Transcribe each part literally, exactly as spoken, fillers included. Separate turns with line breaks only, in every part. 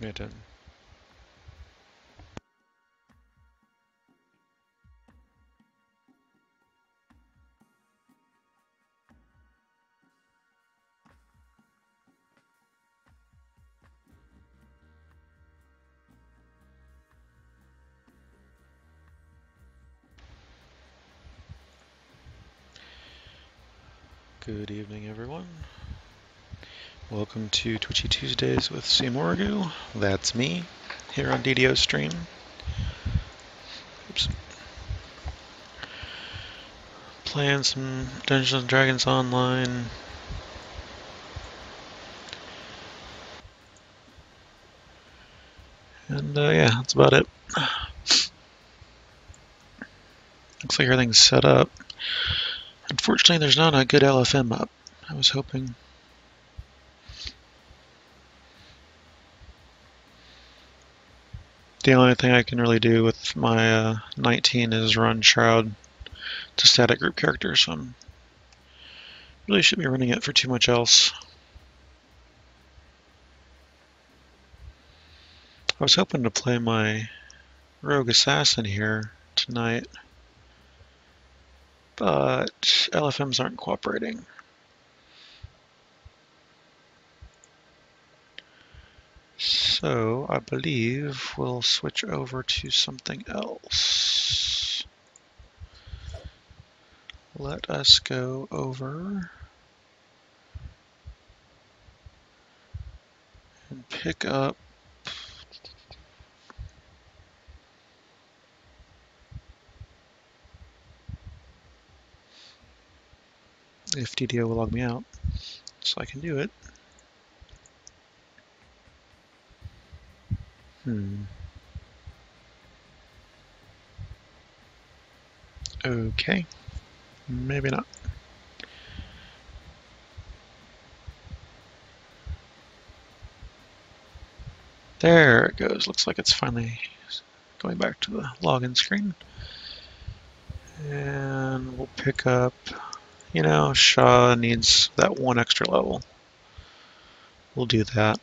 Newton. Good evening, everyone. Welcome to Twitchy Tuesdays with Seymourgu. That's me, here on D D O Stream. Oops. Playing some Dungeons and Dragons Online. And uh, yeah, that's about it. Looks like everything's set up. Unfortunately, there's not a good L F M up. I was hoping. The only thing I can really do with my uh, nineteen is run Shroud to static group characters, so I'm really shouldn't be running it for too much else. I was hoping to play my Rogue Assassin here tonight, but L F Ms aren't cooperating. So I believe we'll switch over to something else. Let us go over and pick up if D D O will log me out, so I can do it. Hmm. Okay. Maybe not. There it goes. Looks like it's finally going back to the login screen. And we'll pick up, you know, Shaw needs that one extra level. We'll do that.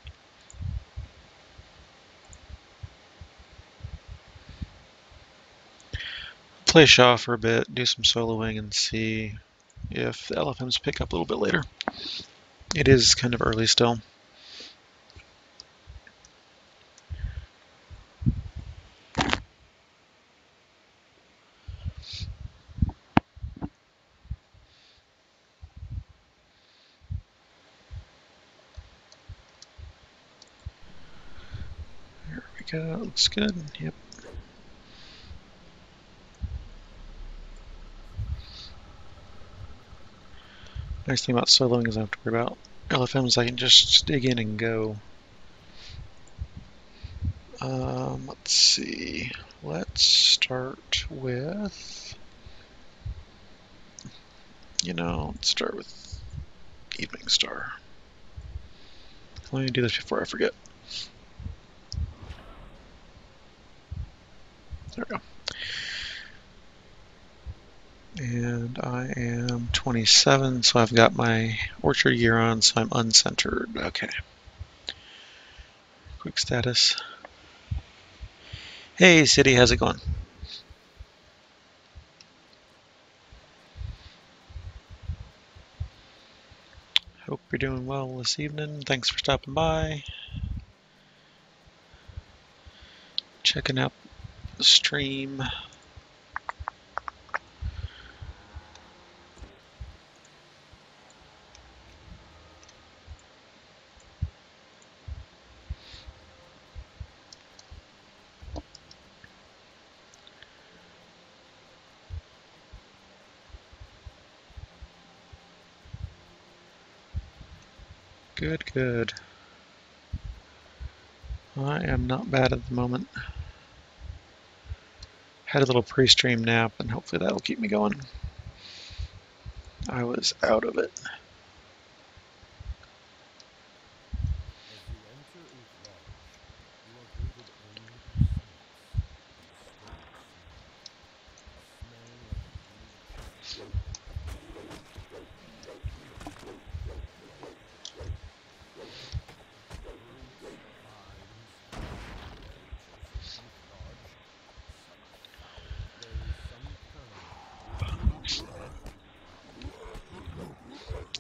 Play Shaw for a bit, do some soloing, and see if the L F Ms pick up a little bit later. It is kind of early still. Here we go, looks good, yep. Nice thing about soloing is I don't have to worry about L F Ms, I can just dig in and go. Um, let's see, let's start with, you know, let's start with Evening Star. Let me do this before I forget. There we go. And I am twenty-seven, so I've got my Orchard gear on, so I'm uncentered. Okay. Quick status. Hey, City, how's it going? Hope you're doing well this evening. Thanks for stopping by. Checking out the stream. Good, good. I am not bad at the moment. Had a little pre-stream nap, and hopefully that'll keep me going. I was out of it.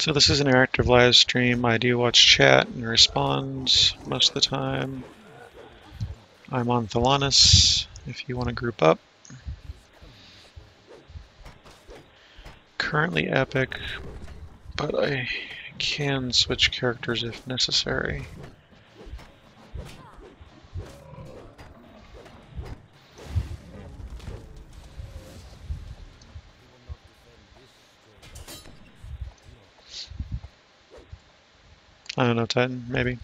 So this is an interactive live stream. I do watch chat and respond most of the time. I'm on Thelanis if you want to group up. Currently Epic, but I can switch characters if necessary. I don't know, Titan, maybe.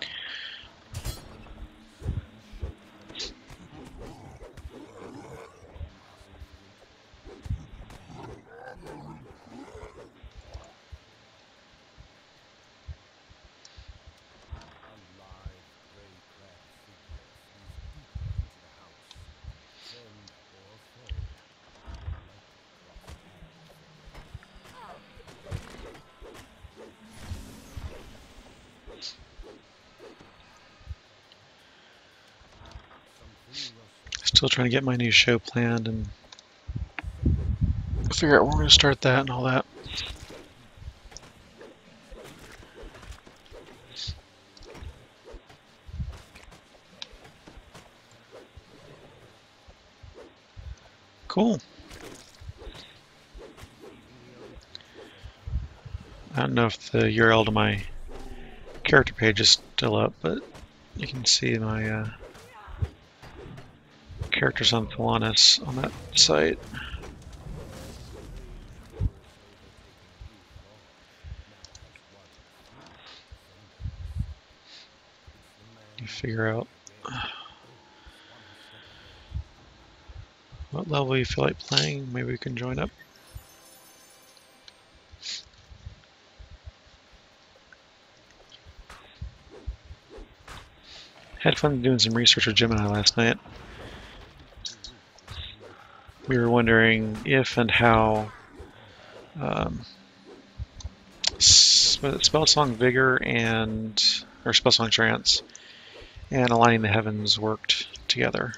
Still trying to get my new show planned and figure out where we're going to start that and all that. Cool. I don't know if the U R L to my character page is still up, but you can see my uh, characters on Thelanis on that site. You figure out what level you feel like playing. Maybe we can join up. Had fun doing some research with Gemini last night. We were wondering if and how um, Spellsong Vigor and or Spellsong Trance and Aligning the Heavens worked together.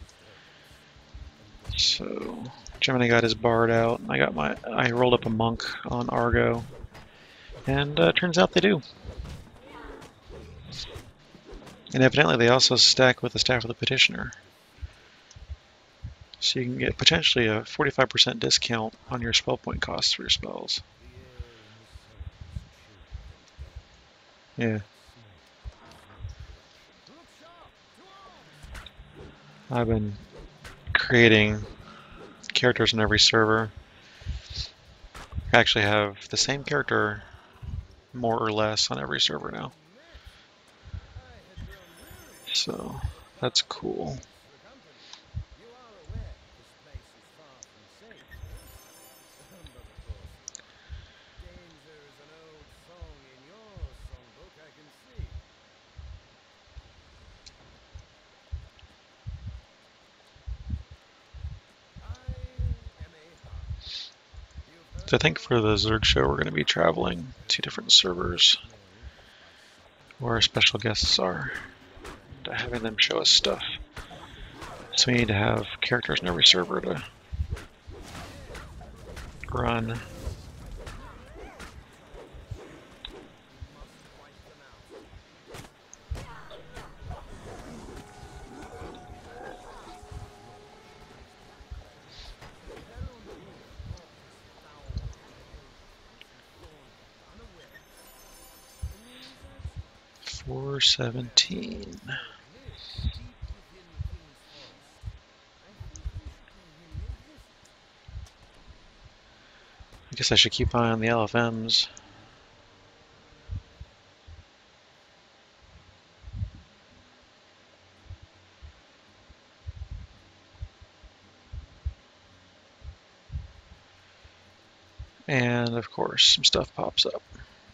So Gemini got his bard out. I got my I rolled up a monk on Argo, and uh, turns out they do. And evidently they also stack with the Staff of the Petitioner. So you can get potentially a forty-five percent discount on your spell point costs for your spells. Yeah. I've been creating characters in every server. I actually have the same character more or less on every server now. So that's cool. So I think for the Zerg show we're going to be traveling to different servers where our special guests are, to having them show us stuff. So we need to have characters in every server to run. four seventeen. I guess I should keep an eye on the L F Ms. And of course, some stuff pops up.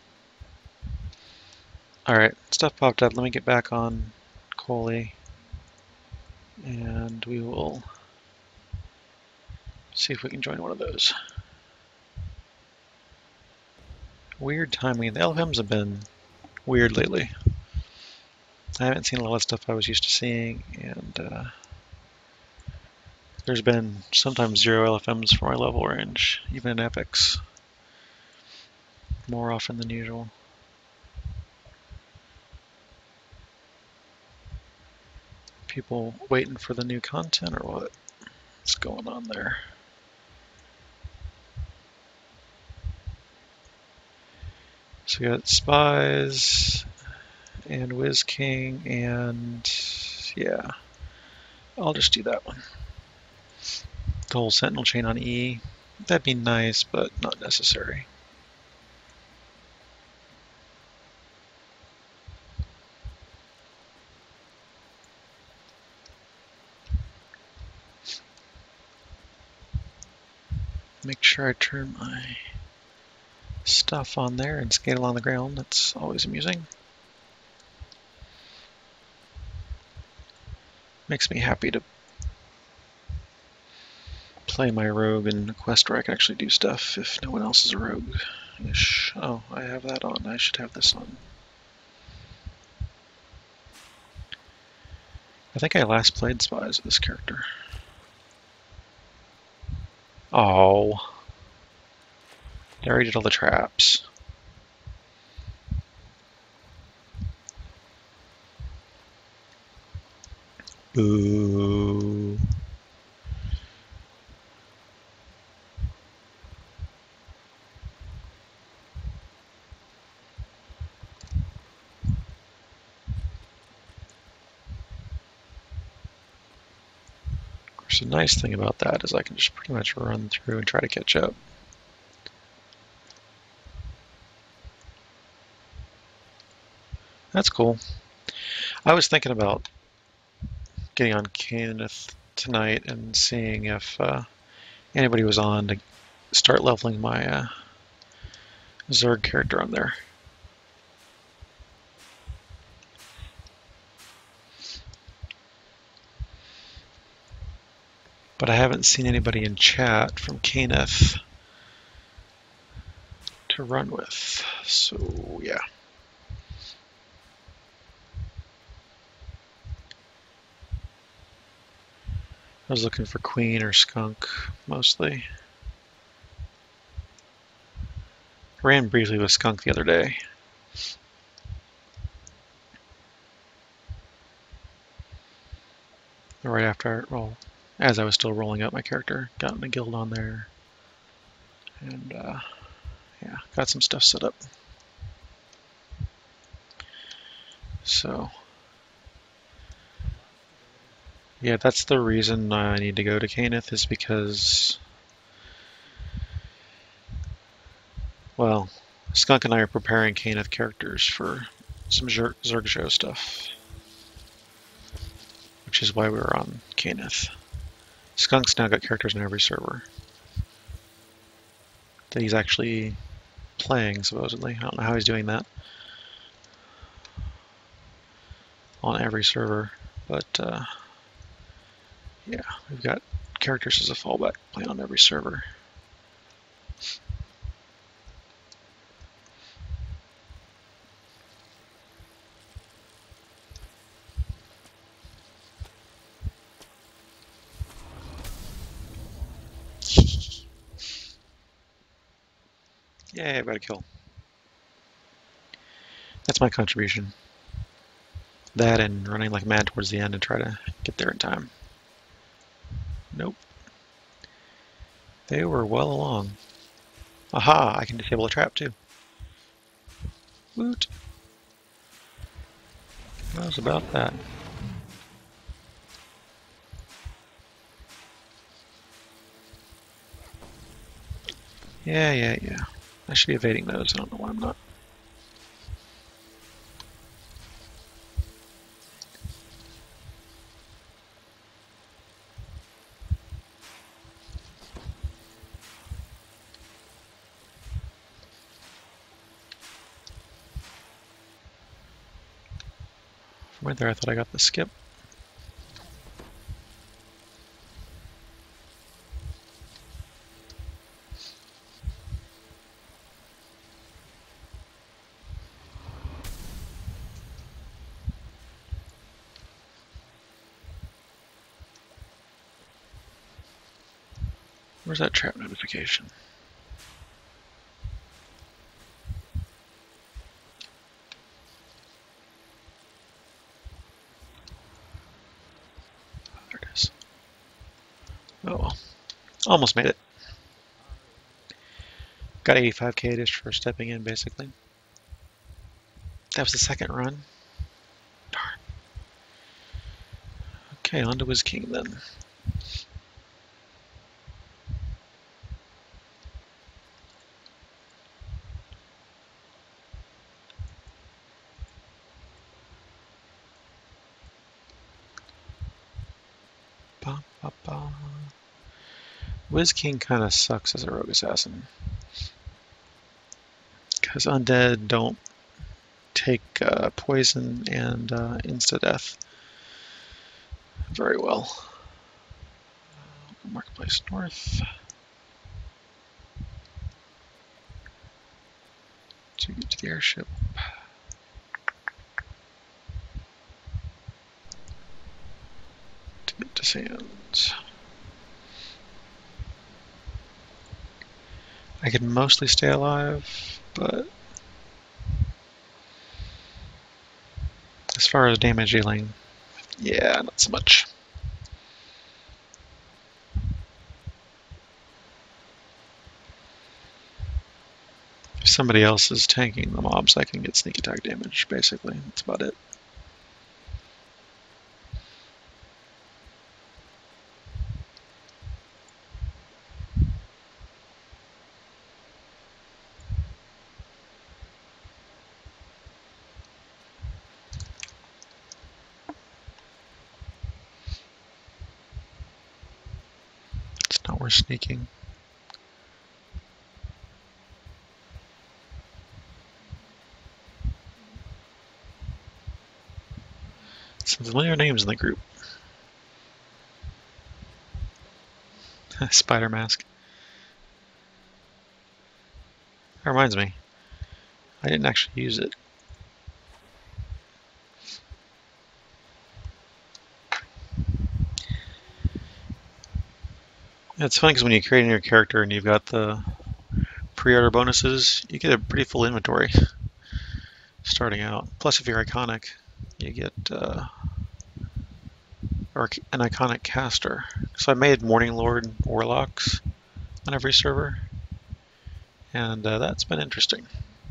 Alright, stuff popped up. Let me get back on Coley. And we will see if we can join one of those. Weird timing. The L F Ms have been weird lately. I haven't seen a lot of stuff I was used to seeing, and uh, there's been sometimes zero L F Ms for my level range, even in epics. more often than usual. People waiting for the new content or what? What's going on there? So we got Spies and Wiz King, and yeah, I'll just do that one. The whole Sentinel chain on E, that'd be nice, but not necessary. Make sure I turn my stuff on there and skate along the ground. That's always amusing. Makes me happy to play my rogue in a quest where I can actually do stuff if no one else is a rogue-ish. Oh, I have that on. I should have this on. I think I last played Spies with this character. Oh. I already did all the traps. Boo. Of course, the nice thing about that is I can just pretty much run through and try to catch up. That's cool. I was thinking about getting on Cannith tonight and seeing if uh, anybody was on to start leveling my uh, Zerg character on there. But I haven't seen anybody in chat from Cannith to run with, so yeah. I was looking for Queen or Skunk, mostly. I ran briefly with Skunk the other day. Right after I roll, as I was still rolling out my character, got in a guild on there, and uh, yeah, got some stuff set up. So, yeah, that's the reason I need to go to Cannith, is because, well, Skunk and I are preparing Cannith characters for some Zerg show stuff, which is why we were on Cannith. Skunk's now got characters on every server that he's actually playing, supposedly. I don't know how he's doing that on every server, but uh, yeah, we've got characters as a fallback playing on every server. Yay, I've got a kill. That's my contribution. That and running like mad towards the end and try to get there in time. Nope. They were well along. Aha, I can disable a trap too. Woot. How's about that? Yeah, yeah, yeah. I should be evading those. I don't know why I'm not. From right there, I thought I got the skip. Where's that trap notification? Almost made it. Got eighty-five K just for stepping in, basically. That was the second run. Darn. Okay, on to Wiz King then. Ba, ba, ba. Wiz King kind of sucks as a rogue assassin. Because undead don't take uh, poison and uh, insta-death very well. Marketplace North. To get to the airship. To get to Sands. I could mostly stay alive, but as far as damage dealing, yeah, not so much. If somebody else is tanking the mobs, I can get sneak attack damage, basically. That's about it. It's not worth sneaking. Some familiar names in the group. Spider mask. That reminds me. I didn't actually use it. It's funny because when you create a new character and you've got the pre-order bonuses, you get a pretty full inventory starting out. Plus, if you're iconic, you get uh, or an iconic caster. So I made Morning Lord Warlocks on every server, and uh, that's been interesting.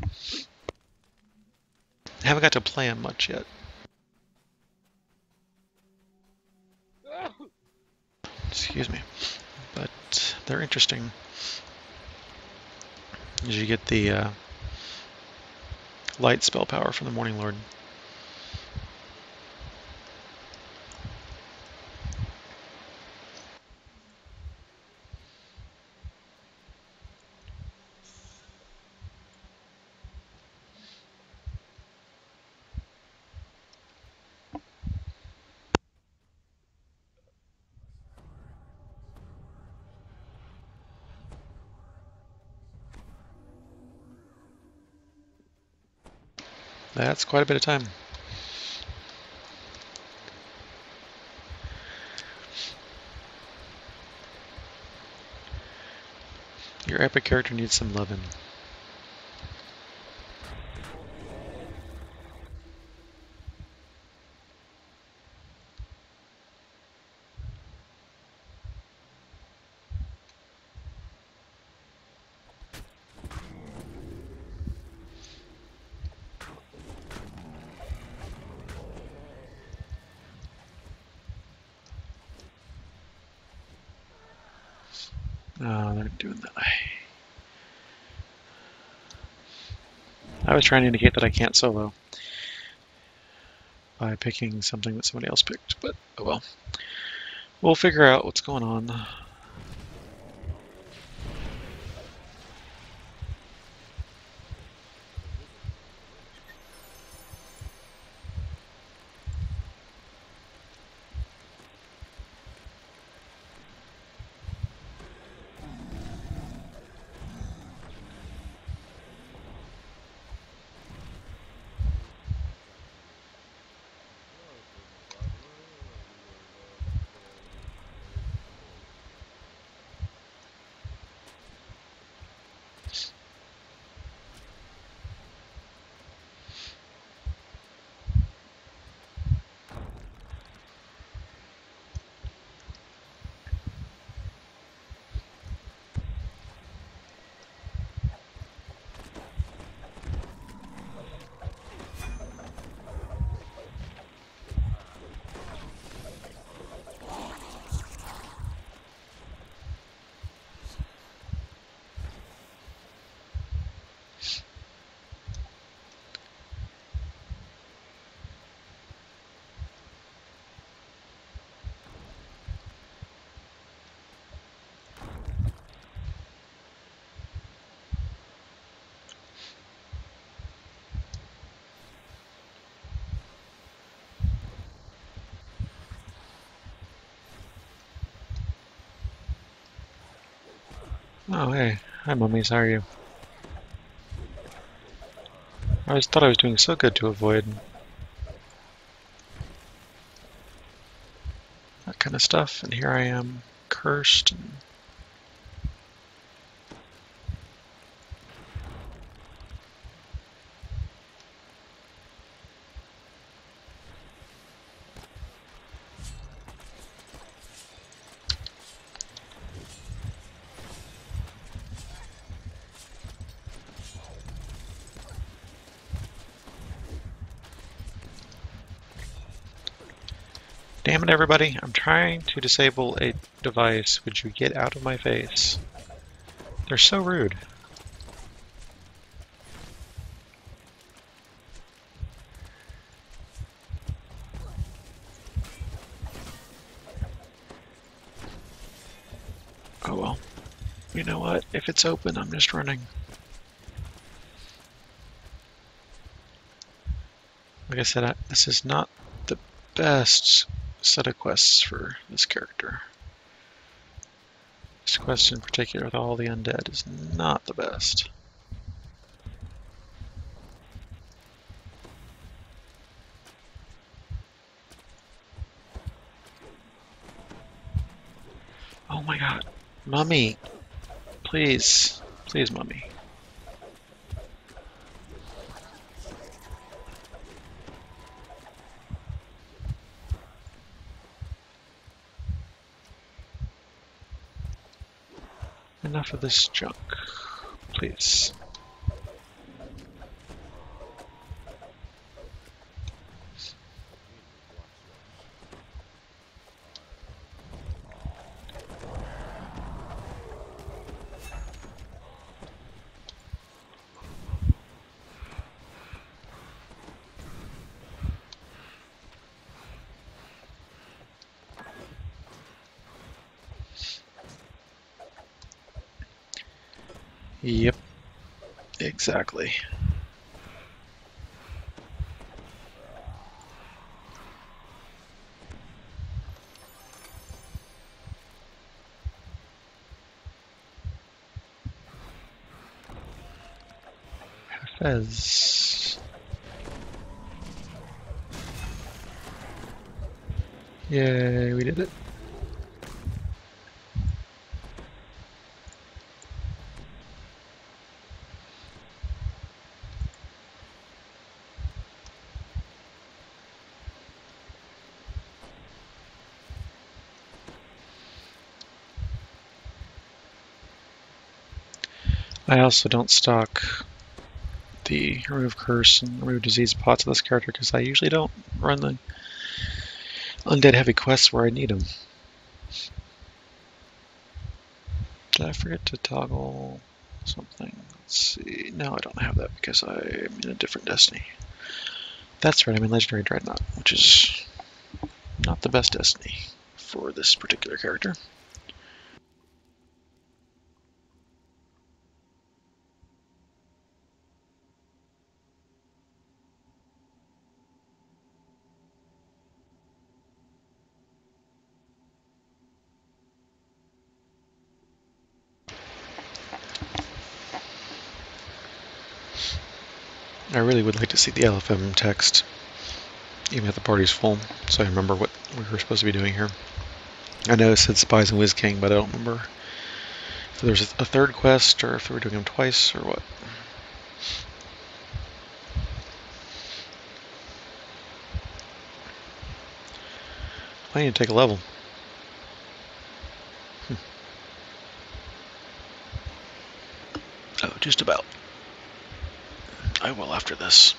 I haven't got to play them much yet. Excuse me. But they're interesting. As you get the uh, light spell power from the Morning Lord. That's quite a bit of time. Your epic character needs some loving. Oh, they're doing that. I was trying to indicate that I can't solo by picking something that somebody else picked, but oh well. We'll figure out what's going on. Oh, hey. Hi, mummies. How are you? I always thought I was doing so good to avoid that kind of stuff, and here I am, cursed. And... Damn it, everybody. I'm trying to disable a device. Would you get out of my face? They're so rude. Oh well. You know what? If it's open, I'm just running. Like I said, I, this is not the best set of quests for this character. This quest in particular with all the undead is not the best. Oh my god. Mummy! Please. Please, Mummy. Enough of this junk. Please. Yep. Exactly. Fez. Yay, we did it. I also don't stock the remove curse and remove disease pots of this character because I usually don't run the undead heavy quests where I need them. Did I forget to toggle something? Let's see. No, I don't have that because I'm in a different Destiny. That's right, I'm in Legendary Dreadnought, which is not the best Destiny for this particular character. I really would like to see the L F M text, even if the party's full, so I remember what we were supposed to be doing here. I know it said Spies and Wiz King, but I don't remember if there's a third quest or if we were doing them twice or what. I need to take a level. Hmm. Oh, just about. I will after this.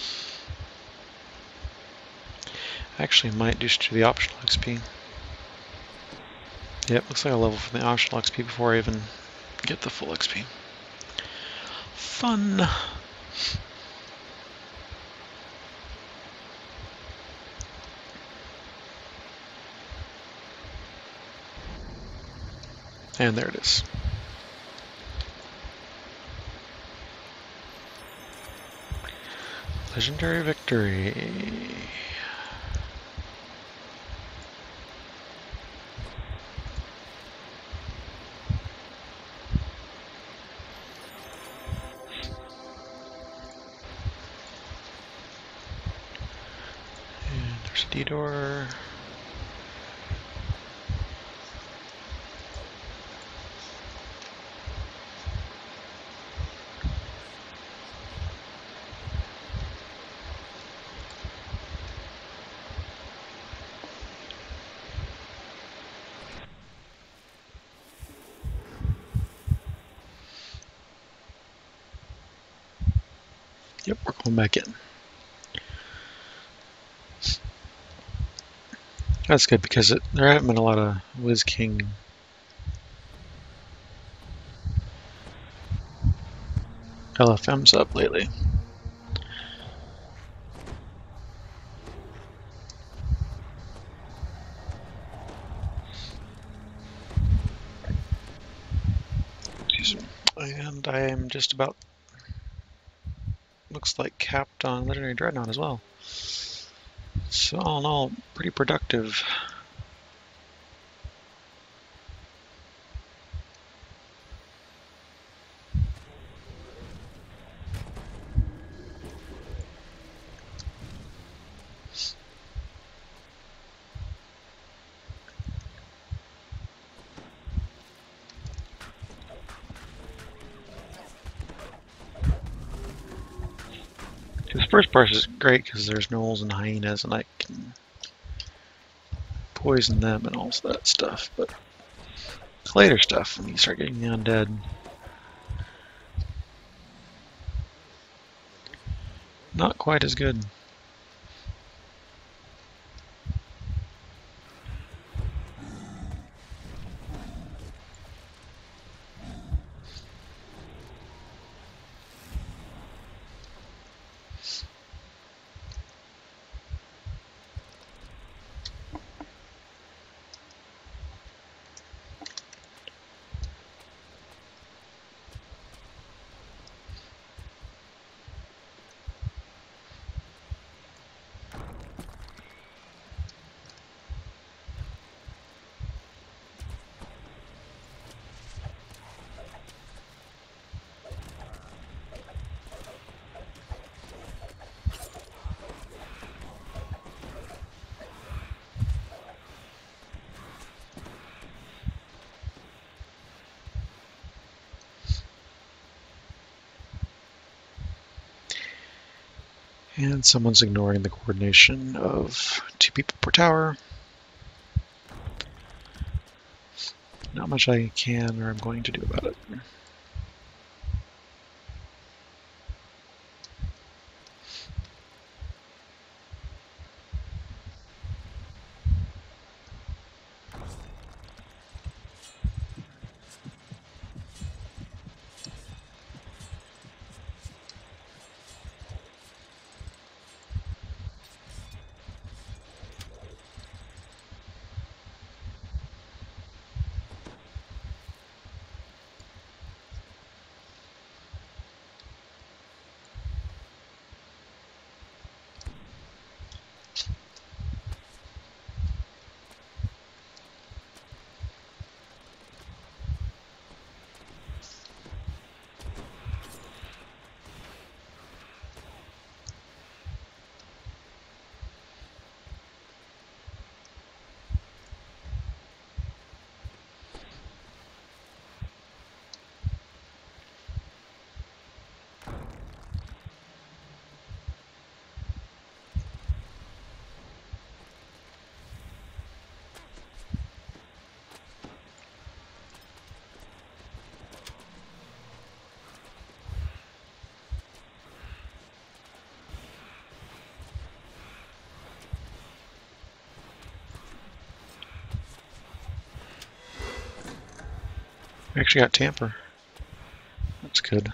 Actually, I might just do the optional X P. Yep, looks like a level from the optional X P before I even get the full X P. Fun! And there it is. Legendary victory. There's D-Door. Yep, we're going back in. That's good because it, there haven't been a lot of Whiz King L F Ms up lately. And I am just about, looks like, capped on Legendary Dreadnought as well. So all in all, pretty productive. This first part is great because there's gnolls and hyenas and I can poison them and all that stuff, but later stuff when you start getting the undead, not quite as good. And someone's ignoring the coordination of two people per tower. Not much I can or I'm going to do about it. We actually got Tamper. That's good.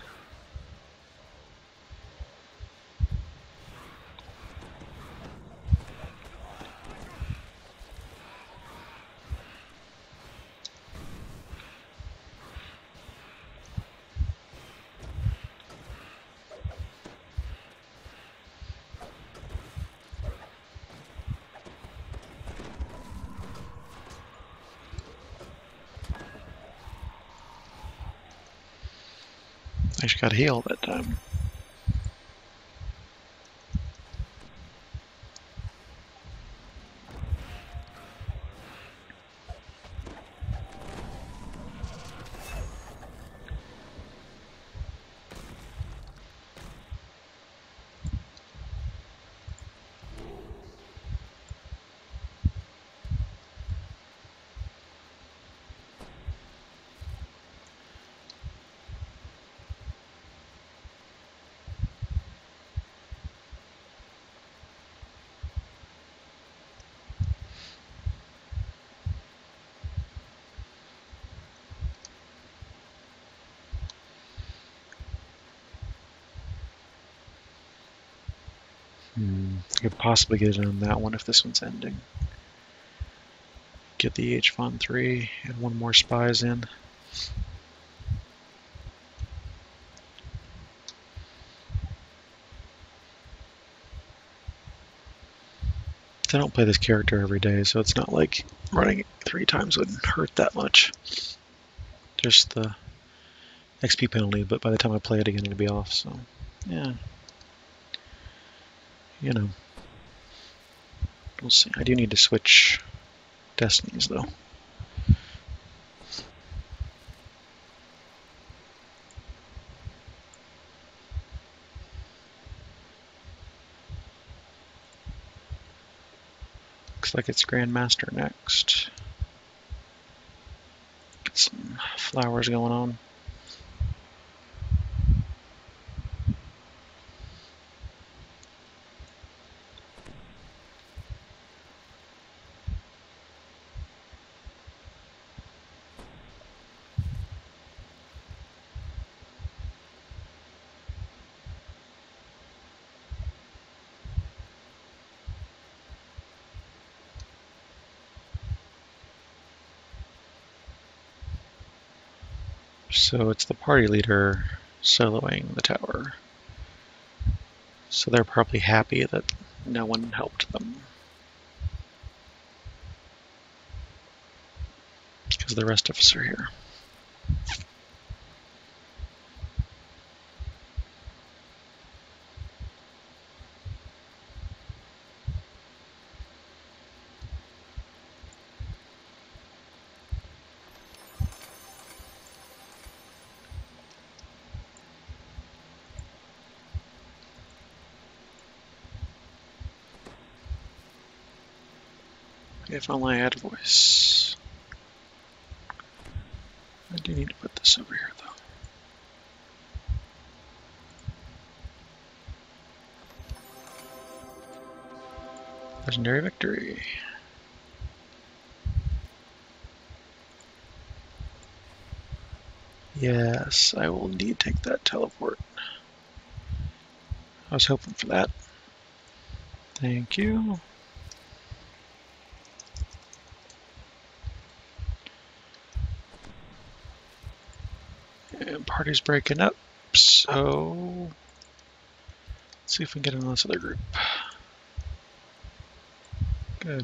I just got healed that time. Hmm. I could possibly get it on that one if this one's ending. Get the H Von three and one more spies in. I don't play this character every day, so it's not like running it three times would hurt that much. Just the X P penalty, but by the time I play it again, it'll be off, so yeah. You know. We'll see. I do need to switch destinies, though. Looks like it's Grandmaster next. Get some flowers going on. So it's the party leader soloing the tower. So they're probably happy that no one helped them. Because the rest of us are here. If only I had a voice. I do need to put this over here, though. Legendary victory. Yes, I will indeed take that teleport. I was hoping for that. Thank you. And party's breaking up, so let's see if we can get in this other group. Good.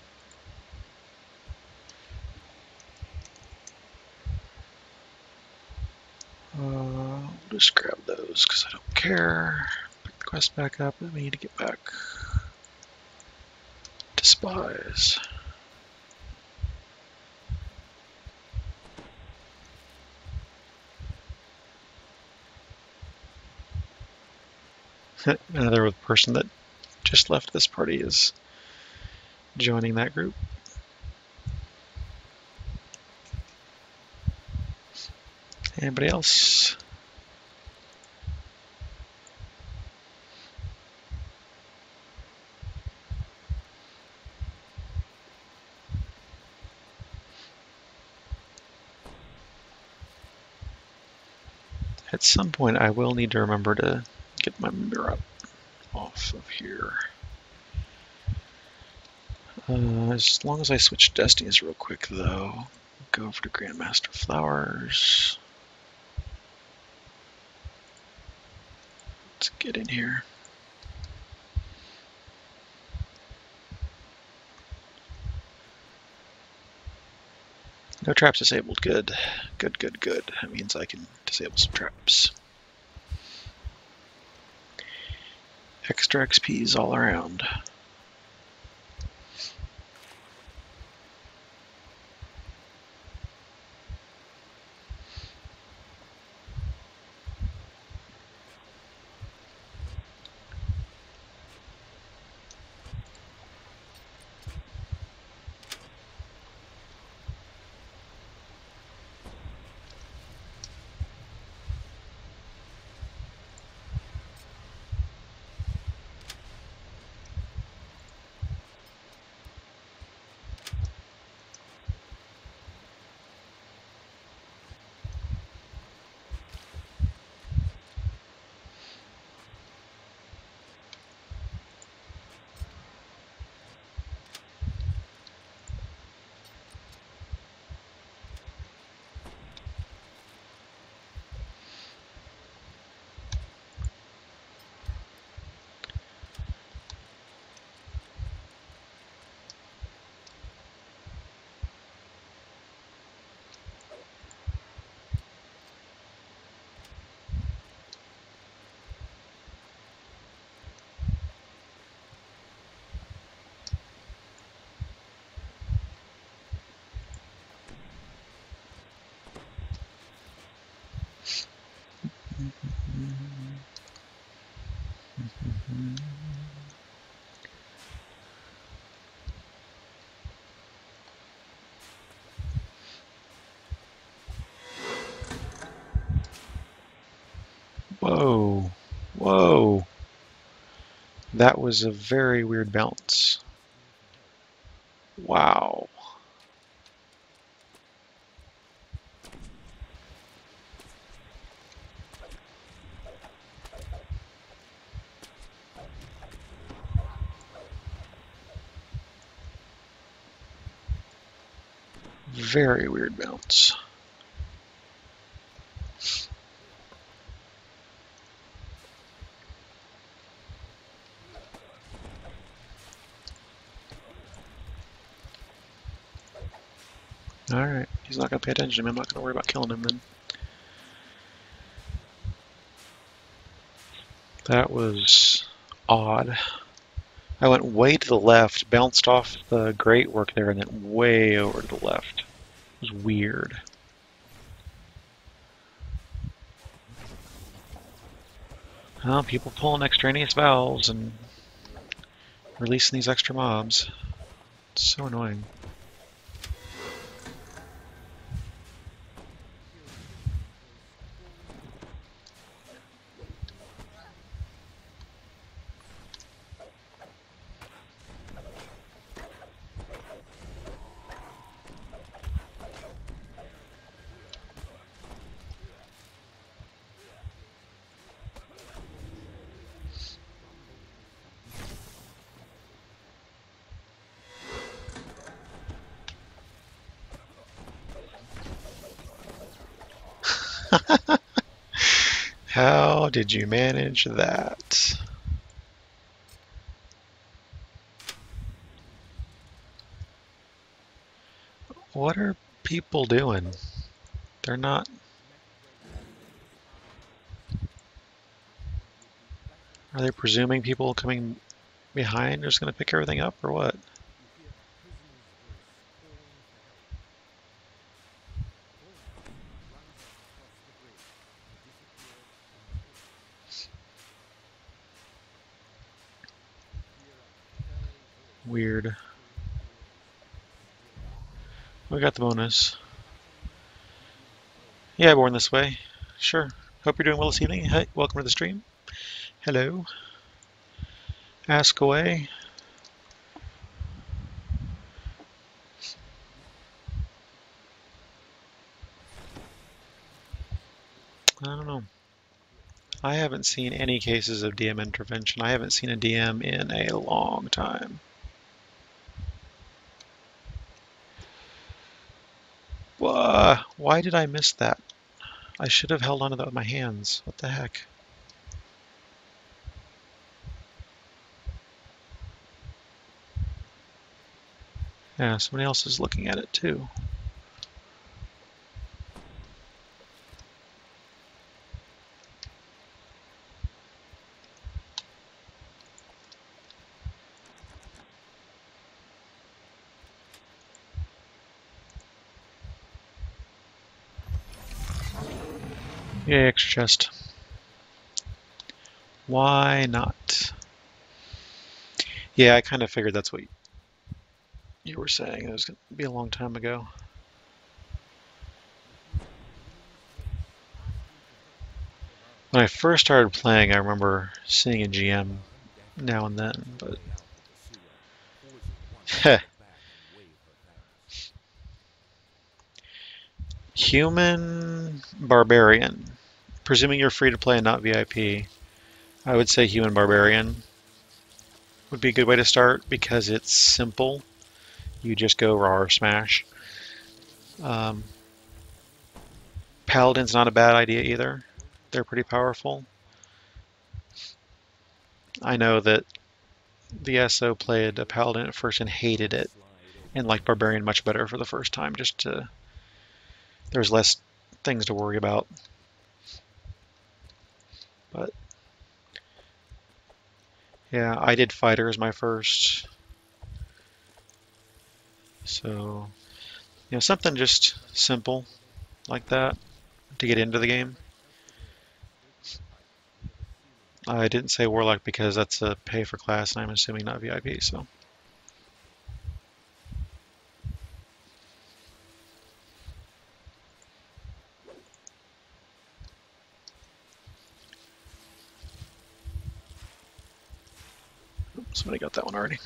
Uh, we'll just grab those because I don't care. Pick the quest back up, and we need to get back to spies. Another person that just left this party is joining that group. Anybody else? At some point, I will need to remember to get my mirror off of here. Uh, as long as I switch destinies real quick, though, go over to Grandmaster Flowers. Let's get in here. No traps disabled. Good. Good, good, good. That means I can disable some traps. Extra X Ps all around. Whoa. Whoa. That was a very weird bounce. Wow. Very weird bounce. Alright, he's not going to pay attention to me. I'm not going to worry about killing him then. That was odd. I went way to the left, bounced off the great work there, and then way over to the left. It was weird. Well, people pulling extraneous valves and releasing these extra mobs. It's so annoying. How did you manage that? What are people doing? They're not... Are they presuming people coming behind are just going to pick everything up, or what? Weird. We got the bonus. Yeah, born this way. Sure. Hope you're doing well this evening. Hey, welcome to the stream. Hello. Ask away. I don't know. I haven't seen any cases of D M intervention. I haven't seen a D M in a long time. Uh, why did I miss that? I should have held onto that with my hands. What the heck? Yeah, somebody else is looking at it too. Yeah, extra chest. Why not? Yeah, I kind of figured that's what you were saying. It was going to be a long time ago. When I first started playing, I remember seeing a G M now and then, but... Heh. Human Barbarian. Presuming you're free to play and not V I P, I would say Human Barbarian would be a good way to start because it's simple. You just go raw or smash. Um, Paladin's not a bad idea either. They're pretty powerful. I know that the S O played a Paladin at first and hated it, and liked Barbarian much better for the first time, just to... There's less things to worry about. But yeah, I did Fighter as my first. So, you know, something just simple like that to get into the game. I didn't say Warlock because that's a pay for class, and I'm assuming not V I P, so. Somebody got that one already.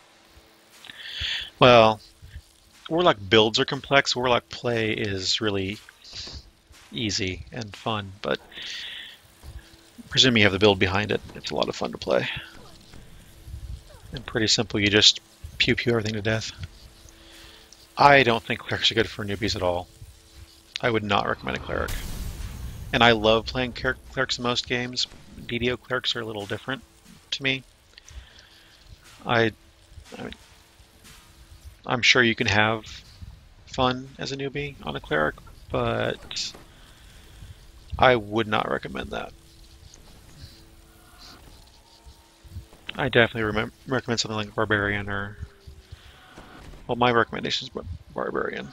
Well, Warlock builds are complex. Warlock play is really easy and fun, but presuming you have the build behind it, it's a lot of fun to play. And pretty simple, you just pew pew everything to death. I don't think clerics are good for newbies at all. I would not recommend a cleric. And I love playing clerics in most games. D D O clerics are a little different to me. I, I mean, I'm sure you can have fun as a newbie on a cleric, but I would not recommend that. I definitely recommend something like Barbarian or, well, my recommendation is Barbarian.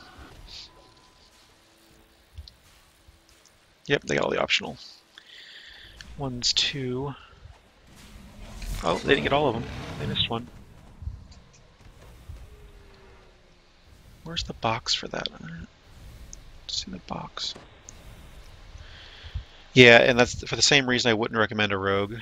Yep, they got all the optional ones too. Oh, they didn't get all of them. They missed one. Where's the box for that? I don't see the box. Yeah, and that's for the same reason I wouldn't recommend a rogue.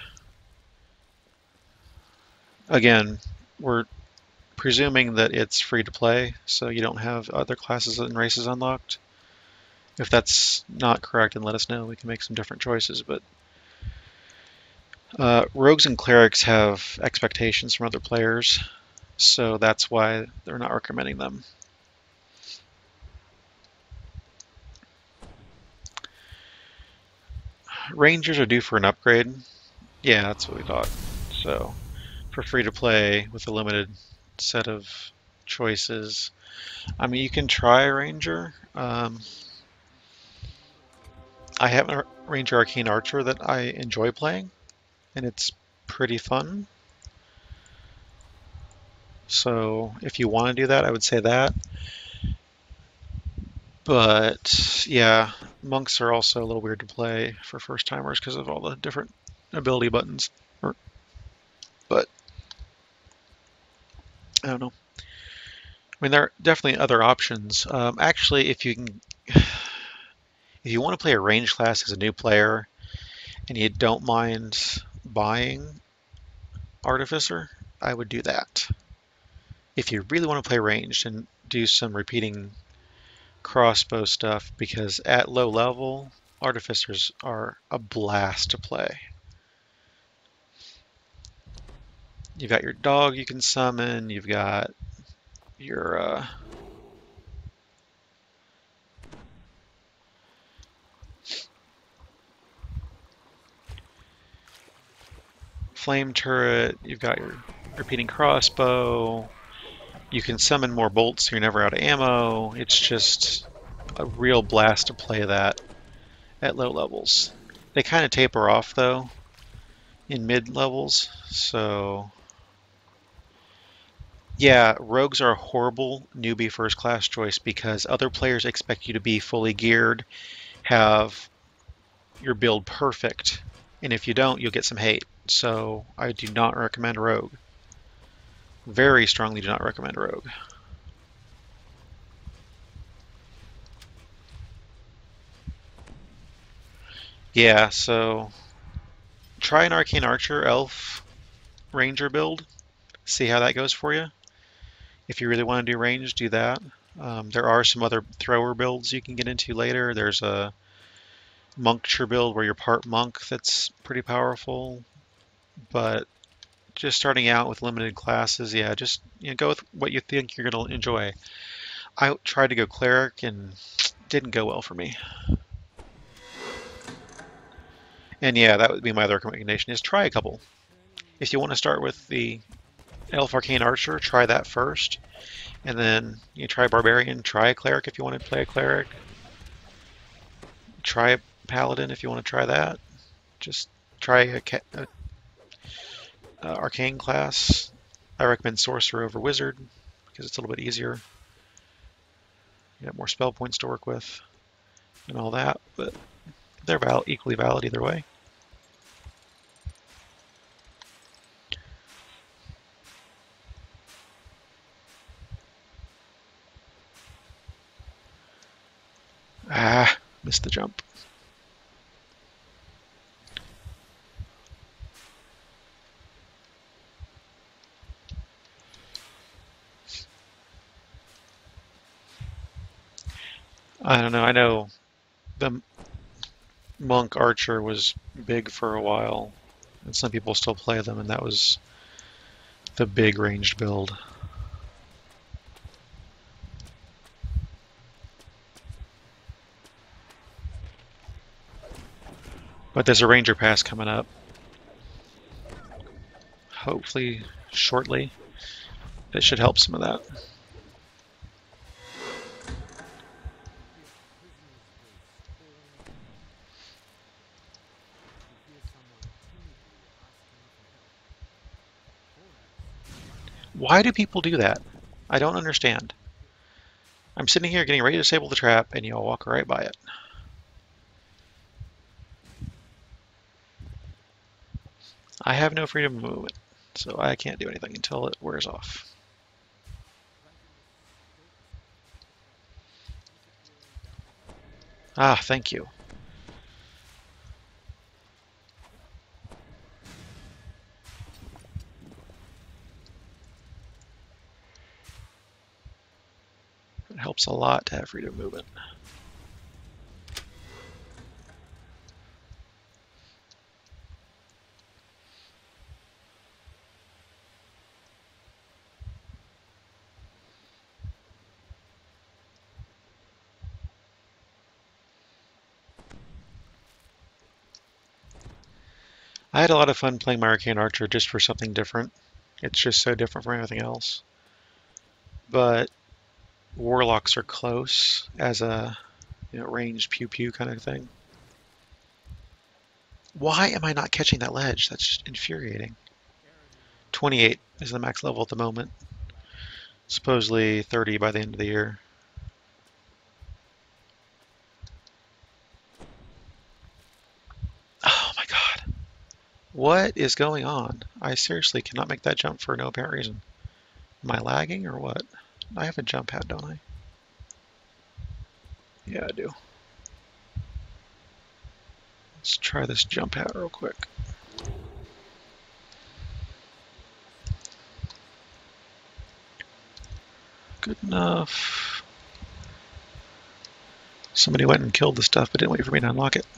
Again, we're presuming that it's free to play, so you don't have other classes and races unlocked. If that's not correct, then let us know. We can make some different choices, but uh, rogues and clerics have expectations from other players, so that's why they're not recommending them. Rangers are due for an upgrade. Yeah, that's what we thought. So, for free to play with a limited set of choices, I mean, you can try a Ranger. Um, I have a Ranger Arcane Archer that I enjoy playing, and it's pretty fun. So, if you want to do that, I would say that. But yeah, monks are also a little weird to play for first timers because of all the different ability buttons. But I don't know. I mean, there are definitely other options. Um, actually, if you can, if you want to play a range class as a new player, and you don't mind buying Artificer, I would do that. If you really want to play ranged and do some repeating crossbow stuff, because at low level, Artificers are a blast to play. You've got your dog you can summon, you've got your uh, flame turret, you've got your repeating crossbow, you can summon more bolts so you're never out of ammo. It's just a real blast to play that at low levels. They kind of taper off though in mid levels, so yeah, rogues are a horrible newbie first class choice because other players expect you to be fully geared, have your build perfect, and if you don't, you'll get some hate. So I do not recommend rogue. Very strongly do not recommend rogue. Yeah, so try an Arcane Archer, Elf, Ranger build. See how that goes for you. If you really want to do range, do that. Um, there are some other thrower builds you can get into later. There's a Moncture build where you're part monk that's pretty powerful. But just starting out with limited classes, yeah, just you know, go with what you think you're going to enjoy. I tried to go cleric and didn't go well for me. And yeah, that would be my other recommendation is try a couple. If you want to start with the Elf Arcane Archer, try that first. And then you try Barbarian, try a Cleric if you want to play a Cleric. Try a Paladin if you want to try that. Just try a, a, a Arcane class. I recommend Sorcerer over Wizard because it's a little bit easier. You have more spell points to work with and all that, but they're val equally valid either way. missed the jump. I don't know. I know the Monk Archer was big for a while, and some people still play them, and that was the big ranged build. But there's a Ranger Pass coming up, hopefully shortly. That should help some of that. Why do people do that? I don't understand. I'm sitting here getting ready to disable the trap, and you all walk right by it. I have no freedom of movement, so I can't do anything until it wears off. Ah, thank you. It helps a lot to have freedom of movement. I had a lot of fun playing my Arcane Archer just for something different. It's just so different from everything else. But Warlocks are close as a you know, ranged pew pew kind of thing. Why am I not catching that ledge? That's just infuriating. twenty-eight is the max level at the moment. Supposedly thirty by the end of the year. Oh my god. What is going on? I seriously cannot make that jump for no apparent reason. Am I lagging or what? I have a jump pad, don't I? Yeah, I do. Let's try this jump pad real quick. Good enough. Somebody went and killed the stuff, but didn't wait for me to unlock it.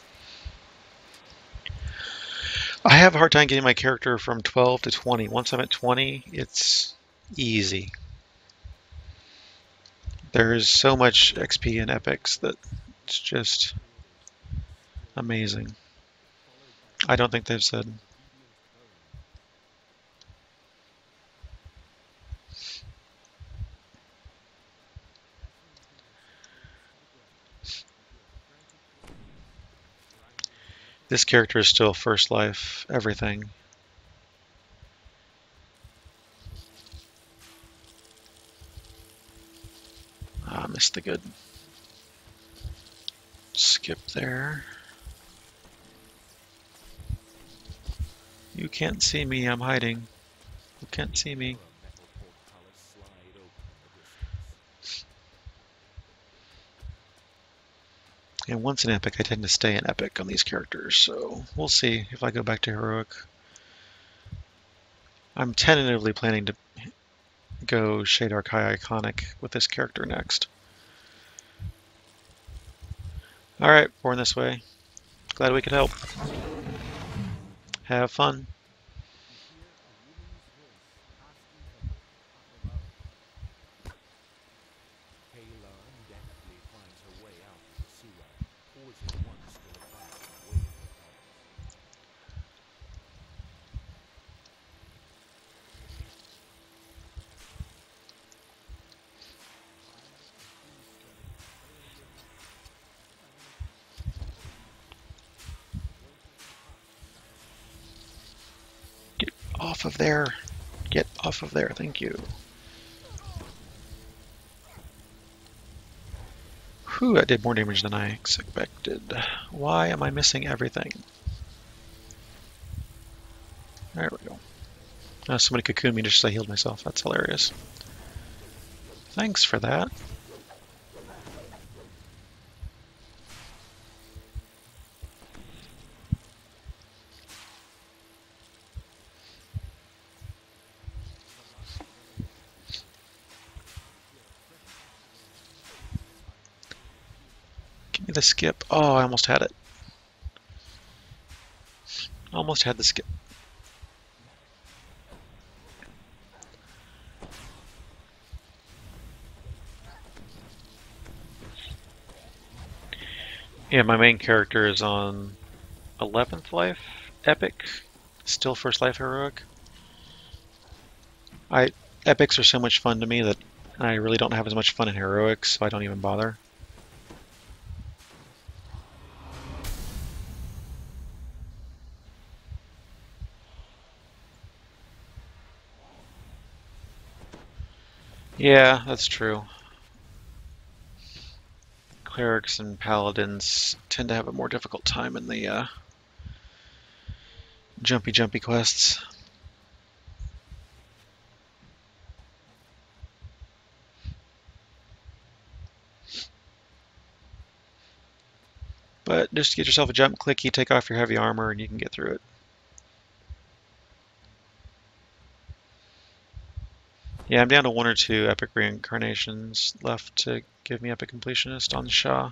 I have a hard time getting my character from twelve to twenty. Once I'm at twenty, it's easy. There's so much X P in epics that it's just amazing. I don't think they've said. This character is still first life, everything. Ah, missed the good. Skip there. You can't see me, I'm hiding. You can't see me. And once an epic, I tend to stay an epic on these characters, so we'll see if I go back to heroic. I'm tentatively planning to go Shadar Kai Iconic with this character next. Alright, born this way. Glad we could help. Have fun. Get off of there. Get off of there, thank you. Whew, that did more damage than I expected. Why am I missing everything? There we go. Oh, somebody cocooned me just as I healed myself. That's hilarious. Thanks for that. the skip. Oh, I almost had it. Almost had the skip. Yeah, my main character is on eleventh life epic, still first life heroic. I epics are so much fun to me that I really don't have as much fun in heroics, so I don't even bother. Yeah, that's true. Clerics and paladins tend to have a more difficult time in the uh, jumpy jumpy quests. But just get yourself a jump click, you take off your heavy armor, and you can get through it. Yeah, I'm down to one or two epic reincarnations left to give me epic completionist on Shah.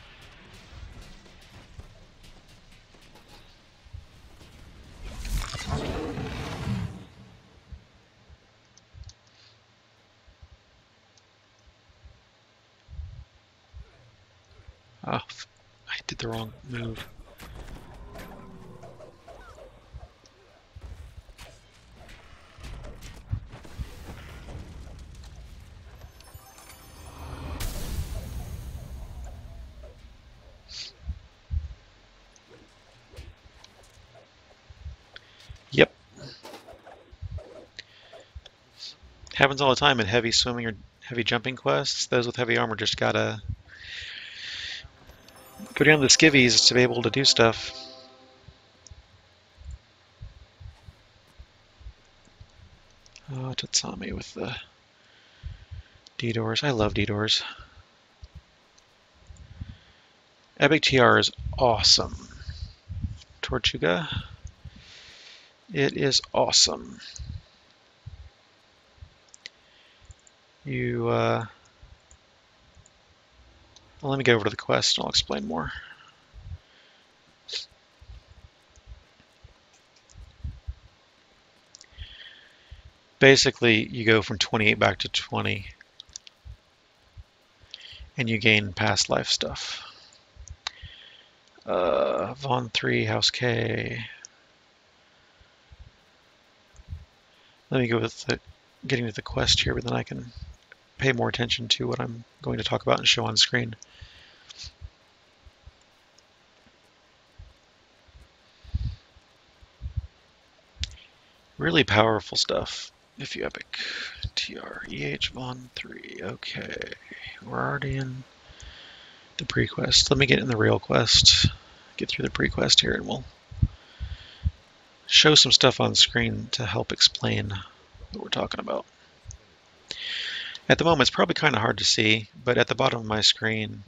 Oh, I did the wrong move. Yep. Happens all the time in heavy swimming or heavy jumping quests. Those with heavy armor just gotta go down the skivvies to be able to do stuff. Oh, Tatsami with the D-doors. I love D-doors. Epic T R is awesome. Tortuga. It is awesome. You, uh... well, let me go over to the quest and I'll explain more. Basically, you go from twenty-eight back to twenty, and you gain past life stuff. Uh, Vaughn three, House K. Let me go with the, getting to the quest here, but then I can pay more attention to what I'm going to talk about and show on screen. Really powerful stuff. If you epic T R E H Vaughn three. Okay, we're already in the pre-quest. Let me get in the real quest. Get through the pre-quest here, and we'll show some stuff on screen to help explain what we're talking about. At the moment, it's probably kind of hard to see, but at the bottom of my screen,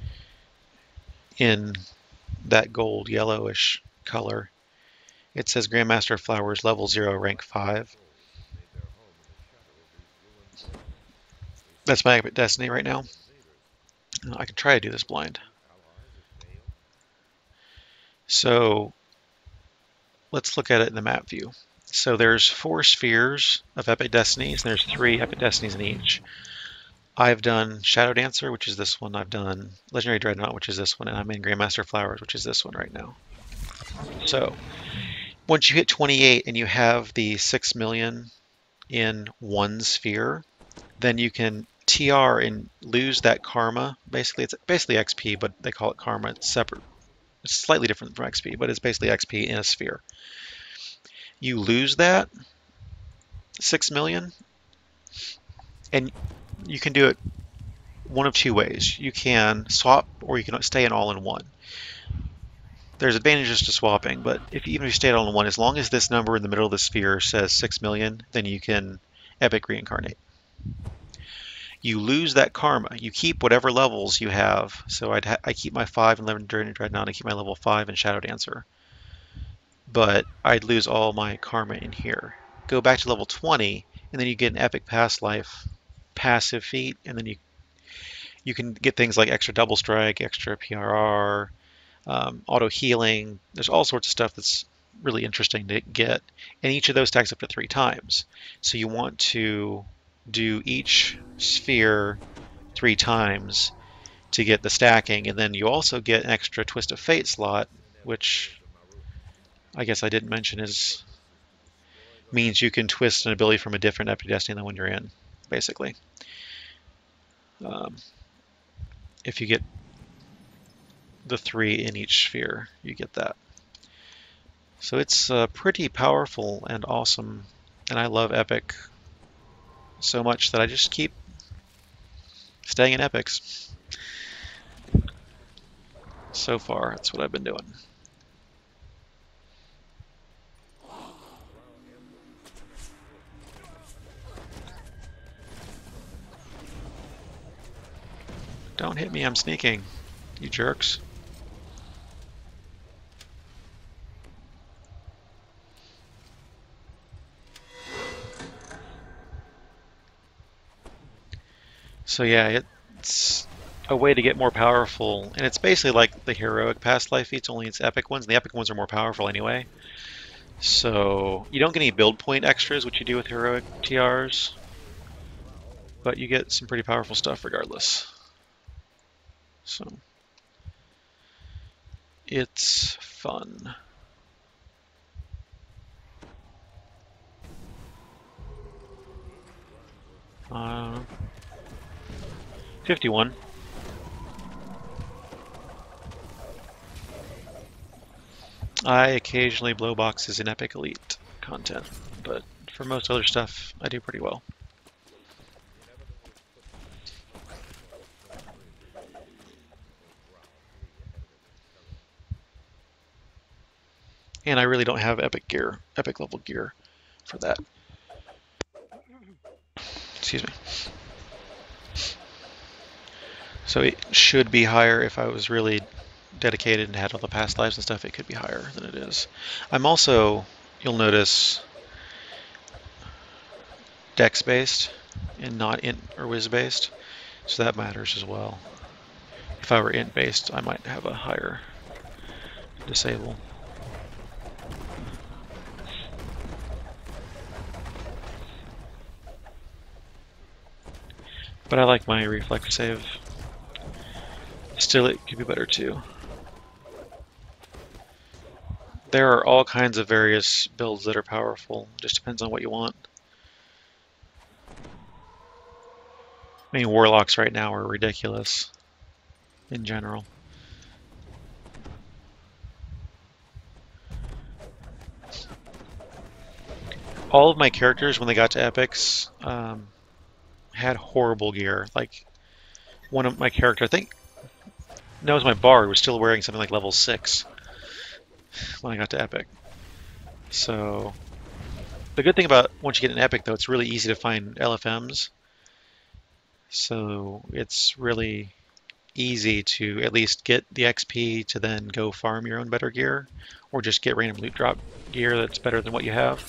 in that gold yellowish color, it says Grandmaster Flowers level zero, rank five. That's my epic destiny right now. I can try to do this blind. So let's look at it in the map view. So there's four spheres of epic destinies, and there's three epic destinies in each. I've done Shadow Dancer, which is this one. I've done Legendary Dreadnought, which is this one, and I'm in Grandmaster Flowers, which is this one right now. So once you hit twenty-eight and you have the six million in one sphere, then you can T R and lose that karma. Basically, it's basically X P, but they call it karma. It's separate. It's slightly different from X P, but it's basically X P in a sphere. You lose that six million, and you can do it one of two ways. You can swap, or you can stay in all in one. There's advantages to swapping, but if even if you stay all in one, as long as this number in the middle of the sphere says six million, then you can epic reincarnate. You lose that karma. You keep whatever levels you have. So I'd ha I keep my five in Legendary Dreadnought. I keep my level five in Shadow Dancer. But I'd lose all my karma in here. Go back to level twenty, and then you get an epic past life passive feat, and then you You can get things like extra double strike, extra P R R, um, auto healing. There's all sorts of stuff that's really interesting to get, and each of those stacks up to three times. So you want to do each sphere three times to get the stacking, and then you also get an extra Twist of Fate slot, which I guess I didn't mention is means you can twist an ability from a different Epic Destiny than when you're in, basically. Um, if you get the three in each sphere, you get that. So it's uh, pretty powerful and awesome, and I love Epic so much that I just keep staying in Epics. So far, that's what I've been doing. Don't hit me, I'm sneaking, you jerks. So yeah, it's a way to get more powerful, and it's basically like the heroic past life feats, only it's epic ones, and the epic ones are more powerful anyway. So you don't get any build point extras, which you do with heroic T Rs, but you get some pretty powerful stuff regardless. So it's fun. Uh, fifty-one. I occasionally blow boxes in Epic Elite content, but for most other stuff, I do pretty well. And I really don't have epic gear, epic level gear for that. Excuse me. So it should be higher if I was really dedicated and had all the past lives and stuff. It could be higher than it is. I'm also, you'll notice, dex based and not int or whiz based, so that matters as well. If I were int based, I might have a higher disable. But I like my reflex save. Still, it could be better too. There are all kinds of various builds that are powerful. Just depends on what you want. I mean, warlocks right now are ridiculous in general. All of my characters, when they got to epics, um, had horrible gear. Like, one of my characters, I think, no, it was my bard, was still wearing something like level six when I got to epic. So, the good thing about once you get an epic, though, it's really easy to find L F Ms. So, it's really easy to at least get the X P to then go farm your own better gear, or just get random loot drop gear that's better than what you have.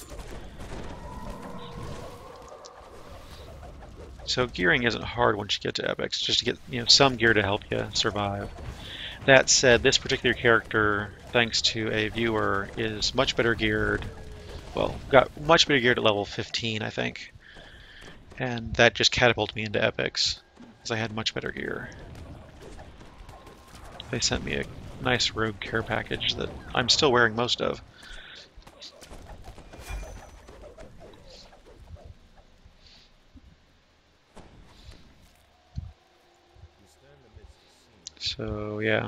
So gearing isn't hard once you get to epics, just to get, you know, some gear to help you survive. That said, this particular character, thanks to a viewer, is much better geared. Well, got much better geared at level fifteen, I think. And that just catapulted me into epics, because I had much better gear. They sent me a nice rogue care package that I'm still wearing most of. So, yeah.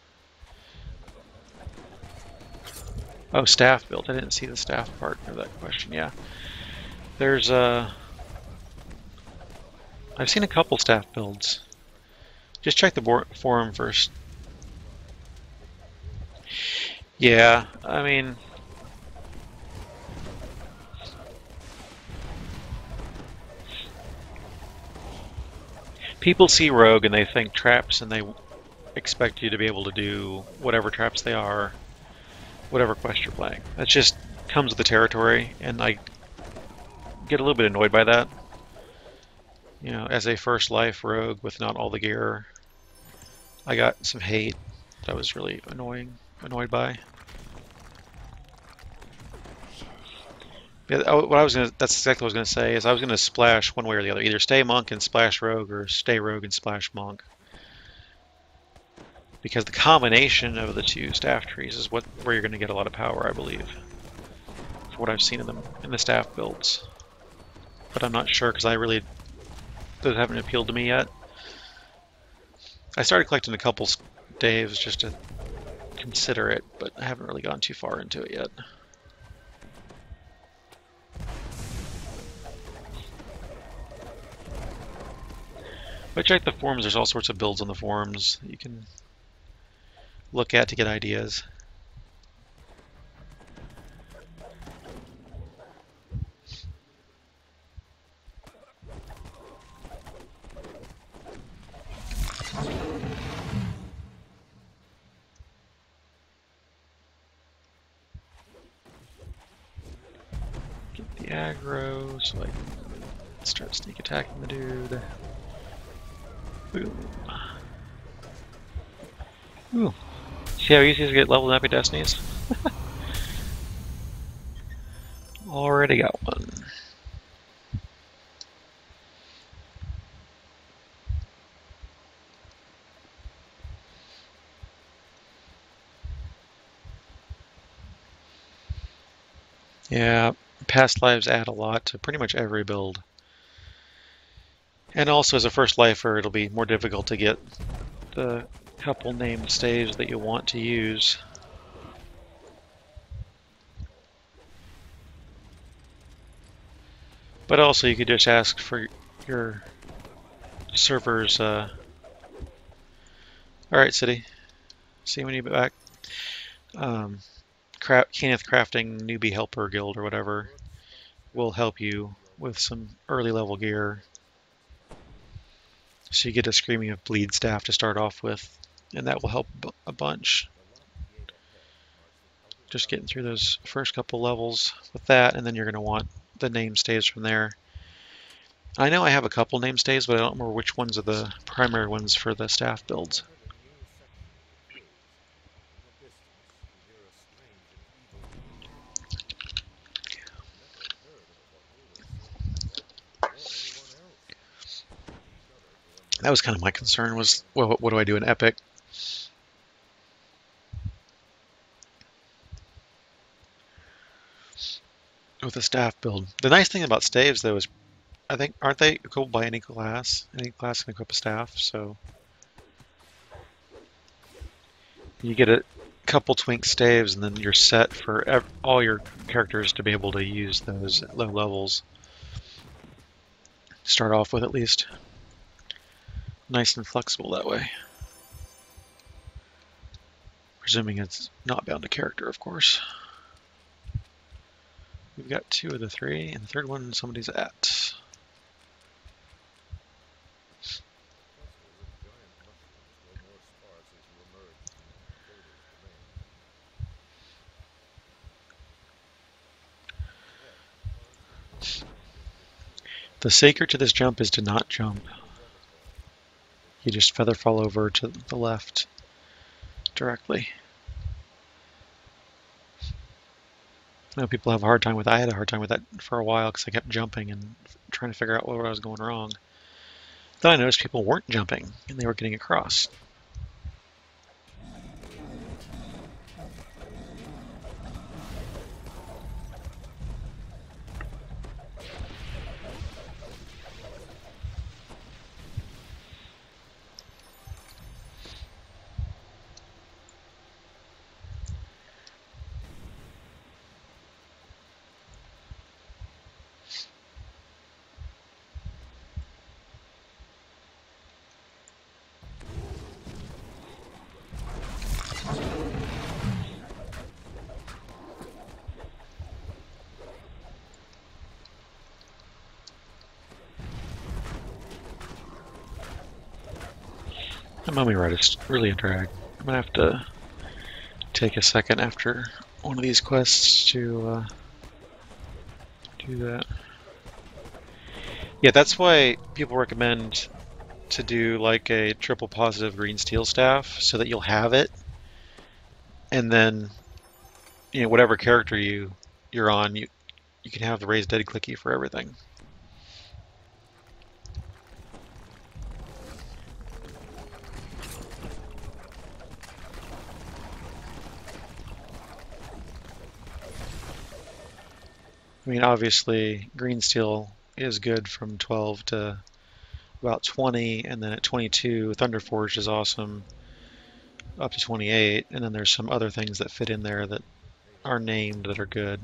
Oh, staff build. I didn't see the staff part of that question. Yeah. There's a... Uh, I've seen a couple staff builds. Just check the forum first. Yeah, I mean... people see rogue and they think traps and they expect you to be able to do whatever traps they are, whatever quest you're playing. That just comes with the territory, and I get a little bit annoyed by that. You know, as a first life rogue with not all the gear, I got some hate that I was really annoying, annoyed by. Yeah, what I was gonna, that's exactly what I was gonna say, is I was gonna splash one way or the other. Either stay monk and splash rogue, or stay rogue and splash monk. Because the combination of the two staff trees is what where you're gonna get a lot of power, I believe. For what I've seen in them in the staff builds. But I'm not sure because I really those haven't appealed to me yet. I started collecting a couple staves just to consider it, but I haven't really gone too far into it yet. But check the forums, there's all sorts of builds on the forums that you can look at to get ideas. Get the aggro so I can start sneak attacking the dude. Boom. Ooh. See how easy it is to get level in Epic Destinies? Already got one. Yeah, past lives add a lot to pretty much every build. And also as a first lifer, it'll be more difficult to get the couple named staves that you want to use. But also you could just ask for your server's, uh... Alright, City. See you when you get back. Um, Cra Kenneth Crafting Newbie Helper Guild or whatever will help you with some early level gear. So you get a Screaming of Bleed staff to start off with, and that will help a bunch. Just getting through those first couple levels with that, and then you're going to want the name staves from there. I know I have a couple name staves, but I don't remember which ones are the primary ones for the staff builds. That was kind of my concern, was, well, what do I do in Epic? With a staff build. The nice thing about staves, though, is I think, aren't they equipped by any class? Any class can equip a staff, so you get a couple twink staves and then you're set for ev all your characters to be able to use those at low levels. Start off with, at least. Nice and flexible that way. Presuming it's not bound to character, of course. We've got two of the three, and the third one somebody's at. The secret to this jump is to not jump. You just feather fall over to the left directly. I know people have a hard time with that. I had a hard time with that for a while because I kept jumping and trying to figure out where I was going wrong. Then I noticed people weren't jumping and they were getting across. The Mummy Ride is really a drag. I'm gonna have to take a second after one of these quests to uh, do that. Yeah, that's why people recommend to do like a triple positive green steel staff so that you'll have it, and then you know whatever character you you're on, you you can have the raised dead clicky for everything. I mean, obviously, green steel is good from twelve to about twenty, and then at twenty-two, Thunderforged is awesome up to twenty-eight, and then there's some other things that fit in there that are named that are good.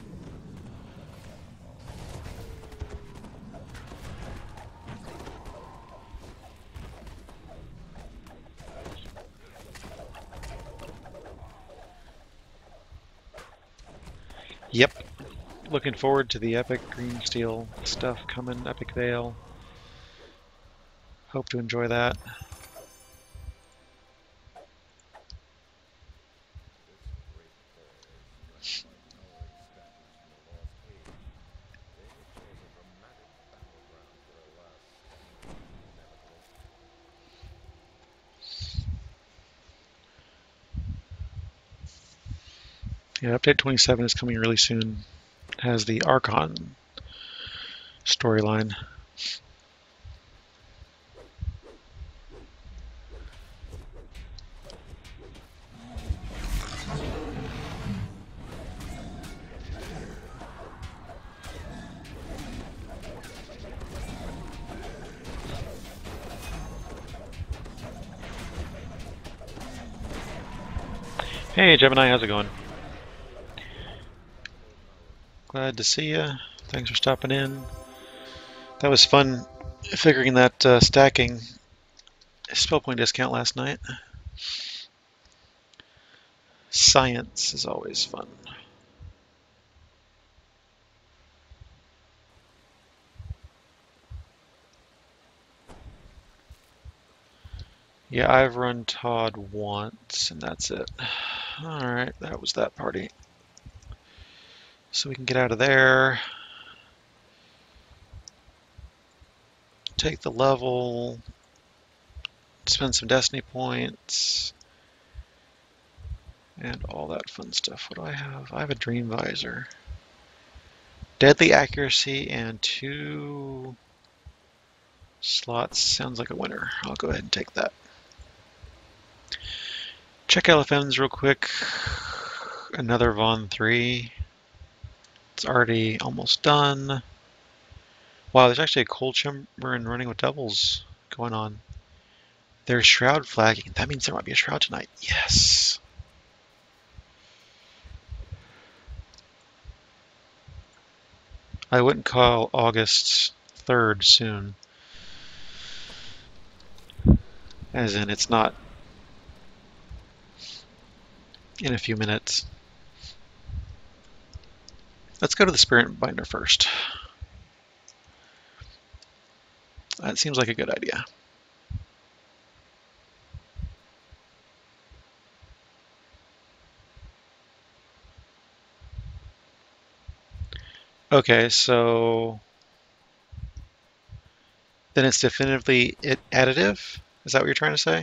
Yep, looking forward to the epic green steel stuff coming, Epic Veil. Hope to enjoy that. Yeah, update twenty-seven is coming really soon. It has the Archon storyline. Hey Gemini, how's it going? Glad to see you. Thanks for stopping in. That was fun figuring that uh, stacking spell point discount last night. Science is always fun. Yeah, I've run Todd once, and that's it. Alright, that was that party. So we can get out of there. Take the level. Spend some Destiny points. And all that fun stuff. What do I have? I have a Dream Visor. Deadly Accuracy and two slots. Sounds like a winner. I'll go ahead and take that. Check L F Ms real quick. Another Vaughn three. It's already almost done. Wow, there's actually a cold chamber and running with doubles going on. There's shroud flagging. That means there might be a shroud tonight. Yes. I wouldn't call August third soon. As in, it's not in a few minutes. Let's go to the Spirit Binder first. That seems like a good idea. Okay, so then it's definitively it additive? Is that what you're trying to say?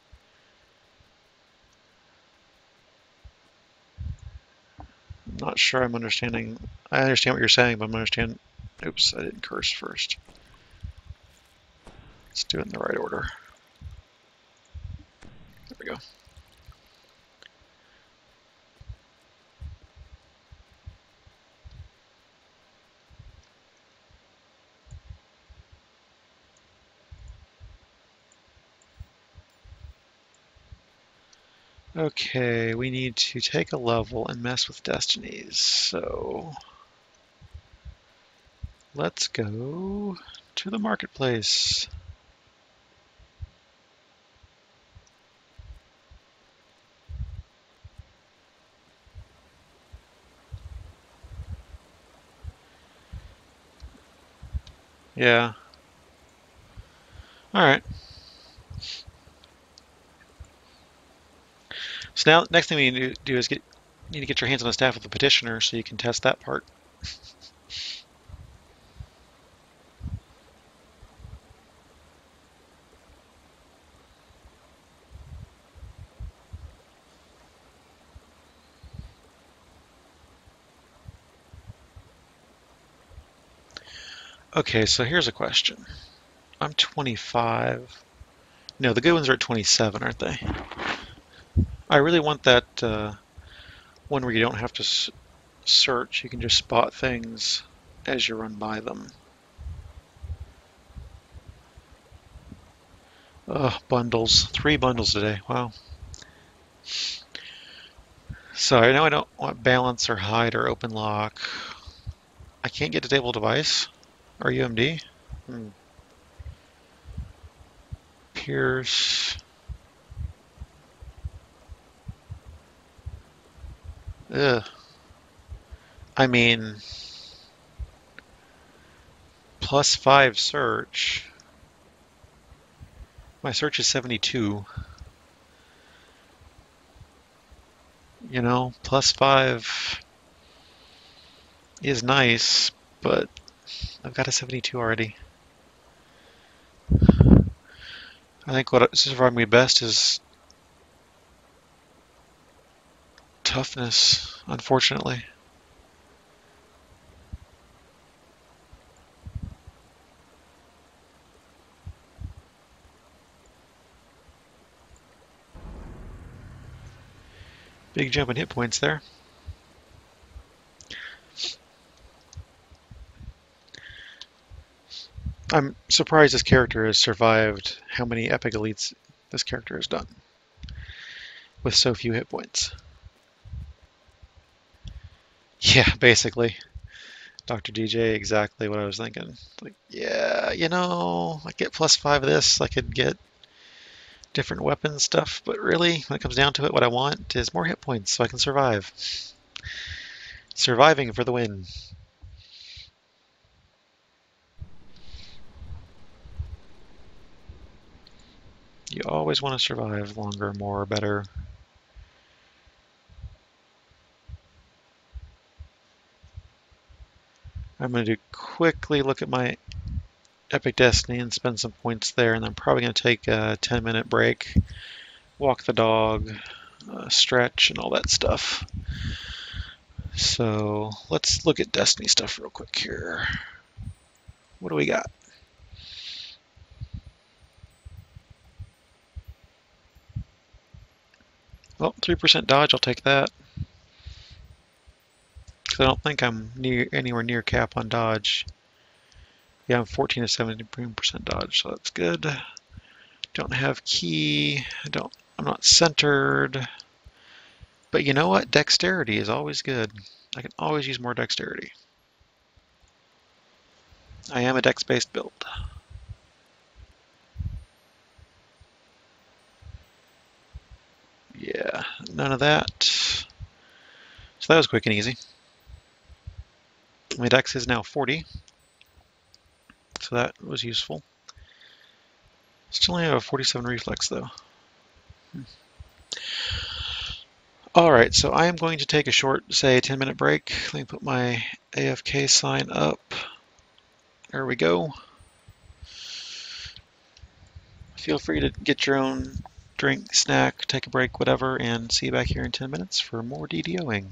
I'm not sure I'm understanding. I understand what you're saying, but I'm understand. Oops, I didn't curse first. Let's do it in the right order. There we go. Okay, we need to take a level and mess with destinies. So let's go to the marketplace. Yeah. All right. So now, next thing we need to do is get you need to get your hands on the staff with the petitioner so you can test that part. Okay, so here's a question. I'm twenty-five. No, the good ones are at twenty-seven, aren't they? I really want that uh, one where you don't have to s search. You can just spot things as you run by them. Oh, bundles. Three bundles today. Wow. So I know I don't want balance or hide or open lock. I can't get to table device or U M D. Hmm. Pierce. Ugh. I mean, plus five search. My search is seventy-two. You know, plus five is nice, but I've got a seventy-two already. I think what survived me best is toughness, unfortunately. Big jump in hit points there. I'm surprised this character has survived how many epic elites this character has done with so few hit points. Yeah, basically. Doctor D J, exactly what I was thinking. Like, yeah, you know, I get plus five of this, I could get different weapon stuff, but really, when it comes down to it, what I want is more hit points so I can survive. Surviving for the win. You always want to survive longer, more, better. I'm going to quickly look at my Epic Destiny and spend some points there, and I'm probably going to take a ten minute break, walk the dog, uh, stretch, and all that stuff. So let's look at Destiny stuff real quick here. What do we got? Well, three percent dodge, I'll take that. Because I don't think I'm near anywhere near cap on dodge. Yeah, I'm fourteen to seventeen percent dodge, so that's good. Don't have key. I don't. I'm not centered. But you know what? Dexterity is always good. I can always use more dexterity. I am a dex-based build. Yeah, none of that. So that was quick and easy. My dex is now forty, so that was useful. Still only have a forty-seven reflex though. Hmm. Alright, so I am going to take a short, say, ten minute break. Let me put my A F K sign up. There we go. Feel free to get your own drink, snack, take a break, whatever, and see you back here in ten minutes for more DDoing.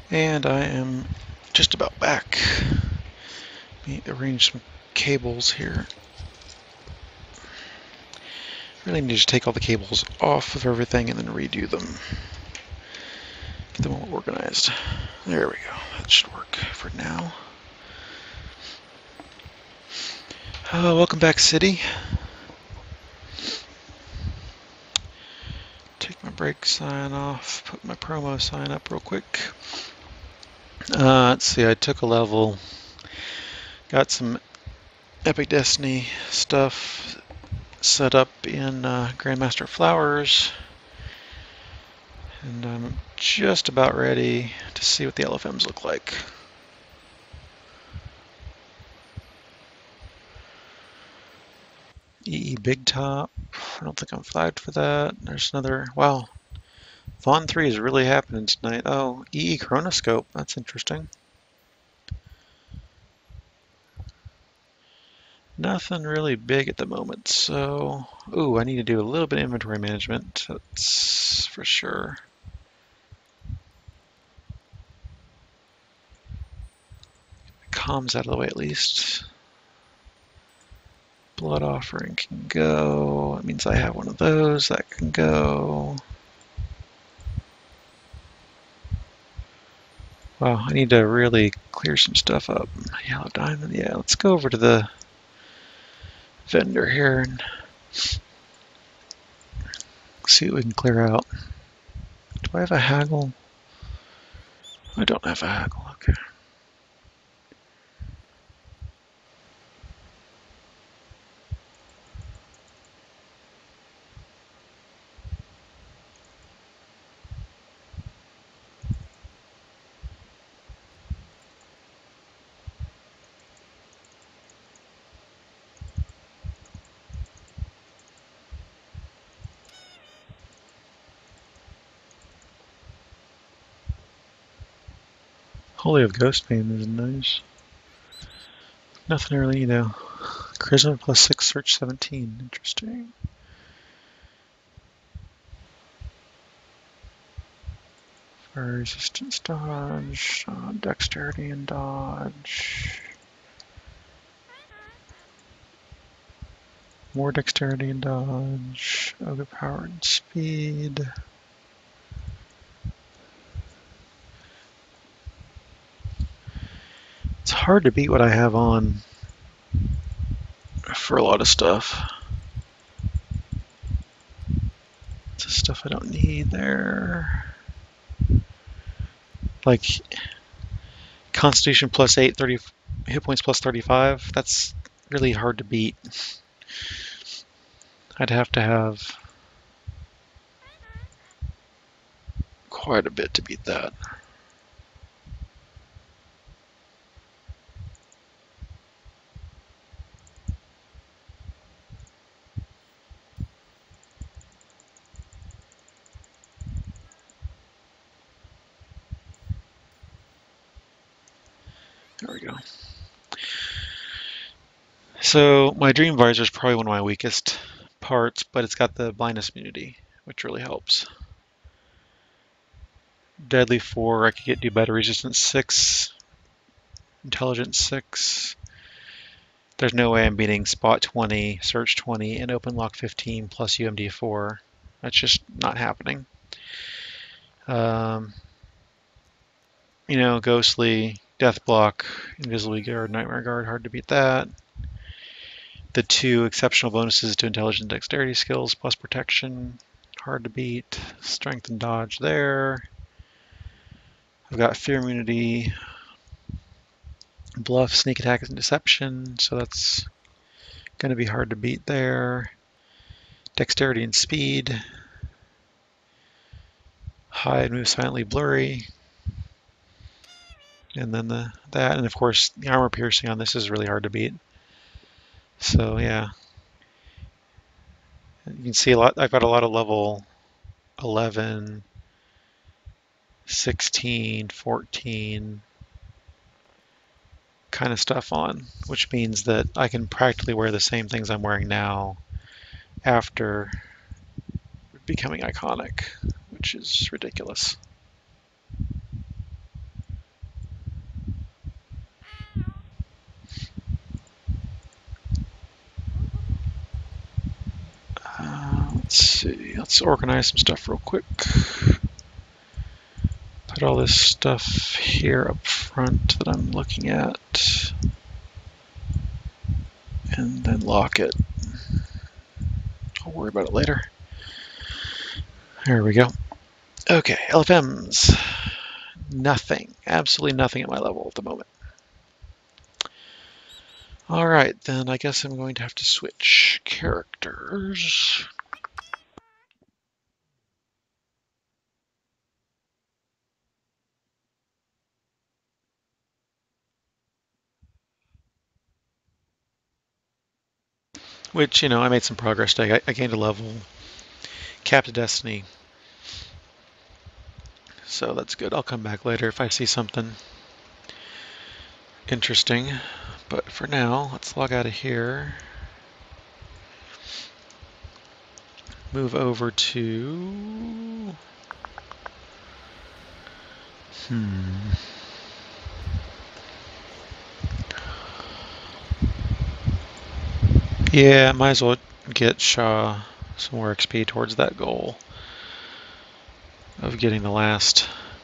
And I am just about back. Let me arrange some cables here. Really need to take all the cables off of everything and then redo them. Get them all organized. There we go. That should work for now. Uh, welcome back, City. Take my break sign off, put my promo sign up real quick. Uh, let's see, I took a level, got some Epic Destiny stuff set up in uh, Grandmaster Flowers, and I'm just about ready to see what the L F Ms look like. E E Big Top, I don't think I'm flagged for that. There's another, wow, Vaughn three is really happening tonight. Oh, E E Chronoscope, that's interesting. Nothing really big at the moment, so... Ooh, I need to do a little bit of inventory management, that's for sure. Comms out of the way at least. Blood offering can go. That means I have one of those. That can go. Wow, I need to really clear some stuff up. Yellow diamond, yeah, let's go over to the vendor here and see what we can clear out. Do I have a haggle? I don't have a haggle, okay. Holy of Ghostbane is nice. Nothing really, you know. Charisma plus six, search seventeen. Interesting. Fire resistance dodge, uh, dexterity and dodge. More dexterity and dodge. Overpower and speed. It's hard to beat what I have on for a lot of stuff. It's stuff I don't need there. Like Constitution plus eight, thirty hit points plus thirty-five. That's really hard to beat. I'd have to have quite a bit to beat that. There we go. So my Dream Visor is probably one of my weakest parts, but it's got the blindness immunity, which really helps. Deadly four, I could get do better. Resistance six, Intelligence six. There's no way I'm beating Spot twenty, Search twenty, and Open Lock fifteen plus U M D four. That's just not happening. Um, you know, Ghostly, Death Block, Invisibility Guard, Nightmare Guard, hard to beat that. The two exceptional bonuses to Intelligence and Dexterity skills plus Protection, hard to beat. Strength and Dodge there. I've got Fear Immunity, Bluff, Sneak Attack, and Deception, so that's going to be hard to beat there. Dexterity and Speed. Hide, Move Silently, Blurry. And then the that, and of course the Armor Piercing on this is really hard to beat. So yeah. You can see a lot, I've got a lot of level eleven, sixteen, fourteen kind of stuff on, which means that I can practically wear the same things I'm wearing now after becoming iconic, which is ridiculous. let's see. Let's organize some stuff real quick. Put all this stuff here up front that I'm looking at. And then lock it. I'll worry about it later. There we go. Okay, L F Ms. Nothing. Absolutely nothing at my level at the moment. Alright, then I guess I'm going to have to switch characters. Which, you know, I made some progress today. I, I gained a level, capped a destiny. So that's good. I'll come back later if I see something interesting. But for now, let's log out of here. Move over to... Hmm... Yeah, might as well get Shaw some more X P towards that goal of getting the last.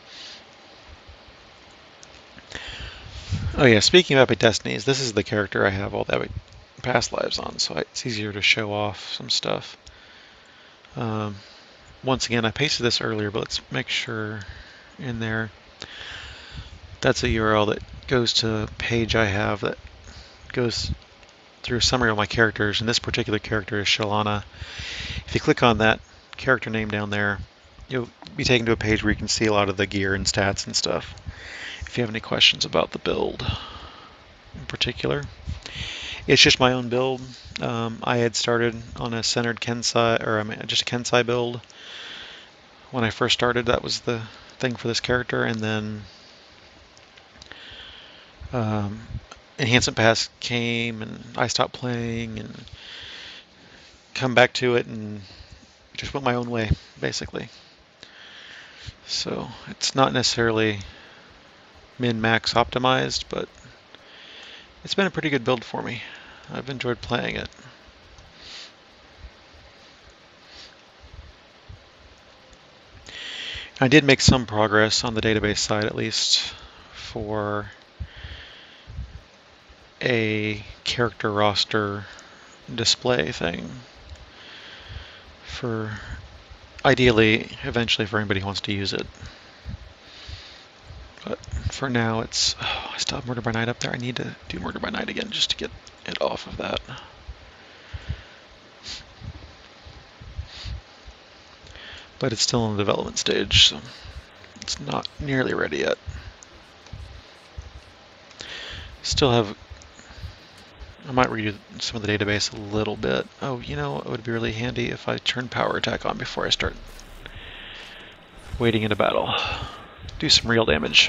Oh yeah, speaking of Epic Destinies, this is the character I have all the Epic past lives on, so it's easier to show off some stuff. Um, once again, I pasted this earlier, but let's make sure in there. That's a U R L that goes to a page I have that goes through a summary of my characters, and this particular character is Shalana. If you click on that character name down there, you'll be taken to a page where you can see a lot of the gear and stats and stuff. If you have any questions about the build in particular. It's just my own build. Um, I had started on a centered Kensai, or I mean, just a Kensai build. When I first started, that was the thing for this character, and then um, Enhancement Pass came, and I stopped playing, and come back to it, and just went my own way, basically. So it's not necessarily min-max optimized, but it's been a pretty good build for me. I've enjoyed playing it. I did make some progress on the database side, at least, for a character roster display thing. For ideally, eventually, for anybody who wants to use it. But for now, it's... Oh, I still have Murder by Night up there. I need to do Murder by Night again just to get it off of that. But it's still in the development stage, so it's not nearly ready yet. Still have... I might redo some of the database a little bit. Oh, you know, it would be really handy if I turn Power Attack on before I start wading into battle. Do some real damage.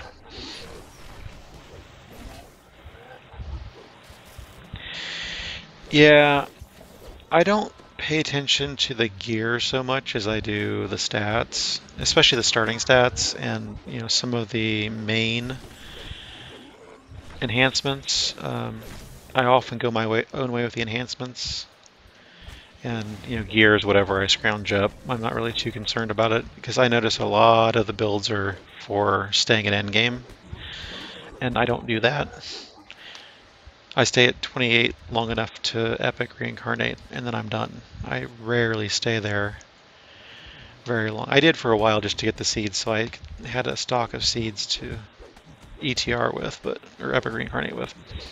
Yeah, I don't pay attention to the gear so much as I do the stats, especially the starting stats and, you know, some of the main enhancements. Um, I often go my way, own way with the enhancements, and, you know, gears, whatever I scrounge up. I'm not really too concerned about it because I notice a lot of the builds are for staying at endgame, and I don't do that. I stay at twenty-eight long enough to epic reincarnate, and then I'm done. I rarely stay there very long. I did for a while just to get the seeds, so I had a stock of seeds to E T R with, but or epic reincarnate with.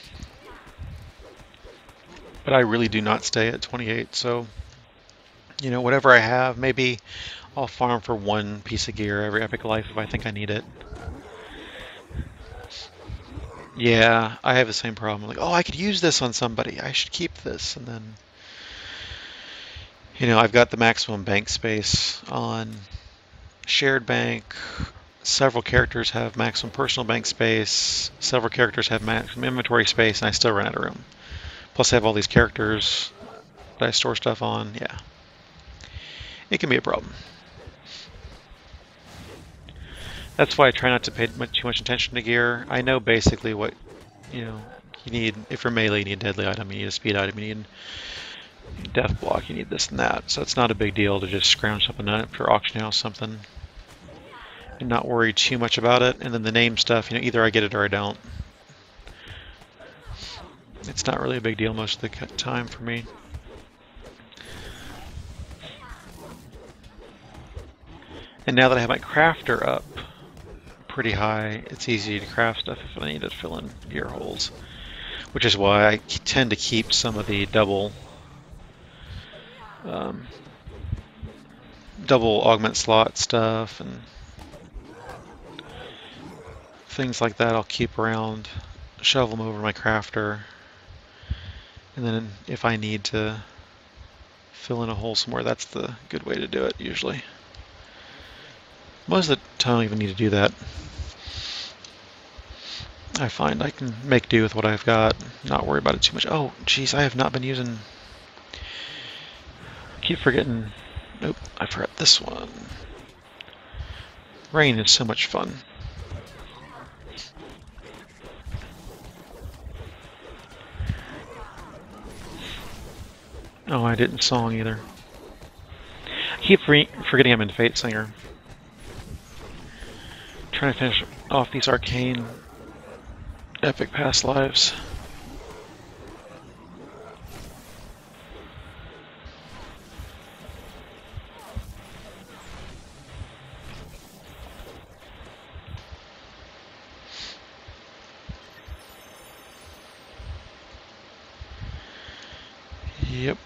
But I really do not stay at twenty-eight, so, you know, whatever I have, maybe I'll farm for one piece of gear every epic life if I think I need it. Yeah, I have the same problem. Like, oh, I could use this on somebody. I should keep this. And then, you know, I've got the maximum bank space on shared bank. Several characters have maximum personal bank space. Several characters have maximum inventory space, and I still run out of room. Plus, I have all these characters that I store stuff on. Yeah, it can be a problem. That's why I try not to pay much, too much attention to gear. I know basically what, you know, you need. If you're melee, you need a deadly item, you need a speed item, you need death block, you need this and that. So it's not a big deal to just scrounge something up for auction house something and not worry too much about it. And then the name stuff, you know, either I get it or I don't. It's not really a big deal most of the time for me. And now that I have my crafter up pretty high, it's easy to craft stuff if I need to fill in gear holes. Which is why I tend to keep some of the double um, double augment slot stuff and things like that. I'll keep around, shovel them over my crafter, and then if I need to fill in a hole somewhere, that's the good way to do it usually. Most of the time I don't even need to do that. I find I can make do with what I've got, not worry about it too much. Oh, geez, I have not been using... I keep forgetting... Nope, I forgot this one. Rain is so much fun. Oh, I didn't song either. I keep forgetting I'm in Fate Singer. Trying to finish off these arcane epic past lives. Yep.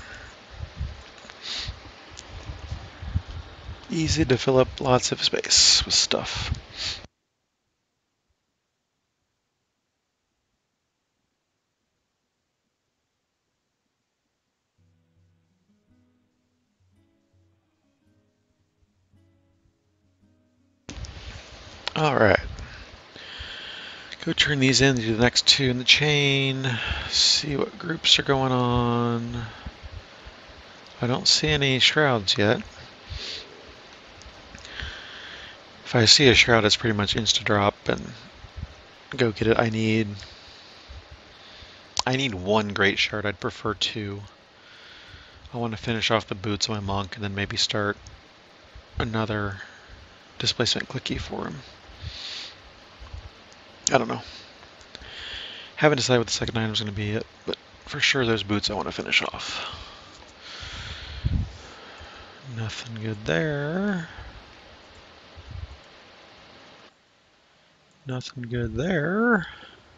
Easy to fill up lots of space with stuff. Alright. Go turn these in, do the next two in the chain, see what groups are going on. I don't see any shrouds yet. If I see a shroud, it's pretty much insta-drop and go get it. I need I need one great shard. I'd prefer two. I want to finish off the boots of my monk and then maybe start another displacement clicky for him. I don't know. Haven't decided what the second item is going to be yet, but for sure those boots I want to finish off. Nothing good there. Nothing good there.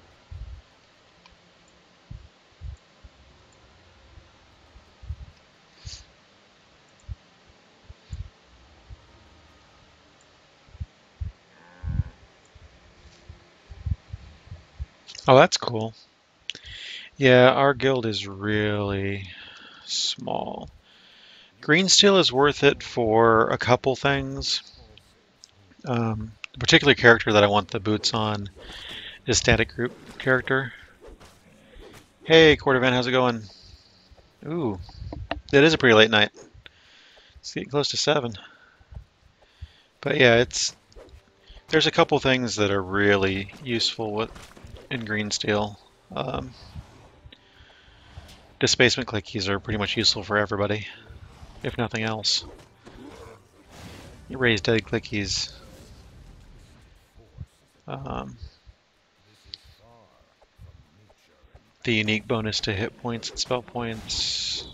Oh, that's cool. Yeah, our guild is really small. Green steel is worth it for a couple things. Um, the particular character that I want the boots on is Static Group character. Hey, Cordovan, how's it going? Ooh, it is a pretty late night. It's getting close to seven. But yeah, it's there's a couple things that are really useful with in green steel. Um, displacement clickies are pretty much useful for everybody, if nothing else. You raise dead clickies. Um, the unique bonus to hit points and spell points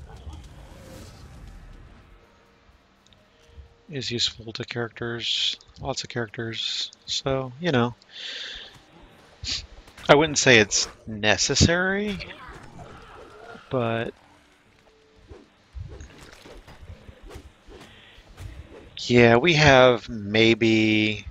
is useful to characters, lots of characters. So, you know, I wouldn't say it's necessary, but yeah, we have maybe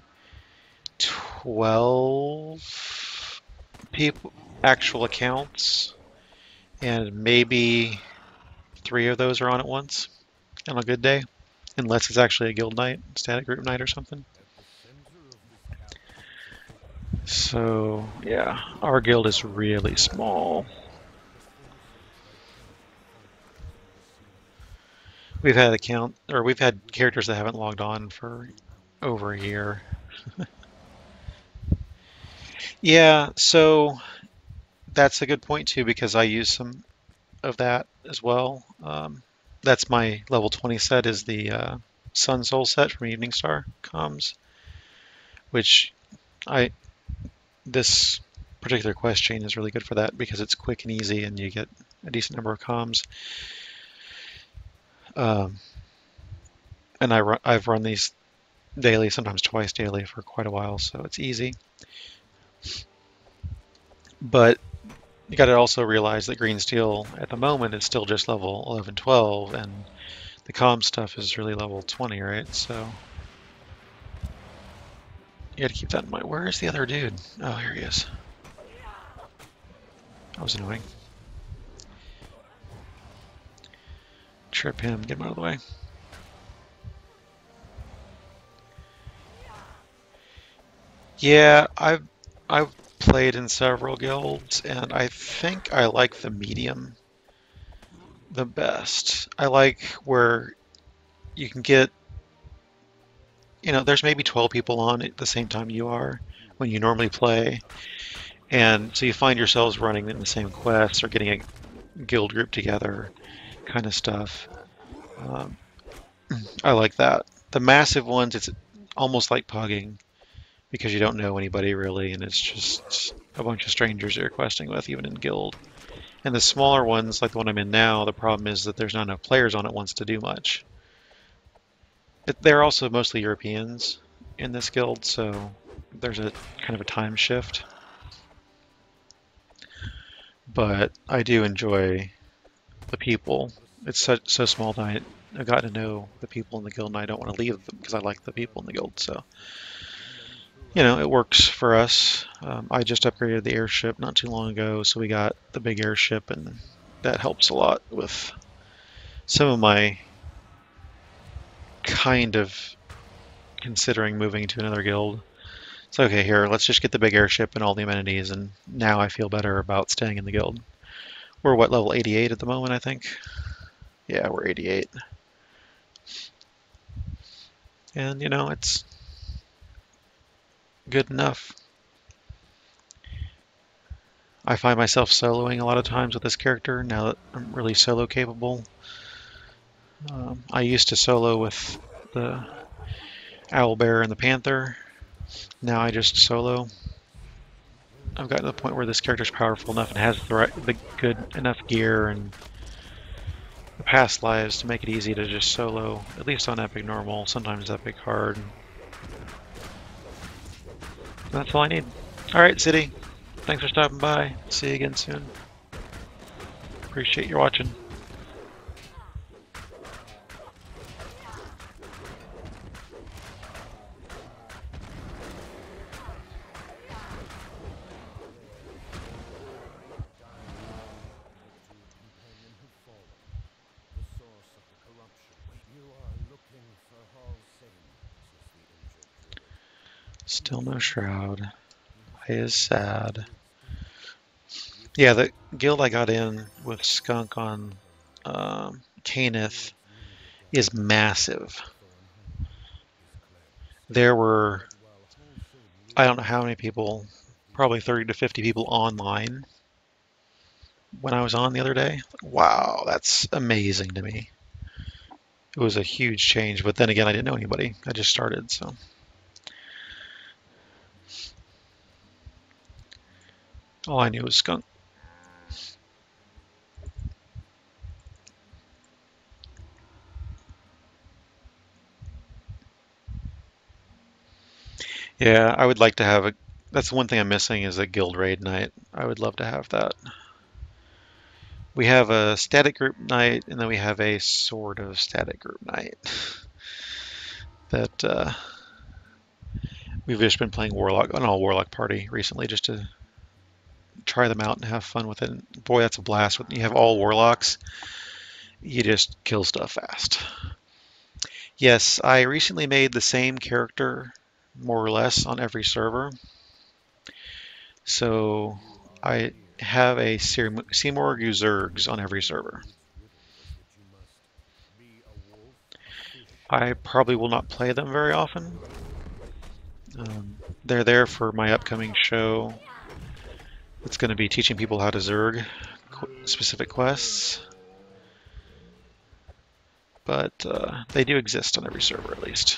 twelve people, actual accounts, and maybe three of those are on at once on a good day, unless it's actually a guild night, static group night or something. So yeah, our guild is really small. We've had account, or we've had characters that haven't logged on for over a year. Yeah, so that's a good point too, because I use some of that as well. Um, that's my level twenty set, is the uh, Sun Soul set from Evening Star comms, which I this particular quest chain is really good for that because it's quick and easy and you get a decent number of comms. Um, and I run, I've run these daily, sometimes twice daily for quite a while, so it's easy. But you got to also realize that Green Steel at the moment is still just level eleven, twelve, and the comm stuff is really level twenty, right? So you got to keep that in mind. Where is the other dude? Oh, here he is. That was annoying. Trip him, get him out of the way. Yeah, I've I've played in several guilds, and I think I like the medium the best. I like where you can get, you know, there's maybe twelve people on at the same time you are when you normally play, and so you find yourselves running in the same quests or getting a guild group together, kind of stuff. Um, I like that. The massive ones, it's almost like pugging because you don't know anybody really, and it's just a bunch of strangers you're questing with, even in guild. And the smaller ones, like the one I'm in now, the problem is that there's not enough players on it once to do much. But they're also mostly Europeans in this guild, so there's a kind of a time shift. But I do enjoy the people. It's so, so small that I, I've gotten to know the people in the guild, and I don't want to leave them because I like the people in the guild. So, you know, it works for us. Um, I just upgraded the airship not too long ago, so we got the big airship, and that helps a lot with some of my kind of considering moving to another guild. It's okay, here, let's just get the big airship and all the amenities, and now I feel better about staying in the guild. We're, what, level eighty-eight at the moment, I think? Yeah, we're eighty-eight. And, you know, it's good enough. I find myself soloing a lot of times with this character now that I'm really solo capable. Um, I used to solo with the Owlbear and the Panther. Now I just solo. I've gotten to the point where this character's powerful enough and has the right, the good enough gear and the past lives to make it easy to just solo, at least on Epic Normal, sometimes Epic Hard. That's all I need. Alright, City. Thanks for stopping by. See you again soon. Appreciate your watching. Still no shroud. I is sad. Yeah, the guild I got in with Skunk on um, Caneth is massive. There were, I don't know how many people, probably thirty to fifty people online when I was on the other day. Wow, that's amazing to me. It was a huge change, but then again, I didn't know anybody. I just started, so. All I knew was Skunk. Yeah, I would like to have a, that's one thing I'm missing is a guild raid night. I would love to have that. We have a static group night, and then we have a sort of static group night. that uh, we've just been playing Warlock, an all Warlock party recently, just to try them out and have fun with it. And boy, that's a blast. When you have all Warlocks, you just kill stuff fast. Yes, I recently made the same character, more or less, on every server. So I have a Simorgh Zergs on every server. I probably will not play them very often. Um, they're there for my upcoming show. It's going to be teaching people how to Zerg qu specific quests, but uh, they do exist on every server at least.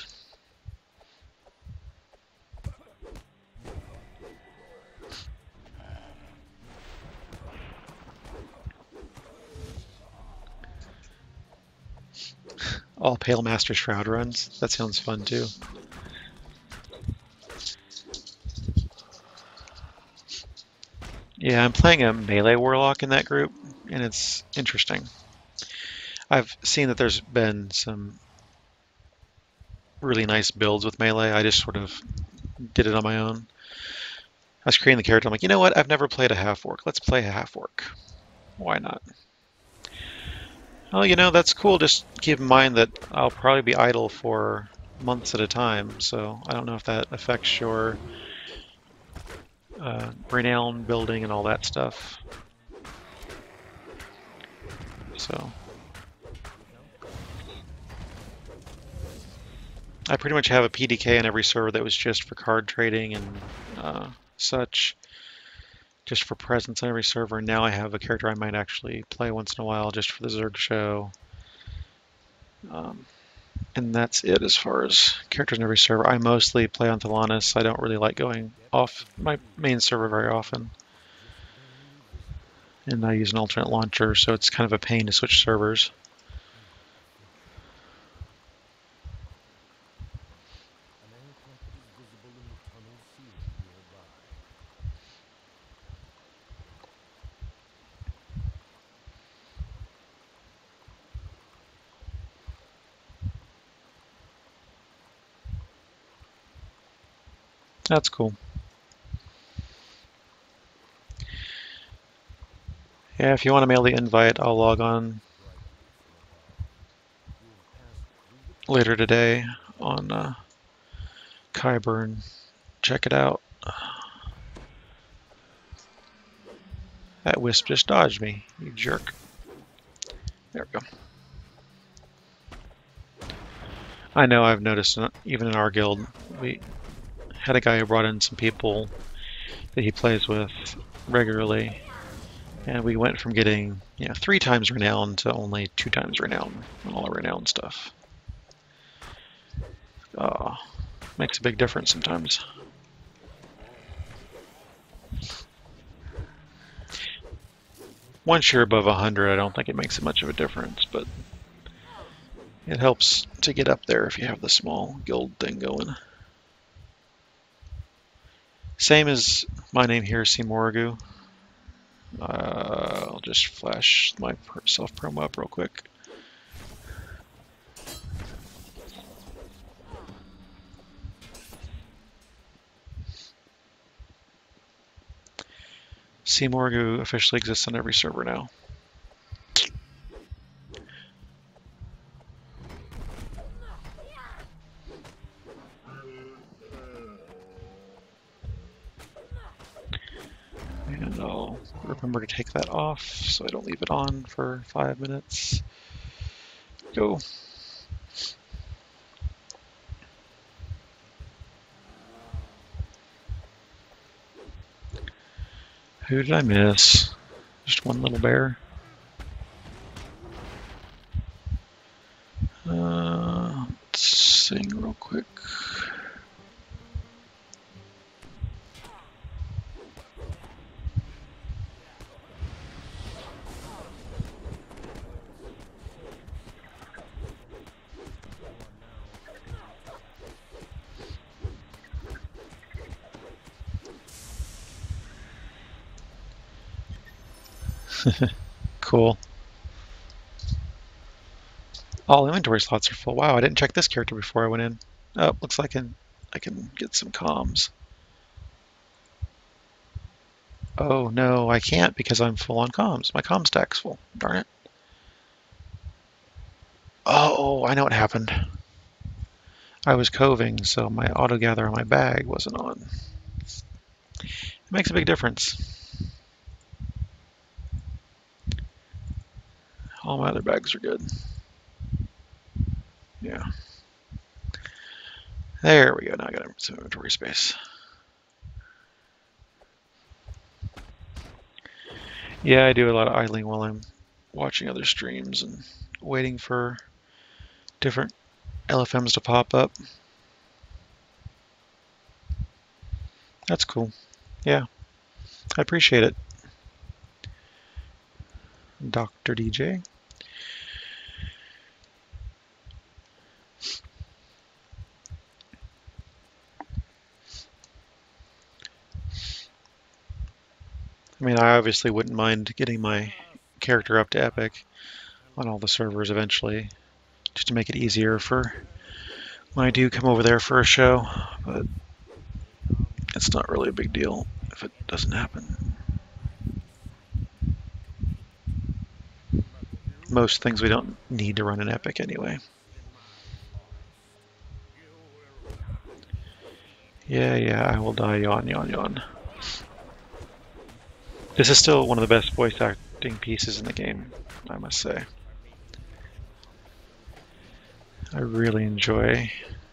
All Pale Master Shroud runs. That sounds fun too. Yeah, I'm playing a melee warlock in that group, and it's interesting. I've seen that there's been some really nice builds with melee. I just sort of did it on my own. I was creating the character. I'm like, you know what? I've never played a half orc. Let's play a half orc. Why not? Well, you know, that's cool. Just keep in mind that I'll probably be idle for months at a time, so I don't know if that affects your uh, renown building and all that stuff. So I pretty much have a P D K on every server that was just for card trading and uh, such, just for presence on every server. Now I have a character I might actually play once in a while just for the Zerg show. Um, and that's it as far as characters on every server. I mostly play on Thelanis. I don't really like going off my main server very often. And I use an alternate launcher, so it's kind of a pain to switch servers. That's cool. Yeah, if you want to mail the invite, I'll log on later today on uh, Kyber. Check it out. That wisp just dodged me, you jerk. There we go. I know, I've noticed, even in our guild, we had a guy who brought in some people that he plays with regularly, and we went from getting, you know, three times renown to only two times renown on all the renown stuff. Oh, makes a big difference sometimes. Once you're above one hundred, I don't think it makes much of a difference, but it helps to get up there if you have the small guild thing going. Same as my name here, Simorgu. Uh, I'll just flash my self-promo up real quick. Simorgu officially exists on every server now. And I'll remember to take that off so I don't leave it on for five minutes. Go. Who did I miss? Just one little bear. Uh, let's sing real quick. Cool. All inventory slots are full. Wow, I didn't check this character before I went in. Oh, looks like I can, I can get some comms. Oh no, I can't because I'm full on comms. My comm stack's full. Darn it. Oh, I know what happened. I was coving, so my auto gather on my bag wasn't on. It makes a big difference. All my other bags are good. Yeah. There we go. Now I got some inventory space. Yeah, I do a lot of idling while I'm watching other streams and waiting for different L F Ms to pop up. That's cool. Yeah, I appreciate it, Doctor D J. I mean, I obviously wouldn't mind getting my character up to Epic on all the servers eventually, just to make it easier for when I do come over there for a show, but it's not really a big deal if it doesn't happen. Most things we don't need to run in Epic anyway. Yeah, yeah, I will die, yawn, yawn, yawn. This is still one of the best voice acting pieces in the game, I must say. I really enjoy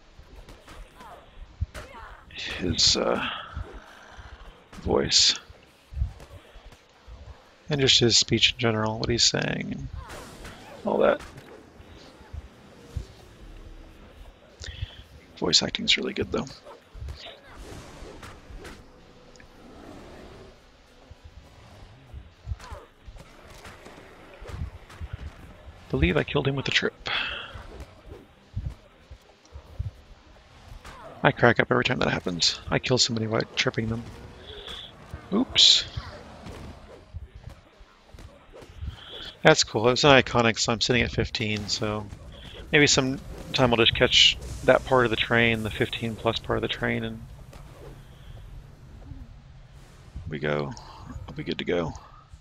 his uh, voice. And just his speech in general, what he's saying, and all that. Voice acting's really good, though. Believe I killed him with the trip. I crack up every time that happens. I kill somebody by tripping them. Oops. That's cool. It was an iconic, so I'm sitting at fifteen, so maybe sometime I'll just catch that part of the train, the fifteen plus part of the train, and we go. I'll be good to go.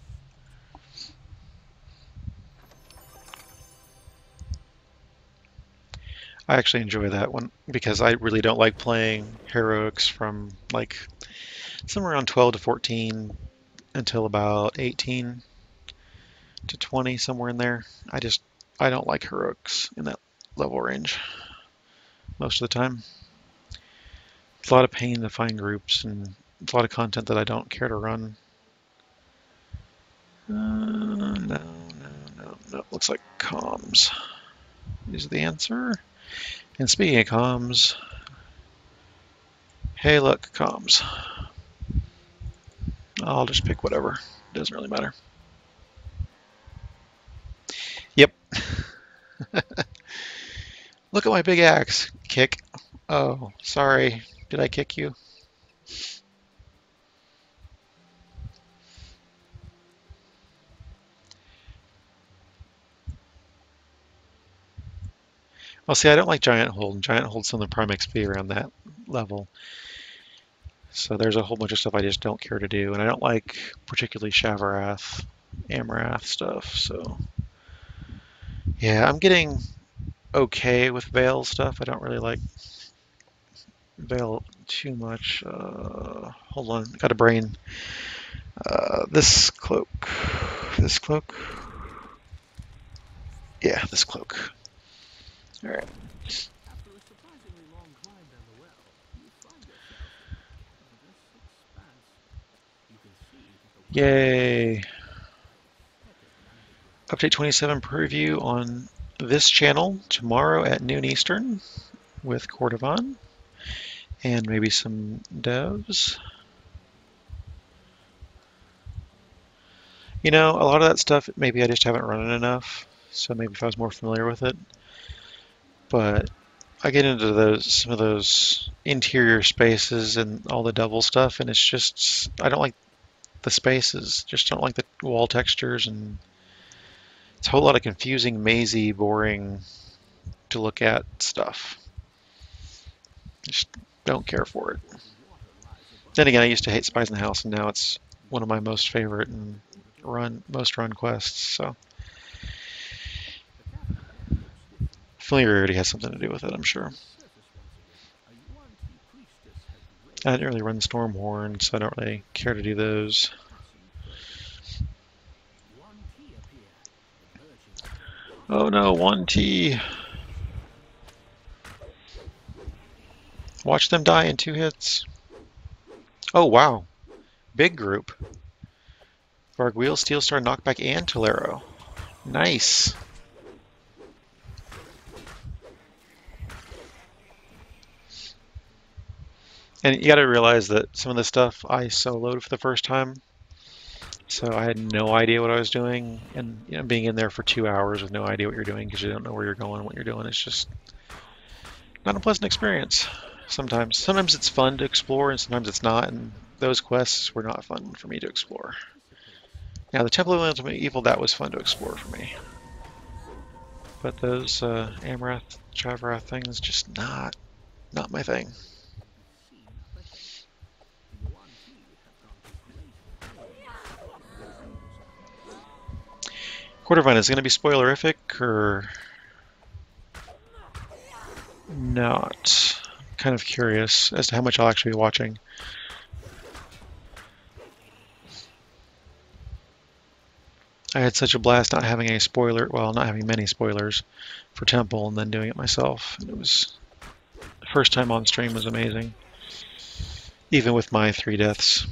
I actually enjoy that one because I really don't like playing heroics from like somewhere around twelve to fourteen until about eighteen to twenty, somewhere in there. I just, I don't like heroics in that level range most of the time. It's a lot of pain to find groups, and it's a lot of content that I don't care to run. Uh, no, no, no, no. Looks like comms is the answer. And speaking of comms, hey, look, comms. I'll just pick whatever. Doesn't really matter. Yep. Look at my big axe. Kick. Oh, sorry. Did I kick you? Well, see, I don't like Giant Hold, and Giant Hold's some of the prime X P around that level. So there's a whole bunch of stuff I just don't care to do, and I don't like particularly Shavarath, Amarath stuff, so... Yeah, I'm getting okay with Veil stuff. I don't really like Veil too much. Uh, hold on, got a brain. Uh, this cloak. This cloak? Yeah, this cloak. Alright. Yay! Update twenty-seven preview on this channel tomorrow at noon Eastern with Cordovan and maybe some devs. You know, a lot of that stuff, maybe I just haven't run it enough, so maybe if I was more familiar with it. But I get into those some of those interior spaces and all the devil stuff, and it's just, I don't like the spaces, just don't like the wall textures, and it's a whole lot of confusing, mazy, boring to look at stuff. Just don't care for it. Then again, I used to hate Spies in the House, and now it's one of my most favorite and run most run quests. So familiarity has something to do with it, I'm sure. I didn't really run Stormhorn, so I don't really care to do those. Oh no, one T. Watch them die in two hits. Oh wow, big group. Spark Wheel, Steel Star, Knockback, and Tolero. Nice. And you got to realize that some of the stuff I soloed for the first time, so I had no idea what I was doing, and you know, being in there for two hours with no idea what you're doing because you don't know where you're going, what you're doing, it's just not a pleasant experience. Sometimes, sometimes it's fun to explore, and sometimes it's not. And those quests were not fun for me to explore. Now, the Temple of Ultimate Evil, that was fun to explore for me. But those uh, Amarath, Chavrath things, just not, not my thing. Quartervine, is it going to be spoilerific or not? I'm kind of curious as to how much I'll actually be watching. I had such a blast not having a spoiler, well, not having many spoilers for Temple and then doing it myself. And it was, the first time on stream was amazing, even with my three deaths.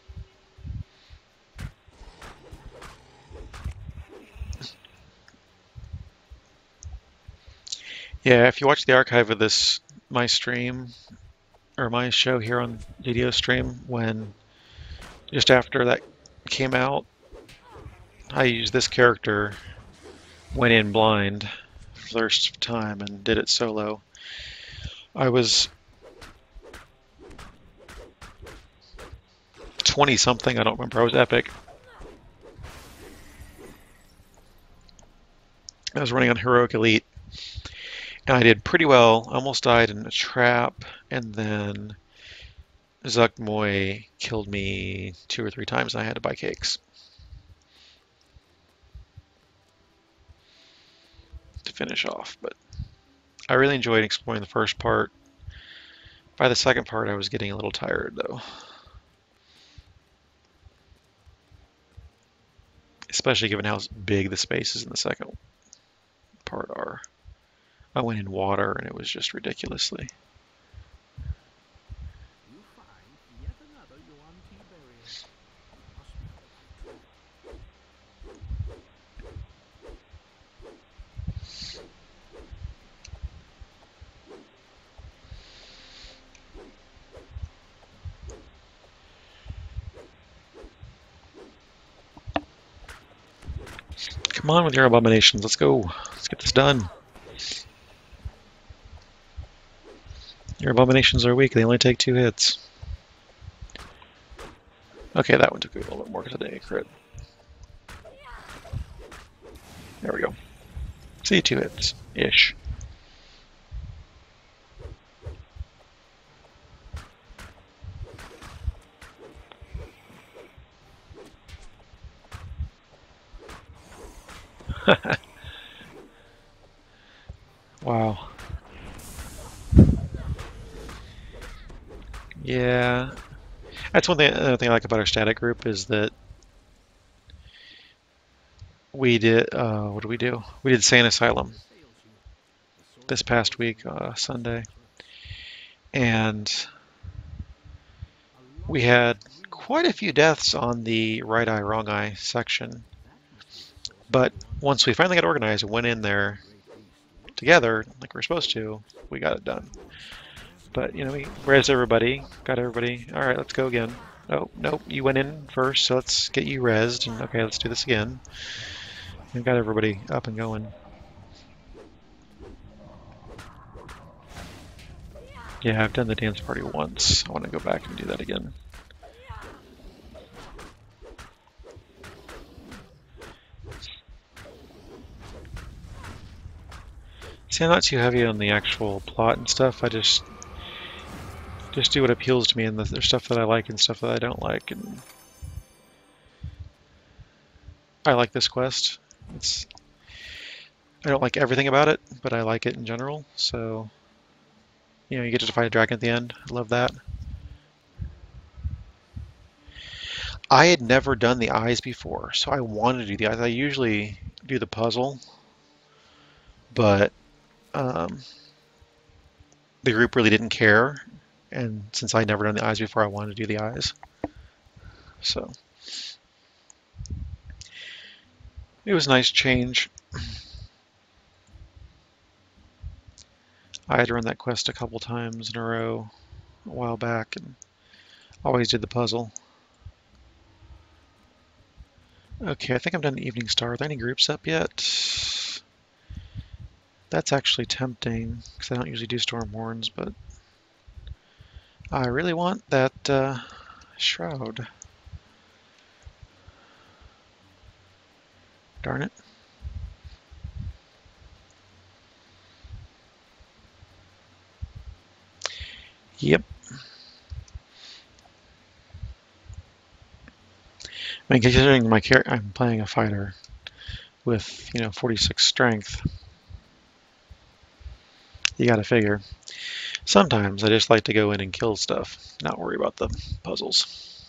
Yeah, if you watch the archive of this, my stream, or my show here on Video Stream, when just after that came out, I used this character, went in blind for the first time and did it solo. I was twenty something, I don't remember, I was epic. I was running on Heroic Elite, and I did pretty well, almost died in a trap, and then Zuckmoy killed me two or three times and I had to buy cakes to finish off. But I really enjoyed exploring the first part. By the second part, I was getting a little tired though. Especially given how big the spaces in the second part are. I went in water and it was just ridiculously. Come on with your abominations, let's go. Let's get this done. Your abominations are weak, they only take two hits. Okay, that one took a little bit more because I didn't crit. There we go. See, two hits-ish. Wow. Yeah. That's one thing, another thing I like about our static group is that we did, uh, what did we do? We did Sand Asylum this past week, uh, Sunday. And we had quite a few deaths on the right eye, wrong eye section. But once we finally got organized and went in there together, like we're supposed to, we got it done. But, you know, we rezzed everybody, got everybody, all right, let's go again. Oh, nope, you went in first, so let's get you rezzed, and okay, let's do this again. And got everybody up and going. Yeah, I've done the dance party once. I want to go back and do that again. See, I'm not too heavy on the actual plot and stuff. I just just do what appeals to me, and there's stuff that I like and stuff that I don't like. And I like this quest. It's I don't like everything about it, but I like it in general. So, you know, you get to fight a dragon at the end. I love that. I had never done the eyes before, so I wanted to do the eyes. I usually do the puzzle, but um, the group really didn't care, and since I'd never done the eyes before, I wanted to do the eyes. So, It was a nice change. I had run that quest a couple times in a row a while back and always did the puzzle. Okay, I think I'm done Evening Star. Are there any groups up yet? That's actually tempting because I don't usually do Stormhorns, but I really want that uh, Shroud. Darn it. Yep. I mean, considering my character, I'm playing a fighter with, you know, forty-six strength. You gotta figure. Sometimes I just like to go in and kill stuff, not worry about the puzzles.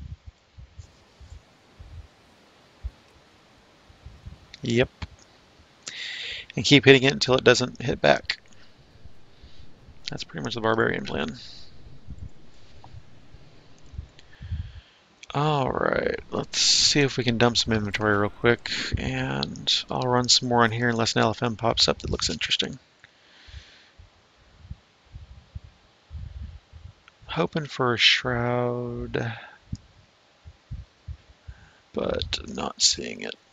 Yep. And keep hitting it until it doesn't hit back. That's pretty much the barbarian plan. Alright, let's see if we can dump some inventory real quick, and I'll run some more in here unless an L F M pops up that looks interesting. Hoping for a Shroud, but not seeing it.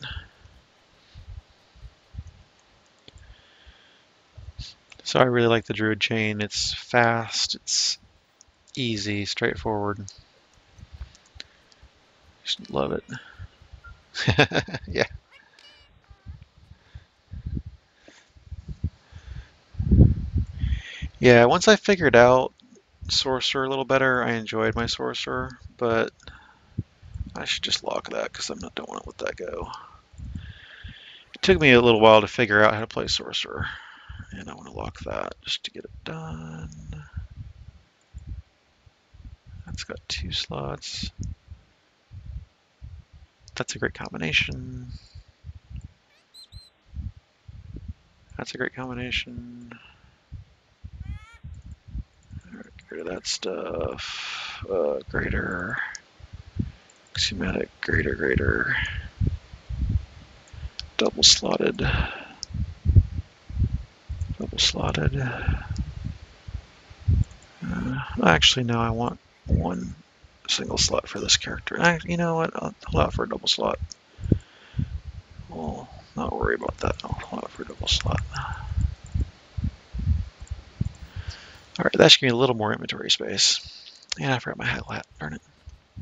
So I really like the Druid Chain. It's fast, it's easy, straightforward. Just love it. Yeah. Yeah, once I figured out Sorcerer a little better, I enjoyed my Sorcerer, but I should just lock that because I don't want to let that go. It took me a little while to figure out how to play Sorcerer, and I want to lock that just to get it done. That's got two slots. That's a great combination. That's a great combination. All right, get rid of that stuff. Uh, greater. Axiomatic, greater, greater. Double slotted. Double slotted. Uh, actually, no, I want one single slot for this character. I, you know what? I'll hold out for a double slot. We'll not worry about that. I'll hold out for a double slot. Alright, that should give me a little more inventory space. And I forgot my hat. Darn it.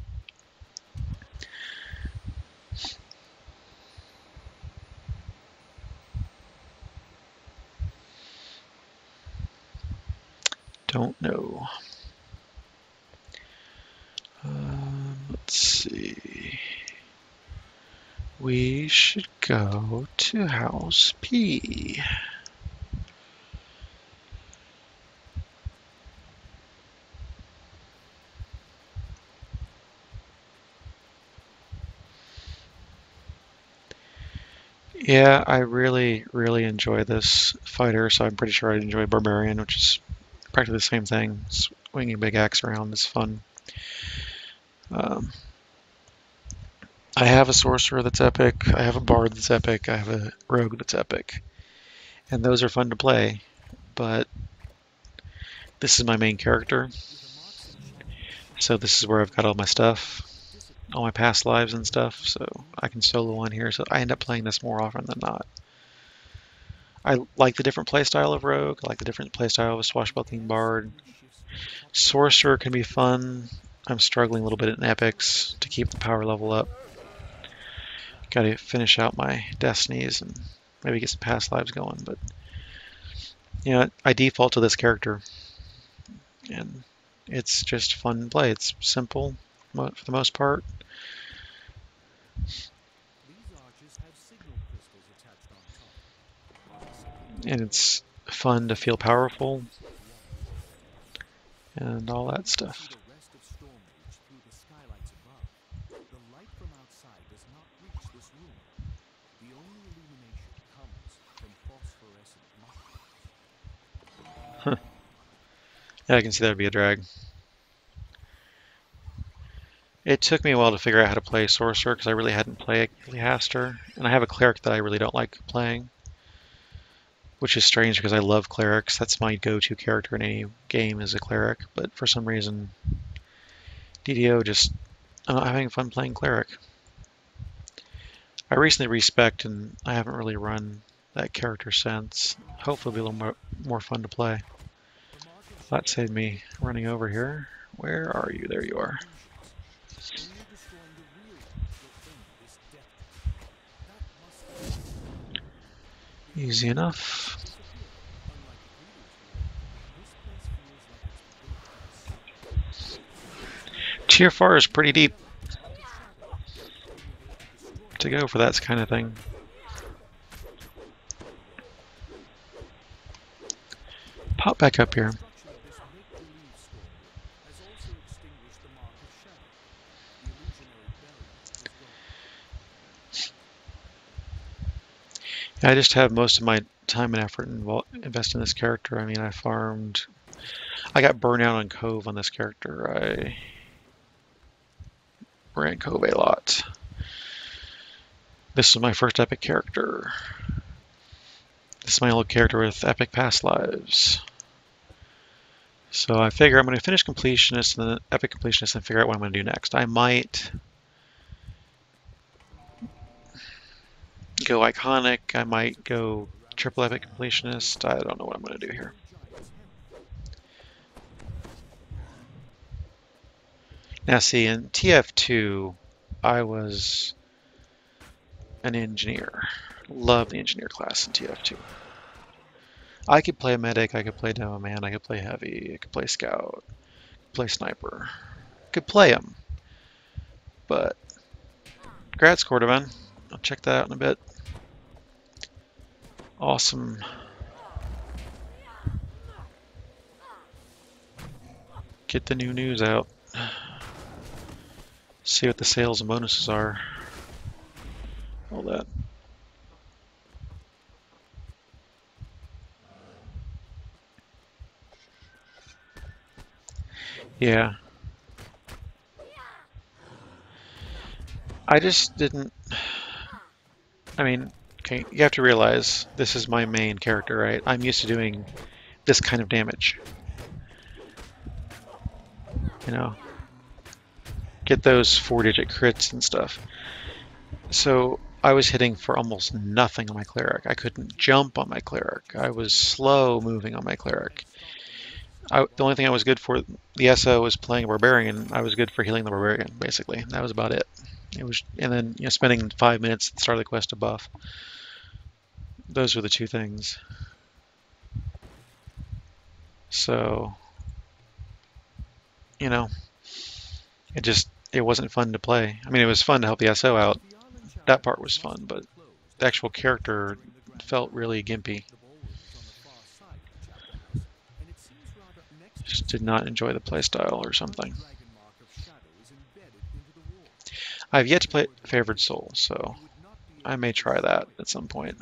Don't know. Um, let's see. We should go to House P. Yeah, I really, really enjoy this fighter, so I'm pretty sure I'd enjoy Barbarian, which is practically the same thing. Swinging a big axe around is fun. Um, I have a Sorcerer that's epic, I have a Bard that's epic, I have a Rogue that's epic. And those are fun to play, but this is my main character. So this is where I've got all my stuff, all my past lives and stuff, so I can solo on here, so I end up playing this more often than not. I like the different playstyle of Rogue, I like the different playstyle of a Swashbuckling Bard. Sorcerer can be fun. I'm struggling a little bit in Epics to keep the power level up. Gotta finish out my Destinies and maybe get some past lives going, but you know, I default to this character, and it's just fun to play. It's simple for the most part. And it's fun to feel powerful and all that stuff. Huh. Yeah, I can see that would be a drag. It took me a while to figure out how to play Sorcerer because I really hadn't played Leaster, and I have a cleric that I really don't like playing, which is strange because I love clerics. That's my go-to character in any game is a cleric, but for some reason D D O just, I'm not having fun playing cleric. I recently respec'd and I haven't really run that character since. Hopefully it'll be a little more, more fun to play. That saved me running over here. Where are you? There you are. Easy enough. Tier four is pretty deep to go for that kind of thing. Pop back up here. I just have most of my time and effort invest in this character. I mean, I farmed. I got burnt out on Cove on this character. I ran Cove a lot. This is my first epic character. This is my old character with epic past lives. So I figure I'm going to finish completionist and then epic completionist and figure out what I'm going to do next. I might go iconic. I might go triple epic completionist. I don't know what I'm going to do here. Now see, in T F two, I was an engineer. Love the engineer class in T F two. I could play medic, I could play demo man, I could play heavy, I could play scout, play sniper. I could play them. But Grad Cordovan, I'll check that out in a bit. Awesome. Get the new news out. See what the sales and bonuses are. All that. Yeah. I just didn't... I mean, okay, you have to realize this is my main character, right? I'm used to doing this kind of damage. You know? Get those four-digit crits and stuff. So I was hitting for almost nothing on my cleric. I couldn't jump on my cleric. I was slow moving on my cleric. I, the only thing I was good for, the S O was playing a barbarian. I was good for healing the barbarian, basically. That was about it. It was, and then you know, spending five minutes at the start of the quest to buff. Those were the two things. So, you know, it just it wasn't fun to play. I mean, it was fun to help the S O out. That part was fun, but the actual character felt really gimpy. Just did not enjoy the playstyle or something. I've yet to play Favored Soul, so I may try that at some point.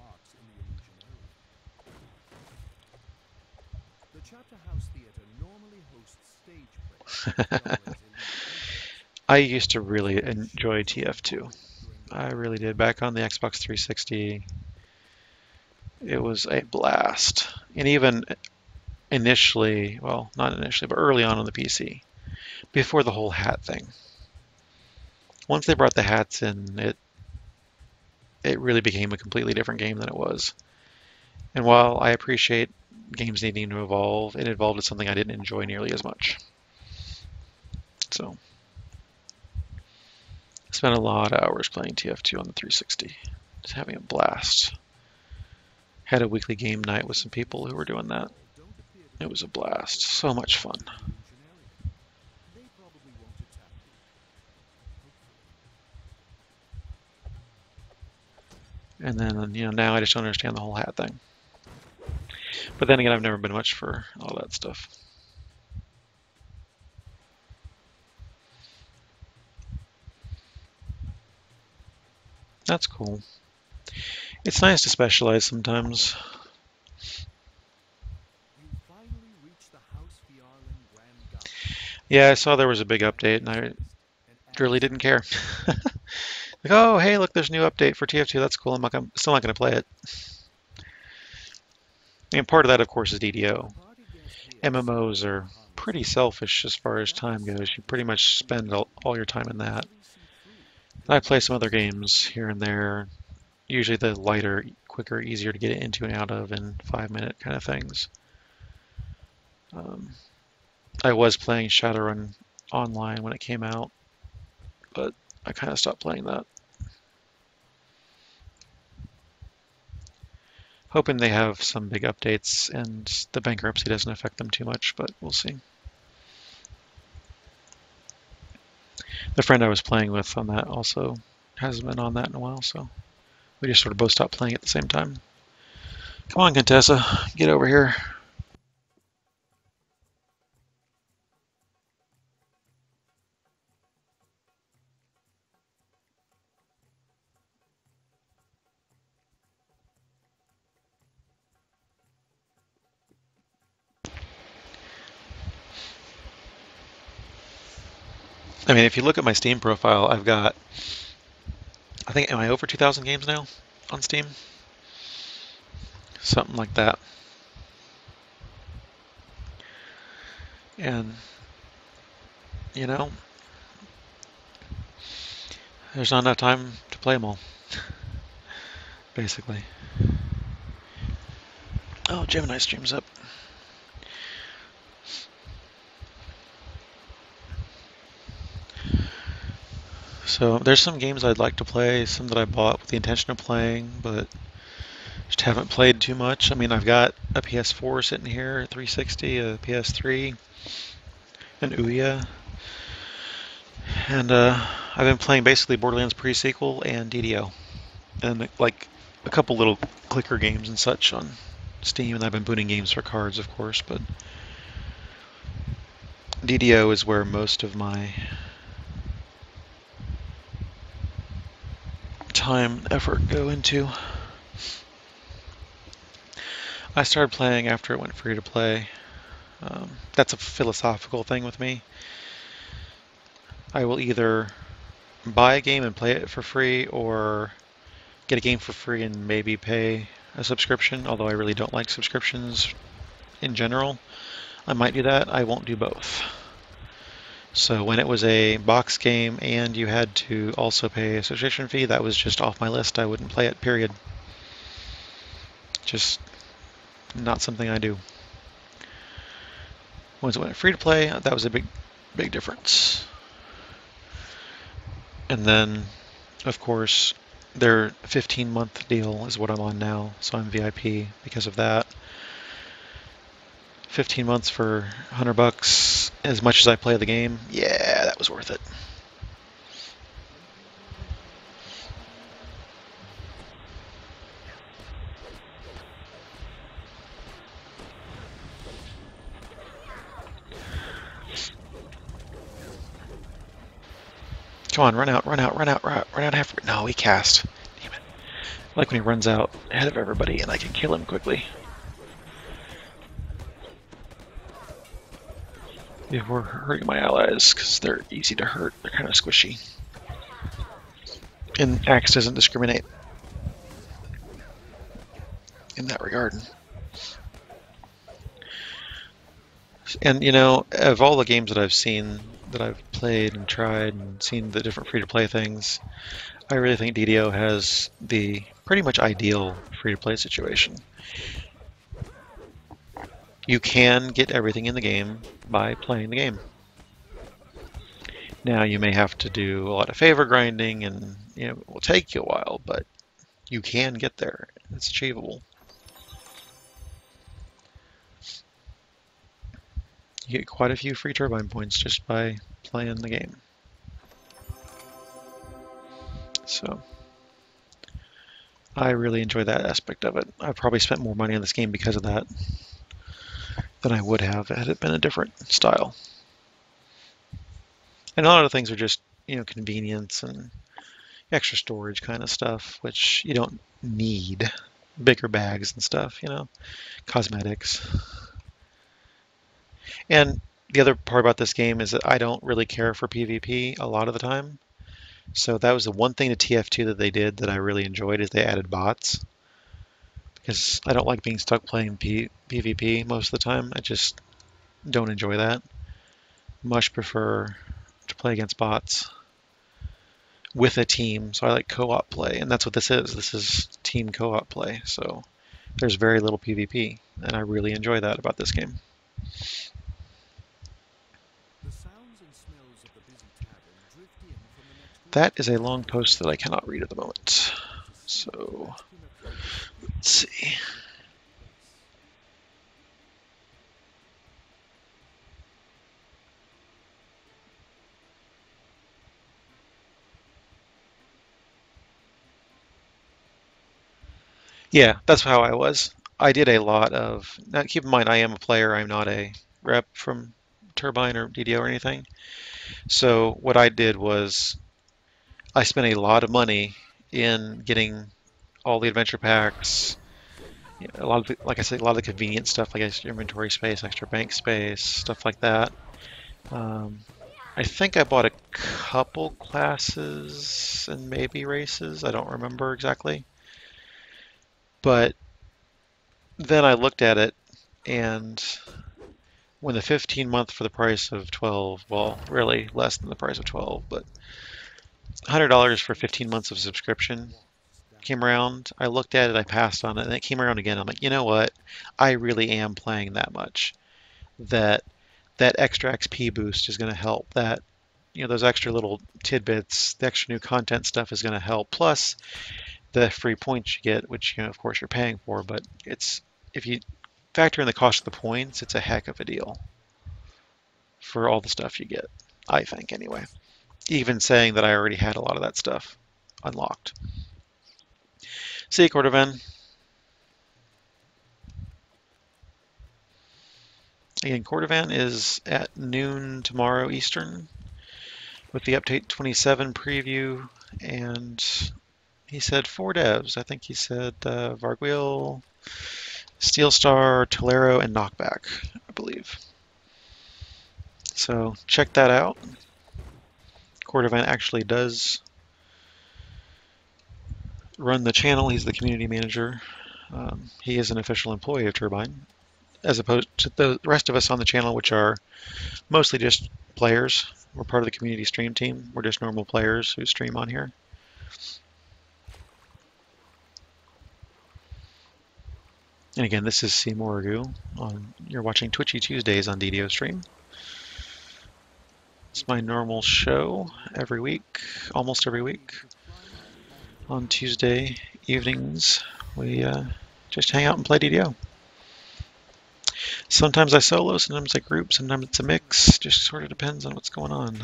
I used to really enjoy T F two. I really did. Back on the Xbox three sixty, it was a blast. And even initially, well, not initially, but early on on the P C, before the whole hat thing. Once they brought the hats in, it it really became a completely different game than it was. And while I appreciate games needing to evolve, it evolved into something I didn't enjoy nearly as much. So, I spent a lot of hours playing T F two on the three sixty, just having a blast. Had a weekly game night with some people who were doing that. It was a blast. So much fun. And then, you know, now I just don't understand the whole hat thing. But then again, I've never been much for all that stuff. That's cool. It's nice to specialize sometimes. Yeah, I saw there was a big update, and I really didn't care. Like, oh, hey, look, there's a new update for T F two. That's cool. I'm, not gonna, still not going to play it. And part of that, of course, is D D O. M M Os are pretty selfish as far as time goes. You pretty much spend all, all your time in that. I play some other games here and there, usually the lighter, quicker, easier to get into and out of in five minute kind of things. Um, I was playing Shadowrun online when it came out, but I kind of stopped playing that. Hoping they have some big updates and the bankruptcy doesn't affect them too much, but we'll see. The friend I was playing with on that also hasn't been on that in a while, so we just sort of both stopped playing at the same time. Come on, Contessa, get over here. I mean, if you look at my Steam profile, I've got, I think, am I over two thousand games now on Steam? Something like that. And, you know, there's not enough time to play them all, basically. Oh, Gemini stream's up. So there's some games I'd like to play, some that I bought with the intention of playing, but just haven't played too much. I mean, I've got a P S four sitting here, a three sixty, a P S three, an Ouya, and uh, I've been playing basically Borderlands pre-sequel and D D O, and like a couple little clicker games and such on Steam, and I've been booting games for cards, of course, but D D O is where most of my time, effort go into. I started playing after it went free to play. Um, that's a philosophical thing with me. I will either buy a game and play it for free, or get a game for free and maybe pay a subscription, although I really don't like subscriptions in general. I might do that. I won't do both. So when it was a box game and you had to also pay a subscription fee, that was just off my list. I wouldn't play it, period. Just not something I do. Once it went free to play, that was a big, big difference. And then, of course, their fifteen month deal is what I'm on now, so I'm V I P because of that. fifteen months for one hundred bucks, as much as I play the game, yeah, that was worth it. Come on, run out, run out, run out, run out, run out half. No, he cast. Damn it. I like when he runs out ahead of everybody and I can kill him quickly. Yeah, we're hurting my allies because they're easy to hurt. They're kind of squishy. And Axe doesn't discriminate in that regard. And, you know, of all the games that I've seen, that I've played and tried and seen the different free-to-play things, I really think D D O has the pretty much ideal free-to-play situation. You can get everything in the game by playing the game. Now you may have to do a lot of favor grinding and, you know, it will take you a while, but you can get there. It's achievable. You get quite a few free turbine points just by playing the game. So I really enjoy that aspect of it. I've probably spent more money on this game because of that than I would have had it been a different style. And a lot of things are just, you know, convenience and extra storage kind of stuff, which you don't need. Bigger bags and stuff, you know, cosmetics. And the other part about this game is that I don't really care for PvP a lot of the time. So that was the one thing to T F two that they did that I really enjoyed is they added bots. Because I don't like being stuck playing P PvP most of the time. I just don't enjoy that. Much prefer to play against bots with a team. So I like co-op play, and that's what this is. This is team co-op play. So there's very little PvP, and I really enjoy that about this game. That is a long post that I cannot read at the moment. So let's see. Yeah, that's how I was. I did a lot of, now keep in mind I am a player, I'm not a rep from Turbine or D D O or anything. So what I did was I spent a lot of money in getting all the adventure packs, you know, a lot of, the, like I said, a lot of the convenient stuff like extra inventory space, extra bank space, stuff like that. Um, I think I bought a couple classes and maybe races. I don't remember exactly. But then I looked at it, and when the fifteen month for the price of twelve, well, really less than the price of twelve, but one hundred dollars for fifteen months of subscription came around, I looked at it, I passed on it, and it came around again. I'm like, you know what? I really am playing that much. That that extra X P boost is going to help. That, you know, those extra little tidbits, the extra new content stuff is going to help. Plus the free points you get, which, you know, of course you're paying for, but it's, if you factor in the cost of the points, it's a heck of a deal for all the stuff you get, I think, anyway. Even saying that I already had a lot of that stuff unlocked. See you, Cordovan. Again, Cordovan is at noon tomorrow Eastern with the Update twenty-seven preview, and he said four devs. I think he said uh, Varguil, Steelstar, Tolero, and Knockback, I believe. So check that out. Cordovan actually does run the channel. He's the community manager. Um, he is an official employee of Turbine, as opposed to the rest of us on the channel, which are mostly just players. We're part of the community stream team. We're just normal players who stream on here. And again, this is Seymour Ragu. On, you're watching Twitchy Tuesdays on D D O Stream. It's my normal show every week, almost every week. On Tuesday evenings, we uh, just hang out and play D D O. Sometimes I solo, sometimes I group, sometimes it's a mix. Just sort of depends on what's going on.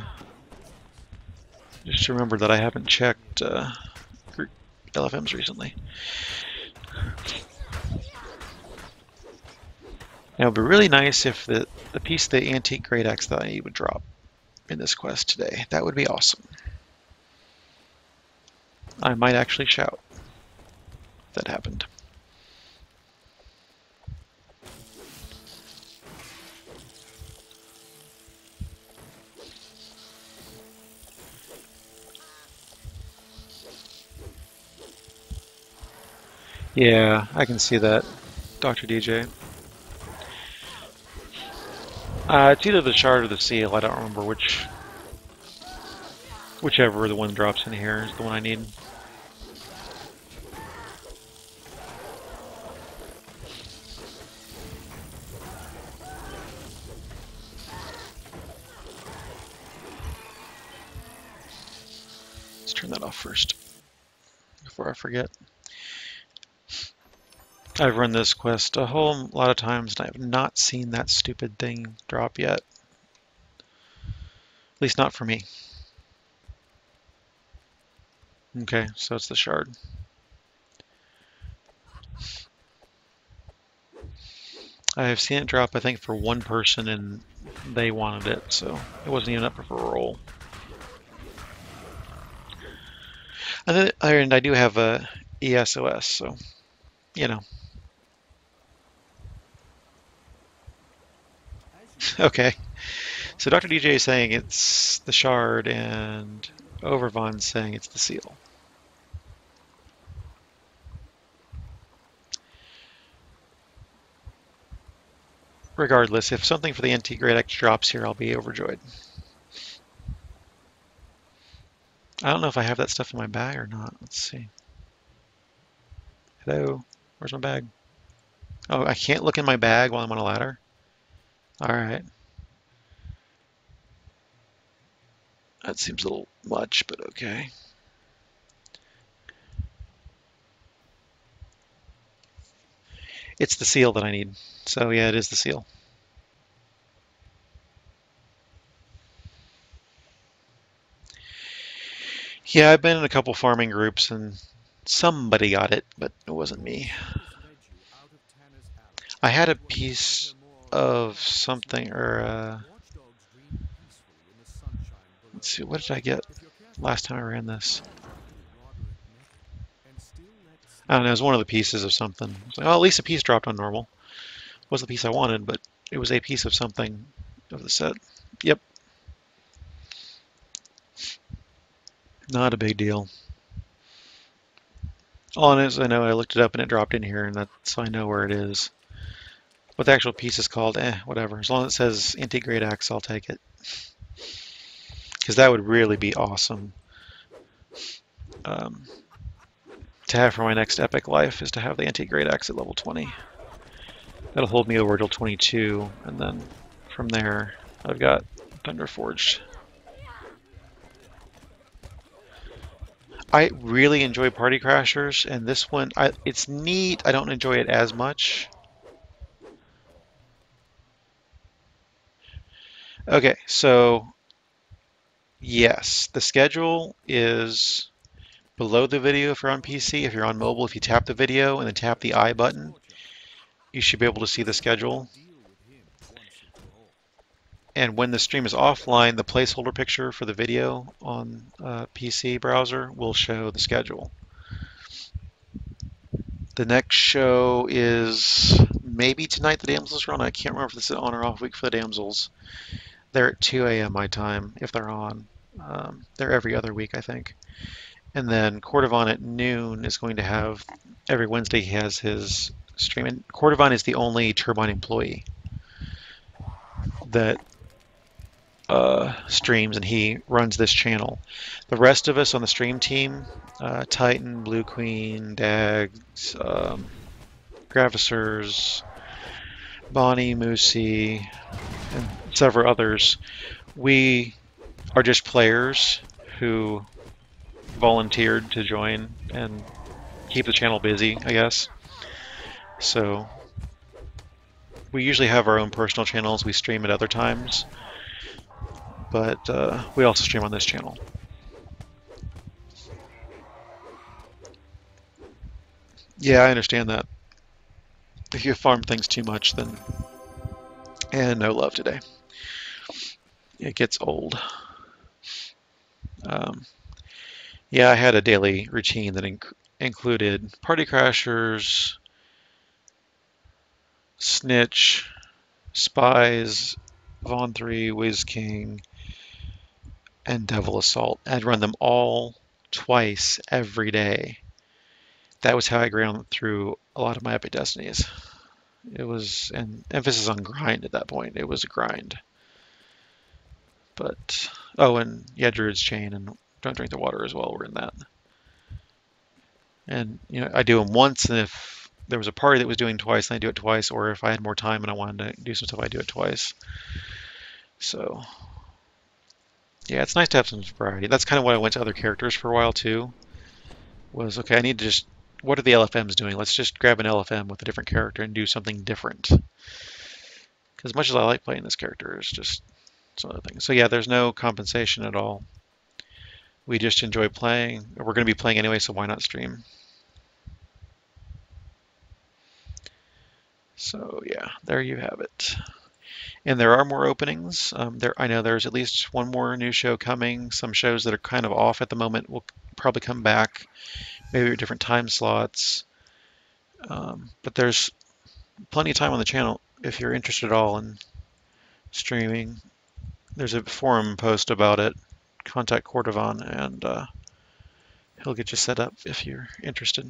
Just remember that I haven't checked uh, group L F Ms recently. Now, it would be really nice if the, the piece of the Antique Great Axe that I need would drop in this quest today. That would be awesome. I might actually shout if that happened. Yeah, I can see that, Doctor D J. Uh, it's either the shard or the seal. I don't remember which. Whichever the one drops in here is the one I need. Let's turn that off first before I forget. I've run this quest a whole lot of times and I have not seen that stupid thing drop yet. At least not for me. Okay, so it's the shard. I have seen it drop, I think, for one person and they wanted it, so it wasn't even up for a roll. And, then, and I do have a E S O S, so, you know. Okay. So Doctor D J is saying it's the shard, and Overvon's saying it's the seal. Regardless, if something for the N T Great X drops here, I'll be overjoyed. I don't know if I have that stuff in my bag or not. Let's see. Hello? Where's my bag? Oh, I can't look in my bag while I'm on a ladder? Alright. That seems a little much, but okay. It's the seal that I need. So yeah, it is the seal. Yeah, I've been in a couple farming groups and somebody got it, but it wasn't me. I had a piece of something, or uh, let's see, what did I get last time I ran this? I don't know, it was one of the pieces of something. I was like, oh, at least a piece dropped on normal. It wasn't the piece I wanted, but it was a piece of something of the set. Yep. Not a big deal. All it is, I know I looked it up and it dropped in here, and that's so I know where it is. What the actual piece is called, eh, whatever. As long as it says Anti-Great Axe, I'll take it. Because that would really be awesome. Um, to have for my next epic life is to have the Anti-Great Axe at level twenty. That'll hold me over till twenty-two, and then from there I've got Thunderforged. I really enjoy Party Crashers, and this one, I, it's neat. I don't enjoy it as much. Okay, so yes, the schedule is below the video if you're on P C. If you're on mobile, if you tap the video and then tap the I button, you should be able to see the schedule. And when the stream is offline, the placeholder picture for the video on uh, P C browser will show the schedule. The next show is maybe tonight the Damsels run. I can't remember if this is on or off week for the Damsels. They're at two A M my time if they're on. Um, they're every other week, I think. And then Cordovan at noon is going to have, every Wednesday he has his stream. And Cordovan is the only Turbine employee that uh, streams, and he runs this channel. The rest of us on the stream team, uh, Titan, Blue Queen, Dags, um, Gravissers, Bonnie, Moosey, and several others, we are just players who volunteered to join and keep the channel busy, I guess. So we usually have our own personal channels. We stream at other times, but uh, we also stream on this channel. Yeah, I understand that. If you farm things too much, then... And no love today. It gets old. Um, yeah, I had a daily routine that inc included Party Crashers, Snitch, Spies, Vaughn three, Wiz King, and Devil Assault. I'd run them all twice every day. That was how I ground through a lot of my Epic Destinies. It was an emphasis on grind at that point. It was a grind. But, oh, and yeah, Druid's Chain and Don't Drink the Water as well were in that. And, you know, I do them once, and if there was a party that was doing twice, then I do it twice, or if I had more time and I wanted to do some stuff, I do it twice. So, yeah, it's nice to have some variety. That's kind of why I went to other characters for a while, too. Was, okay, I need to just, what are the L F Ms doing? Let's just grab an L F M with a different character and do something different. Because as much as I like playing this character, it's just some other things. So yeah, there's no compensation at all. We just enjoy playing. We're going to be playing anyway, so why not stream? So yeah, there you have it. And there are more openings. Um, there, I know there's at least one more new show coming. Some shows that are kind of off at the moment will probably come back, maybe at different time slots. Um, but there's plenty of time on the channel if you're interested at all in streaming. There's a forum post about it. Contact Cordovan and uh, he'll get you set up if you're interested.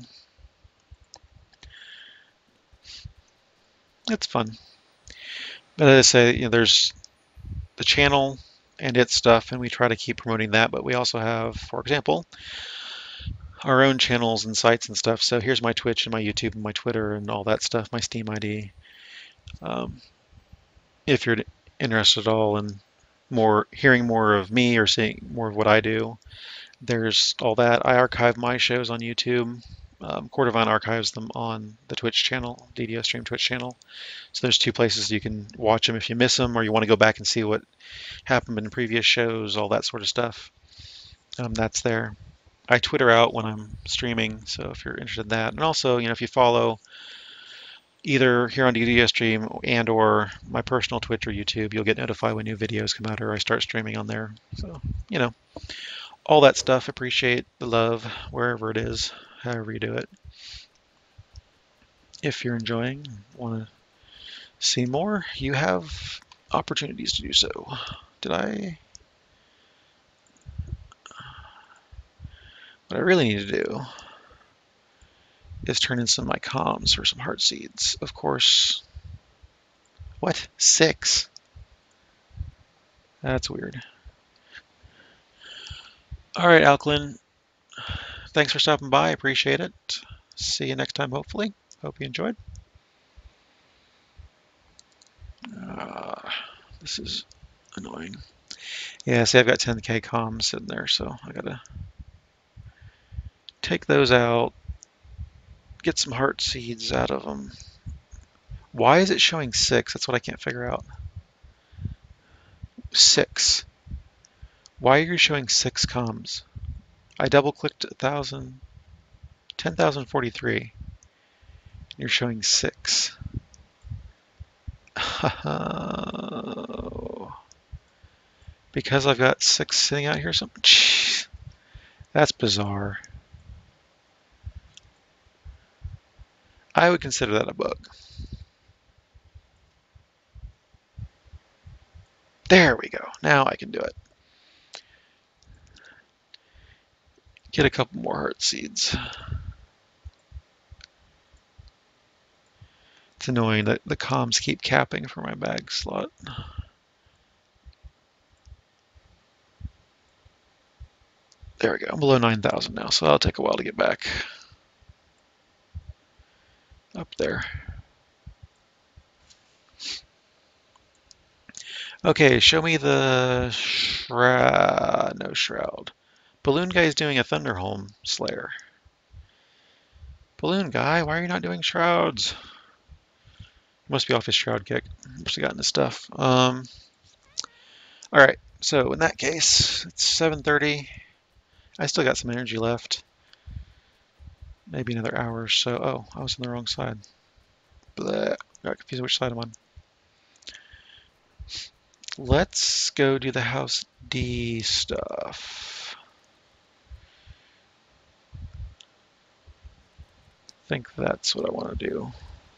It's fun. But as I say, you know, there's the channel and its stuff, and we try to keep promoting that, but we also have, for example, our own channels and sites and stuff. So here's my Twitch and my YouTube and my Twitter and all that stuff, my Steam I D. Um, if you're interested at all in more, hearing more of me or seeing more of what I do, there's all that. I archive my shows on YouTube. Um, Cordovan archives them on the Twitch channel, D D O Stream Twitch channel. So there's two places you can watch them if you miss them or you want to go back and see what happened in previous shows, all that sort of stuff. Um, that's there. I Twitter out when I'm streaming, so if you're interested in that. And also, you know, if you follow either here on D D O Stream and or my personal Twitch or YouTube, you'll get notified when new videos come out or I start streaming on there. So, you know, all that stuff. Appreciate the love wherever it is, however you do it. If you're enjoying, want to see more, you have opportunities to do so. Did I? What I really need to do is turn in some of my comms for some heart seeds. Of course. What? Six? That's weird. All right, Alkaline. Thanks for stopping by. I appreciate it. See you next time, hopefully. Hope you enjoyed. Uh, this is annoying. Yeah, see, I've got ten K comms sitting there, so I gotta take those out, get some heart seeds out of them. Why is it showing six? That's what I can't figure out. Six. Why are you showing six comms? I double clicked a thousand, ten thousand forty-three. You're showing six. Because I've got six sitting out here. Something. Jeez, that's bizarre. I would consider that a bug. There we go. Now I can do it. Get a couple more heart seeds. It's annoying that the comms keep capping for my bag slot. There we go. I'm below nine thousand now, so that'll take a while to get back up there. Okay, show me the shroud. No shroud. Balloon Guy's doing a Thunderholm Slayer. Balloon Guy, why are you not doing shrouds? Must be off his shroud kick. Must have gotten his stuff. Um, all right, so in that case, it's seven thirty. I still got some energy left. Maybe another hour or so. Oh, I was on the wrong side. Blech. Got confused which side I'm on. Let's go do the House D stuff. I think that's what I want to do.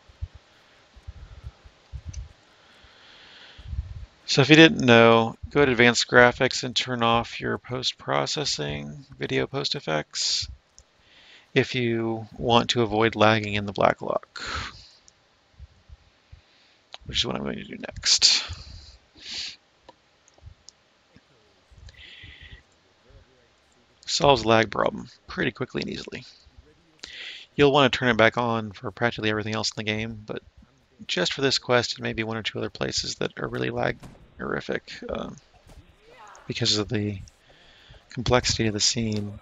So if you didn't know, go to Advanced Graphics and turn off your post-processing, video post-effects, if you want to avoid lagging in the Blacklock, which is what I'm going to do next. Solves the lag problem pretty quickly and easily. You'll want to turn it back on for practically everything else in the game, but just for this quest and maybe one or two other places that are really lag horrific um, because of the complexity of the scene.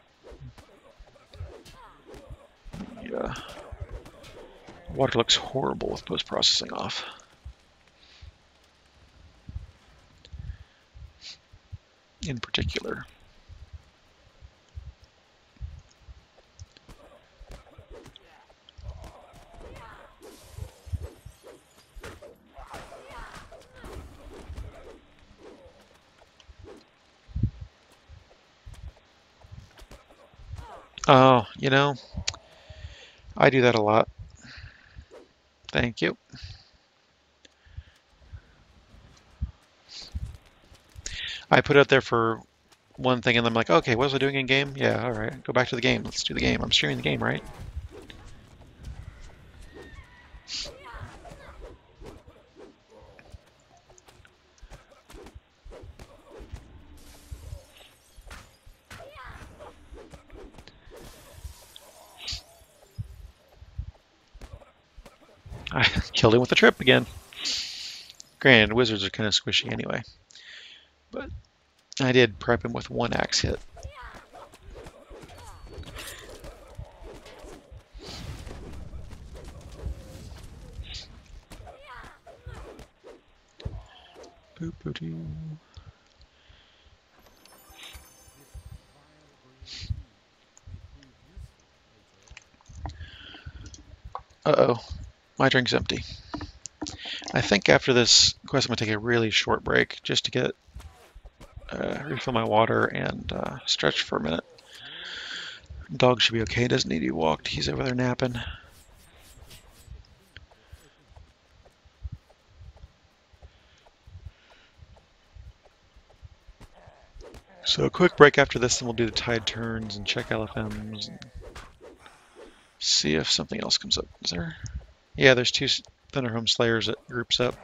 Yeah. Water looks horrible with post-processing off. In particular. Oh, you know, I do that a lot. Thank you. I put it up there for one thing, and I'm like, okay, what was I doing in game? Yeah, all right, go back to the game. Let's do the game. I'm streaming the game, right? I killed him with the trip again. Granted, wizards are kind of squishy anyway, but I did prep him with one axe hit. Boop, boop, doo. Uh-oh, my drink's empty. I think after this quest, I'm going to take a really short break just to get uh, refill my water and uh, stretch for a minute. Dog should be okay. Doesn't need to be walked. He's over there napping. So a quick break after this, and we'll do the tide turns and check L F Ms and see if something else comes up. Is there? Yeah, there's two Thunderhome Slayers that groups up.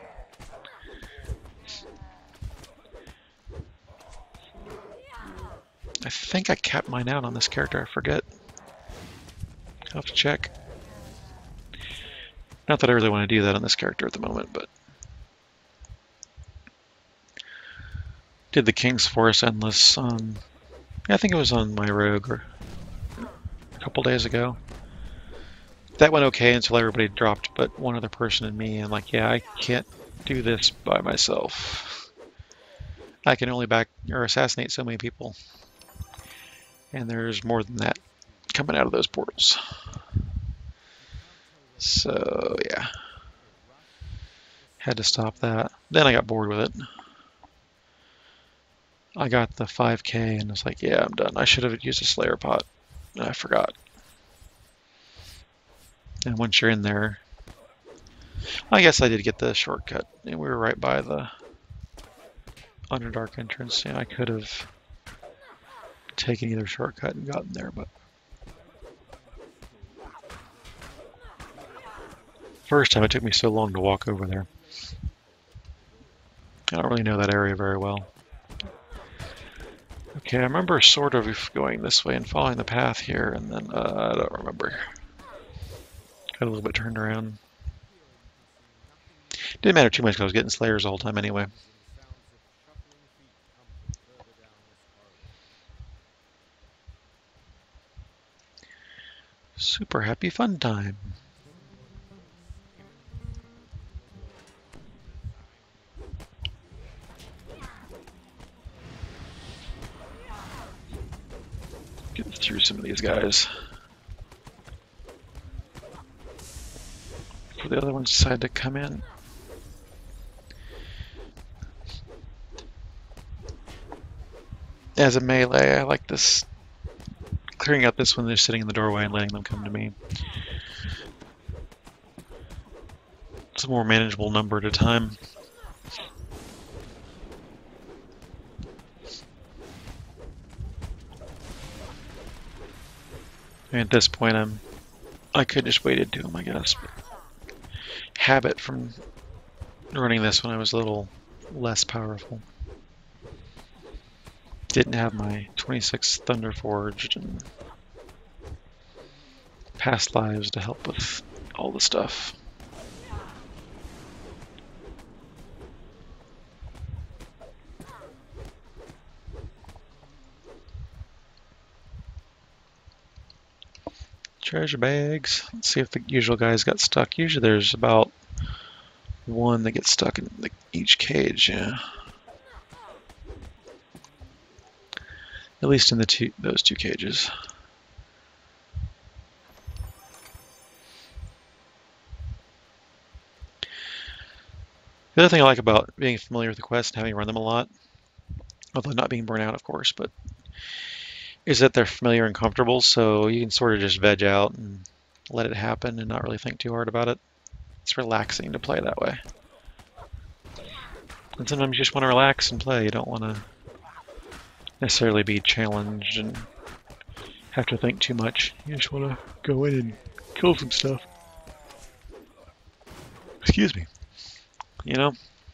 I think I capped mine out on this character. I forget. I'll have to check. Not that I really want to do that on this character at the moment, but did the King's Forest Endless on, I think it was on my Rogue or a couple days ago. That went okay until everybody dropped but one other person and me. I'm like, yeah, I can't do this by myself. I can only back or assassinate so many people. And there's more than that coming out of those portals. So, yeah. Had to stop that. Then I got bored with it. I got the five K and was like, yeah, I'm done. I should have used a Slayer pot. I forgot. And once you're in there, I guess I did get the shortcut. And we were right by the Underdark entrance. Yeah, I could have taken either shortcut and gotten there, but first time it took me so long to walk over there. I don't really know that area very well. Okay, I remember sort of going this way and following the path here, and then uh, I don't remember. Got a little bit turned around. Didn't matter too much because I was getting Slayers the whole time anyway. Super happy fun time. Get through some of these guys. Before the other ones decide to come in. As a melee, I like this, clearing out this one, they're sitting in the doorway and letting them come to me. It's a more manageable number at a time. And at this point, I'm, I could just waited to him, I guess. But habit from running this when I was a little less powerful. Didn't have my twenty-six Thunder Forged and past lives to help with all the stuff. Treasure bags. Let's see if the usual guys got stuck. Usually there's about one that gets stuck in the, each cage, yeah. At least in the two, those two cages. The other thing I like about being familiar with the quests and having run them a lot, although not being burnt out, of course, but is that they're familiar and comfortable, so you can sort of just veg out and let it happen and not really think too hard about it. It's relaxing to play that way. And sometimes you just want to relax and play. You don't want to necessarily be challenged and have to think too much. You just want to go in and kill some stuff. Excuse me. You know?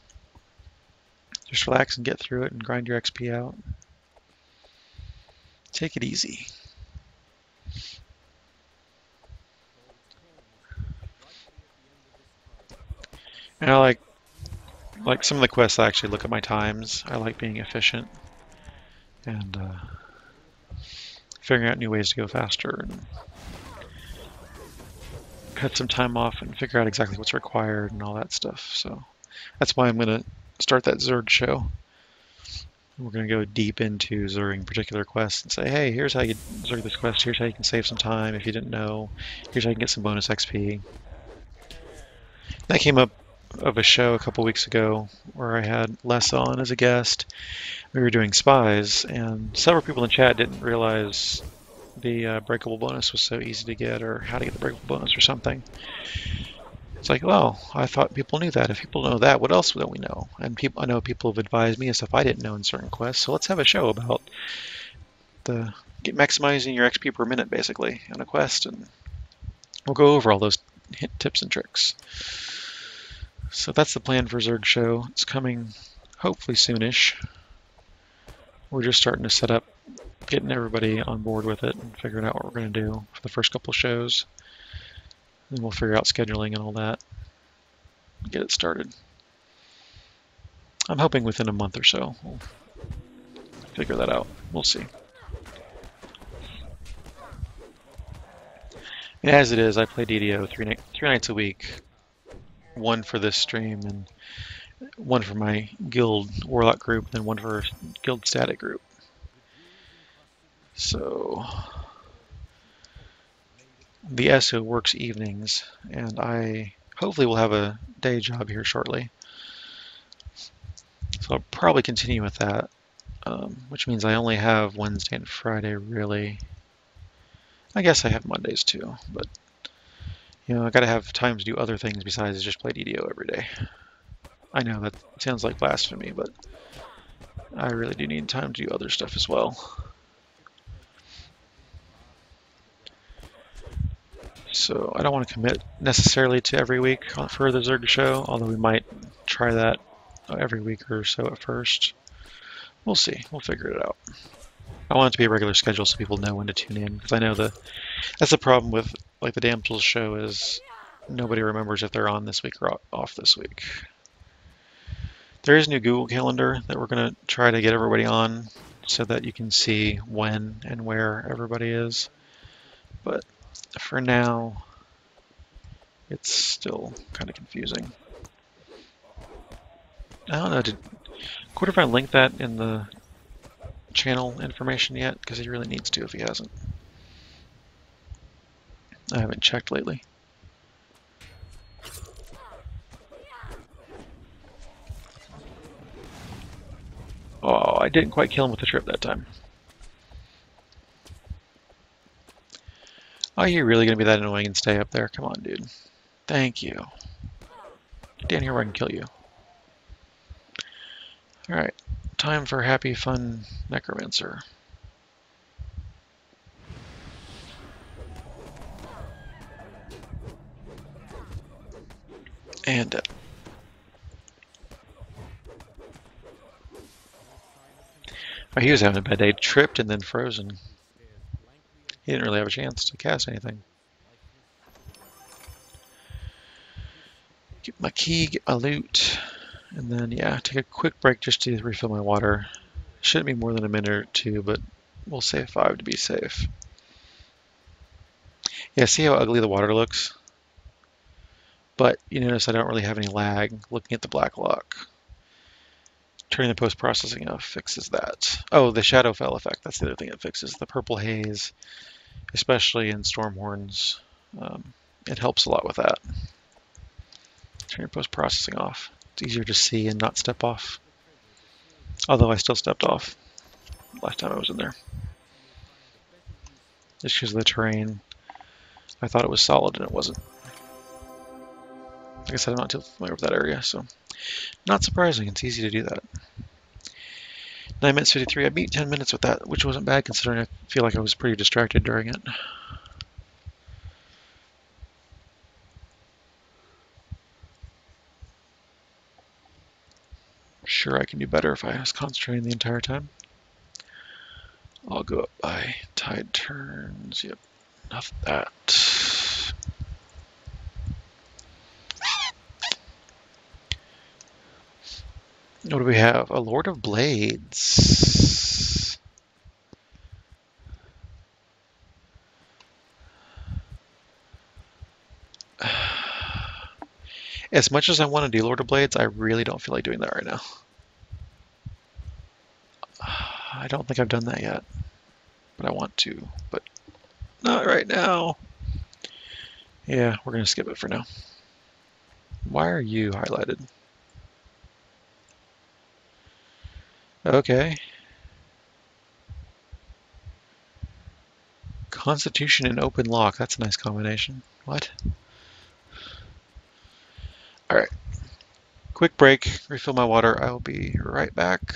Just relax and get through it and grind your X P out. Take it easy. And I like, like some of the quests, I actually look at my times. I like being efficient and uh, figuring out new ways to go faster and cut some time off and figure out exactly what's required and all that stuff. So that's why I'm going to start that Zerg show. We're going to go deep into Zerging particular quests and say, hey, here's how you Zerg this quest, here's how you can save some time if you didn't know, here's how you can get some bonus X P. That came up of a show a couple weeks ago where I had Les on as a guest. We were doing spies, and several people in chat didn't realize the uh, breakable bonus was so easy to get, or how to get the breakable bonus or something. It's like, well, I thought people knew that. If people know that, what else don't we know? And people, I know people have advised me of stuff I didn't know in certain quests. So let's have a show about the get maximizing your X P per minute, basically, on a quest, and we'll go over all those hint tips and tricks. So that's the plan for Zerg Show. It's coming hopefully soonish. We're just starting to set up, getting everybody on board with it and figuring out what we're going to do for the first couple of shows. Then we'll figure out scheduling and all that. Get it started. I'm hoping within a month or so we'll figure that out. We'll see. And as it is, I play D D O three, night, three nights a week. One for this stream and one for my guild warlock group, and one for guild static group. So the S O works evenings, and I hopefully will have a day job here shortly. So I'll probably continue with that, um, which means I only have Wednesday and Friday, really. I guess I have Mondays too, but you know, I gotta have time to do other things besides just play D D O every day. I know that sounds like blasphemy, but I really do need time to do other stuff as well. So I don't want to commit necessarily to every week for the Zerg show, although we might try that every week or so at first. We'll see. We'll figure it out. I want it to be a regular schedule so people know when to tune in, because I know the that's the problem with like the Damsels show is nobody remembers if they're on this week or off this week. There is a new Google Calendar that we're going to try to get everybody on so that you can see when and where everybody is. But for now, it's still kind of confusing. I don't know, did Quarterfine link that in the channel information yet? Because he really needs to if he hasn't. I haven't checked lately. Oh, I didn't quite kill him with the trip that time. Oh, you're really going to be that annoying and stay up there? Come on, dude. Thank you. Get down here where I can kill you. Alright, time for happy, fun Necromancer. And uh, oh, he was having a bad day. Tripped and then frozen. He didn't really have a chance to cast anything. Get my key, get my loot, and then yeah, take a quick break just to refill my water. Shouldn't be more than a minute or two, but we'll say five to be safe. Yeah, see how ugly the water looks? But you notice I don't really have any lag looking at the black lock. Turning the post-processing off fixes that. Oh, the Shadowfell effect, that's the other thing it fixes. The purple haze, especially in Stormhorns, um, it helps a lot with that. Turn your post-processing off. It's easier to see and not step off. Although I still stepped off last time I was in there. Just because of the terrain. I thought it was solid and it wasn't. Like I said, I'm not too familiar with that area, so not surprising. It's easy to do that. nine minutes fifty-three. I beat ten minutes with that, which wasn't bad considering I feel like I was pretty distracted during it. Sure, I can do better if I was concentrating the entire time. I'll go up by tide turns. Yep, enough of that. What do we have? A Lord of Blades. As much as I want to do Lord of Blades, I really don't feel like doing that right now. I don't think I've done that yet, but I want to, but not right now. Yeah, we're going to skip it for now. Why are you highlighted? Okay. Constitution and open lock. That's a nice combination. What? All right. Quick break. Refill my water. I will be right back.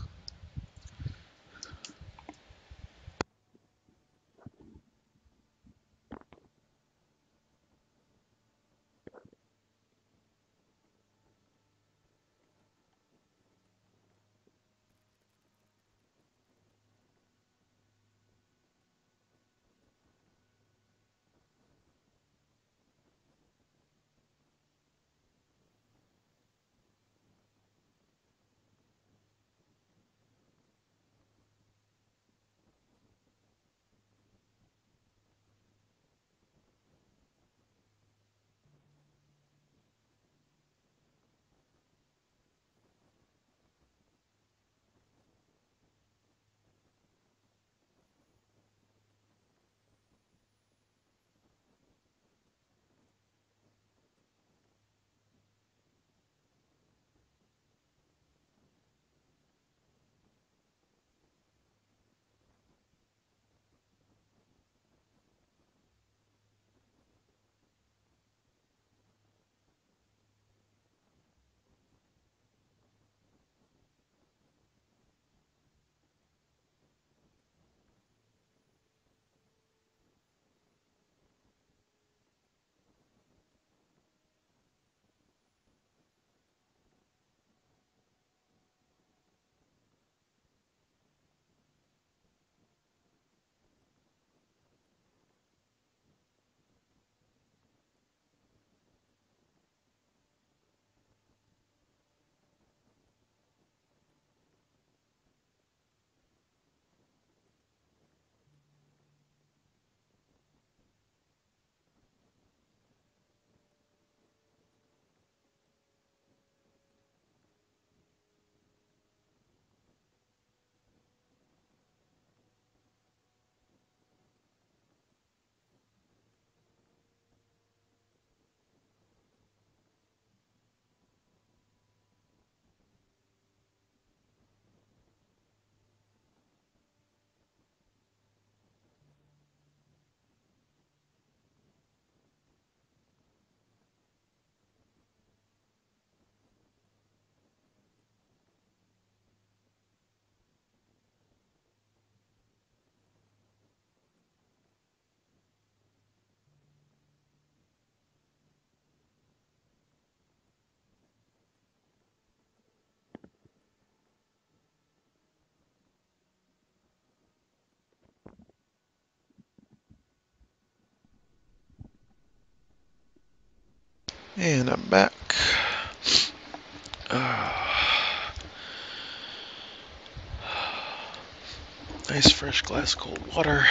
And I'm back. Uh, nice fresh glass of cold water.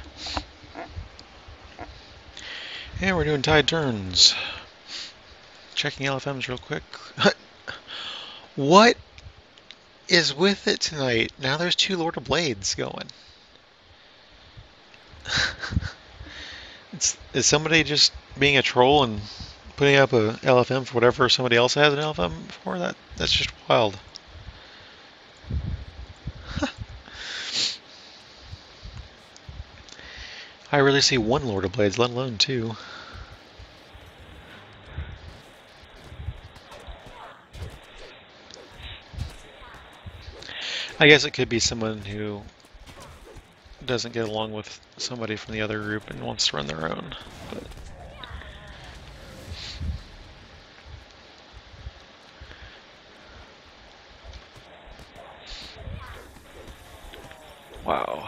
And we're doing tide turns. Checking L F Ms real quick. What is with it tonight? Now there's two Lord of Blades going. It's, is somebody just being a troll and putting up a L F M for whatever somebody else has an L F M for? That that's just wild. I really see one Lord of Blades, let alone two. I guess it could be someone who doesn't get along with somebody from the other group and wants to run their own. But wow.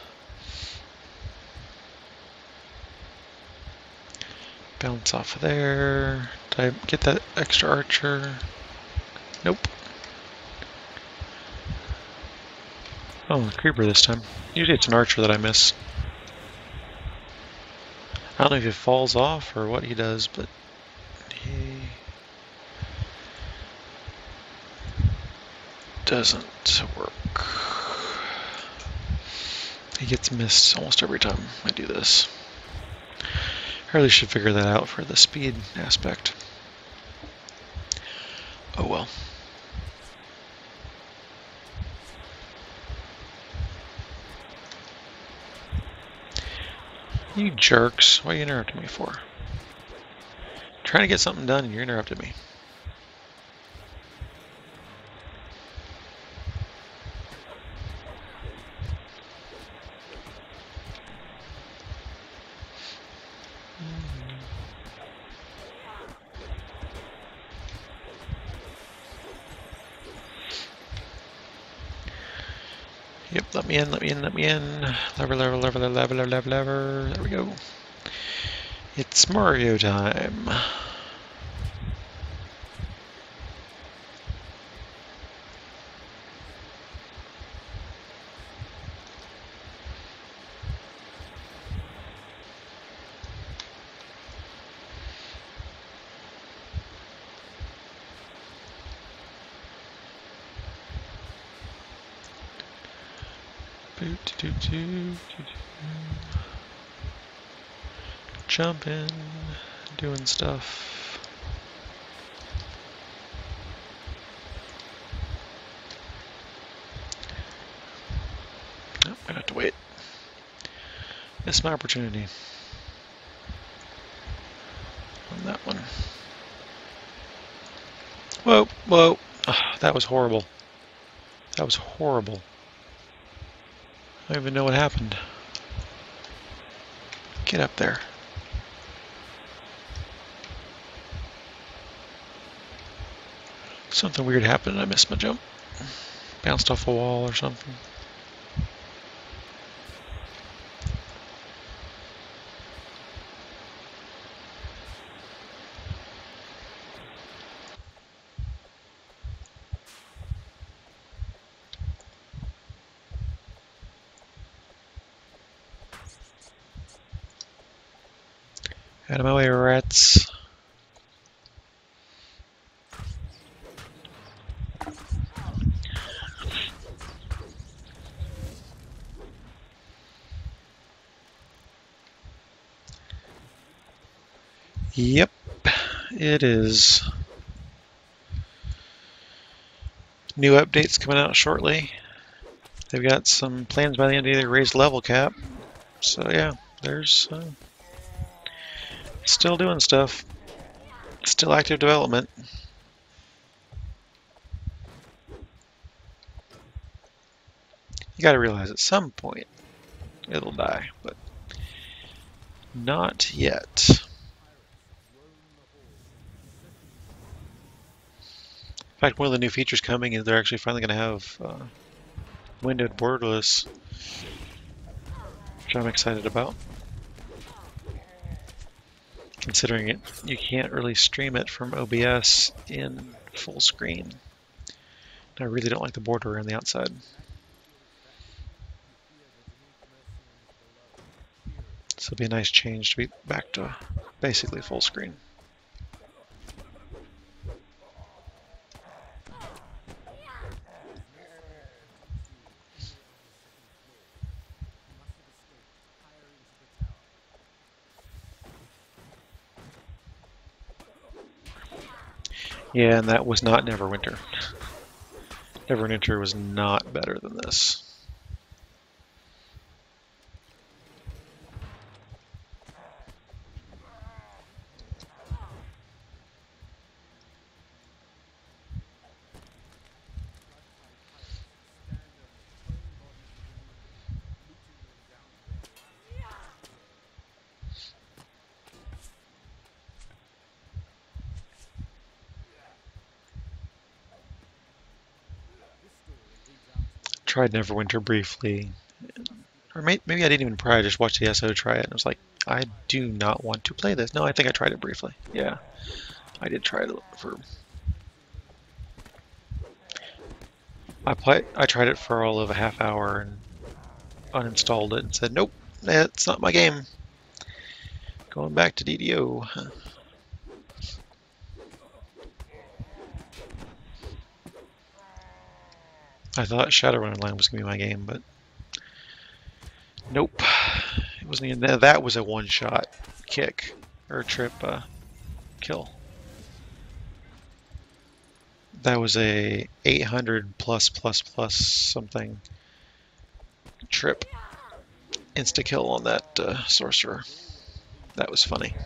Bounce off of there. Did I get that extra archer? Nope. Oh, creeper this time. Usually it's an archer that I miss. I don't know if he falls off or what he does, but he doesn't work. He gets missed almost every time I do this. I really should figure that out for the speed aspect. Oh well. You jerks. What are you interrupting me for? I'm trying to get something done and you're interrupting me. Yep, let me in, let me in, let me in. Lever, lever, lever, lever, lever, lever, lever. There we go. It's Mario time. Jumping, doing stuff. Oh, I'm gonna have to wait. Missed my opportunity on that one. Whoa, whoa. Oh, that was horrible. That was horrible. I don't even know what happened. Get up there. Something weird happened and I missed my jump. Bounced off a wall or something. Out of my way, rats. Yep, it is. New updates coming out shortly. They've got some plans by the end of the year to raise level cap. So yeah, there's uh, still doing stuff. Still active development. You gotta realize at some point it'll die, but not yet. In fact, one of the new features coming is they're actually finally going to have uh, windowed borderless, which I'm excited about. Considering it, you can't really stream it from O B S in full screen. I really don't like the border around the outside. So it'll be a nice change to be back to basically full screen. Yeah, and that was not Neverwinter. Neverwinter was not better than this. tried Neverwinter briefly, or may, maybe I didn't even try. I just watched the S O try it, and I was like, I do not want to play this. No, I think I tried it briefly. Yeah, I did try it for. I play. I tried it for all of a half hour and uninstalled it and said, nope, that's not my game. Going back to D D O. I thought Shadowrun Online was going to be my game, but nope. It wasn't even, that was a one-shot kick, or trip uh, kill. That was a eight hundred plus plus plus something trip insta-kill on that uh, sorcerer. That was funny.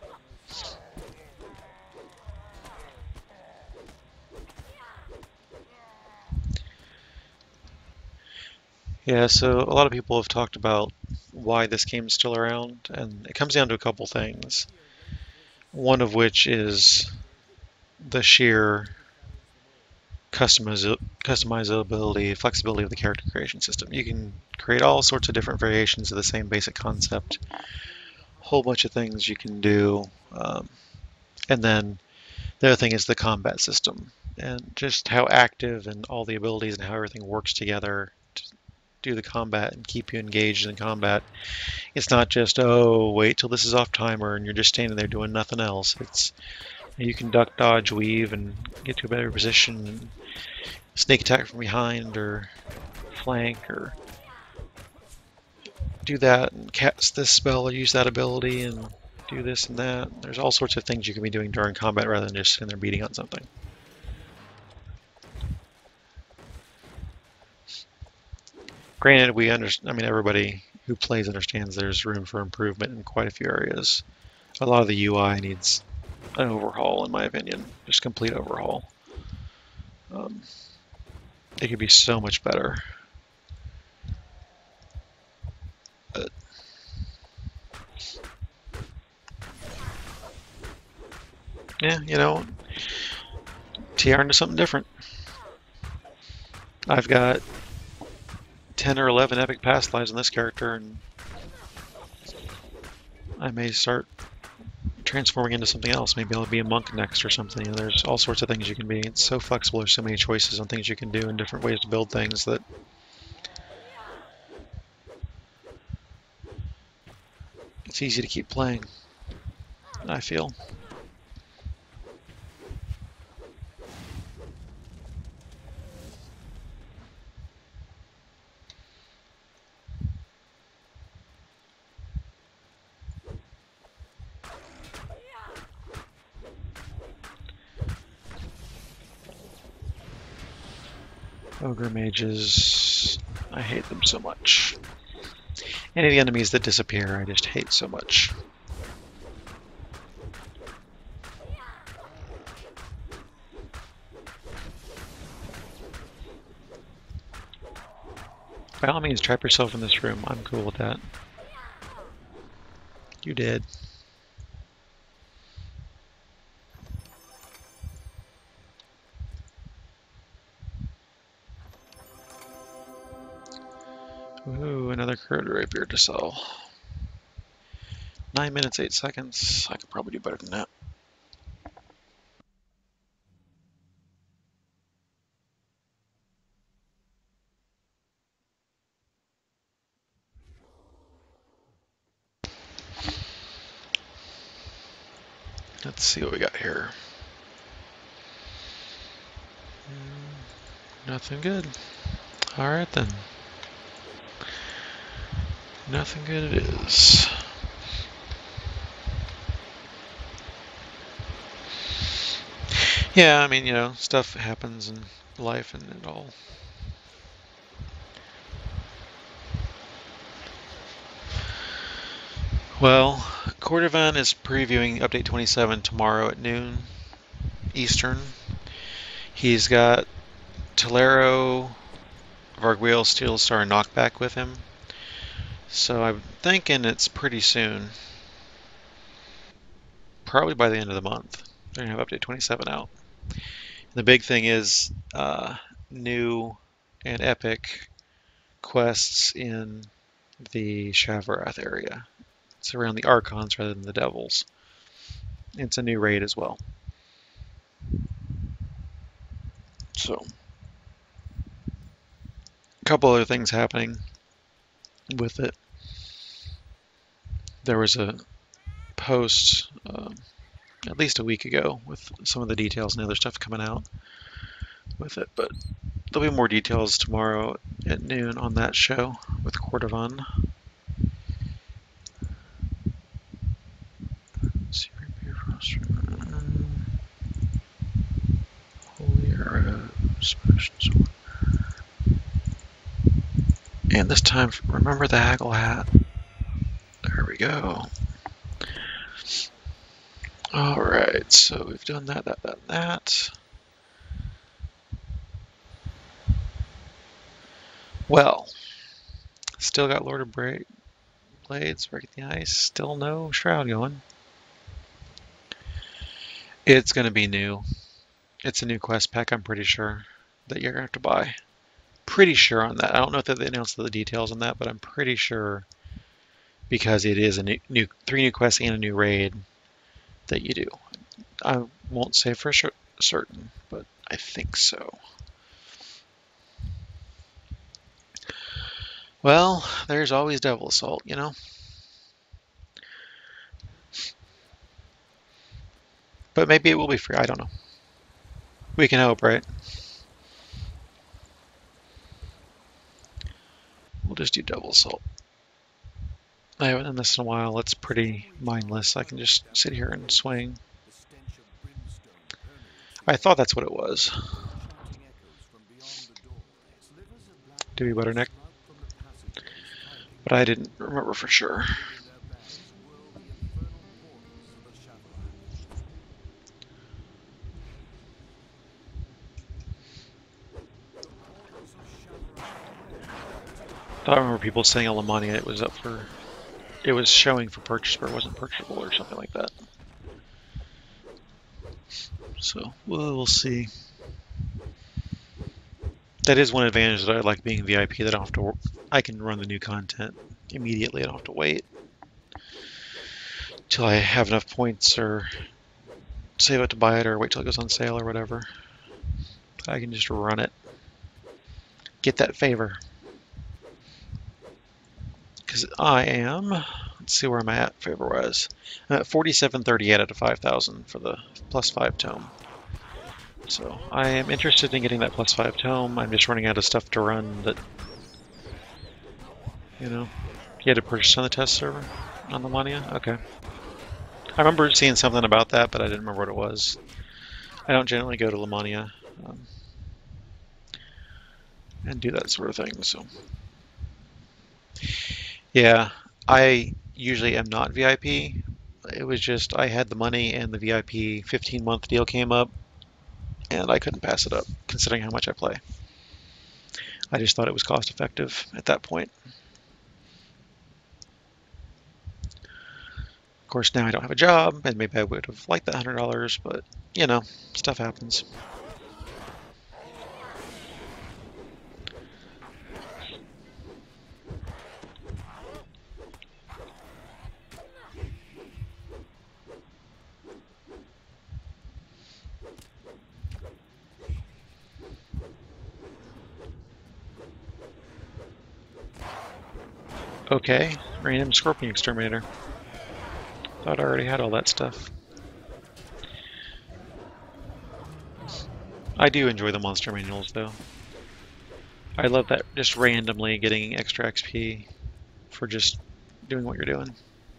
Yeah, so a lot of people have talked about why this game's still around, and it comes down to a couple things. One of which is the sheer customiz customizability, flexibility of the character creation system. You can create all sorts of different variations of the same basic concept. A whole bunch of things you can do. Um, and then the other thing is the combat system, and just how active and all the abilities and how everything works together to do the combat and keep you engaged in combat. It's not just, oh, wait till this is off timer and you're just standing there doing nothing else. It's you can duck, dodge, weave, and get to a better position, and sneak attack from behind, or flank, or do that, and cast this spell, or use that ability, and do this and that. There's all sorts of things you can be doing during combat rather than just sitting there beating on something. Granted, we understand. I mean, everybody who plays understands there's room for improvement in quite a few areas. A lot of the U I needs an overhaul, in my opinion, just complete overhaul. Um, it could be so much better. But yeah, you know, T R into something different. I've got ten or eleven epic past lives in this character, and I may start transforming into something else. Maybe I'll be a monk next or something. You know, there's all sorts of things you can be. It's so flexible. There's so many choices on things you can do and different ways to build things that it's easy to keep playing, I feel. Ogre mages, I hate them so much. Any of the enemies that disappear, I just hate so much. By all means, trap yourself in this room. I'm cool with that. You did. Ooh, another Corroded Rapier to sell. Nine minutes, eight seconds. I could probably do better than that. Let's see what we got here. Nothing good. Alright then. Nothing good it is. Yeah, I mean, you know, stuff happens in life and it all. Well, Cordovan is previewing Update twenty-seven tomorrow at noon Eastern. He's got Tolero, Varguil, Steel Star, and Knockback with him. So I'm thinking it's pretty soon. Probably by the end of the month. They're going to have Update twenty-seven out. And the big thing is uh, new and epic quests in the Shavarath area. It's around the Archons rather than the Devils. It's a new raid as well. So, a couple other things happening with it. There was a post um, at least a week ago with some of the details and other stuff coming out with it, but there'll be more details tomorrow at noon on that show with Cordovan. Holy Arrow, Special Sword. And this time, remember the haggle hat. There we go. Alright, so we've done that, that, that, that. Well, still got Lord of Bra Blades, Breaking the Ice, still no Shroud going. It's going to be new. It's a new quest pack, I'm pretty sure, that you're going to have to buy. Pretty sure on that. I don't know if they announced the details on that, but I'm pretty sure because it is a new, new three new quests and a new raid that you do. I won't say for sure, certain, but I think so. Well, there's always Devil Assault, you know? But maybe it will be free, I don't know. We can hope, right? We'll just do Devil Assault. I haven't done this in a while, it's pretty mindless. I can just sit here and swing. I thought that's what it was. Do we Butterneck? But I didn't remember for sure. I remember people saying Alemannia, it was up for, it was showing for purchase, but it wasn't purchasable or something like that. So we'll, we'll see. That is one advantage that I like being V I P. That I don't have to work. I can run the new content immediately. I don't have to wait till I have enough points or save up to buy it or wait till it goes on sale or whatever. I can just run it. Get that favor. Because I am, let's see where I'm at favor-wise. I'm at forty-seven thirty-eight out of five thousand for the plus five tome. So I am interested in getting that plus five tome. I'm just running out of stuff to run that, you know, you had to purchase on the test server on the Alemannia? Okay. I remember seeing something about that, but I didn't remember what it was. I don't generally go to Alemannia um, and do that sort of thing, so. Yeah, I usually am not V I P. It was just I had the money and the V I P fifteen month deal came up and I couldn't pass it up considering how much I play. I just thought it was cost effective at that point. Of course, now I don't have a job and maybe I would have liked that one hundred dollars, but you know, stuff happens. Okay, random Scorpion Exterminator. Thought I already had all that stuff. I do enjoy the monster manuals though. I love that just randomly getting extra X P for just doing what you're doing.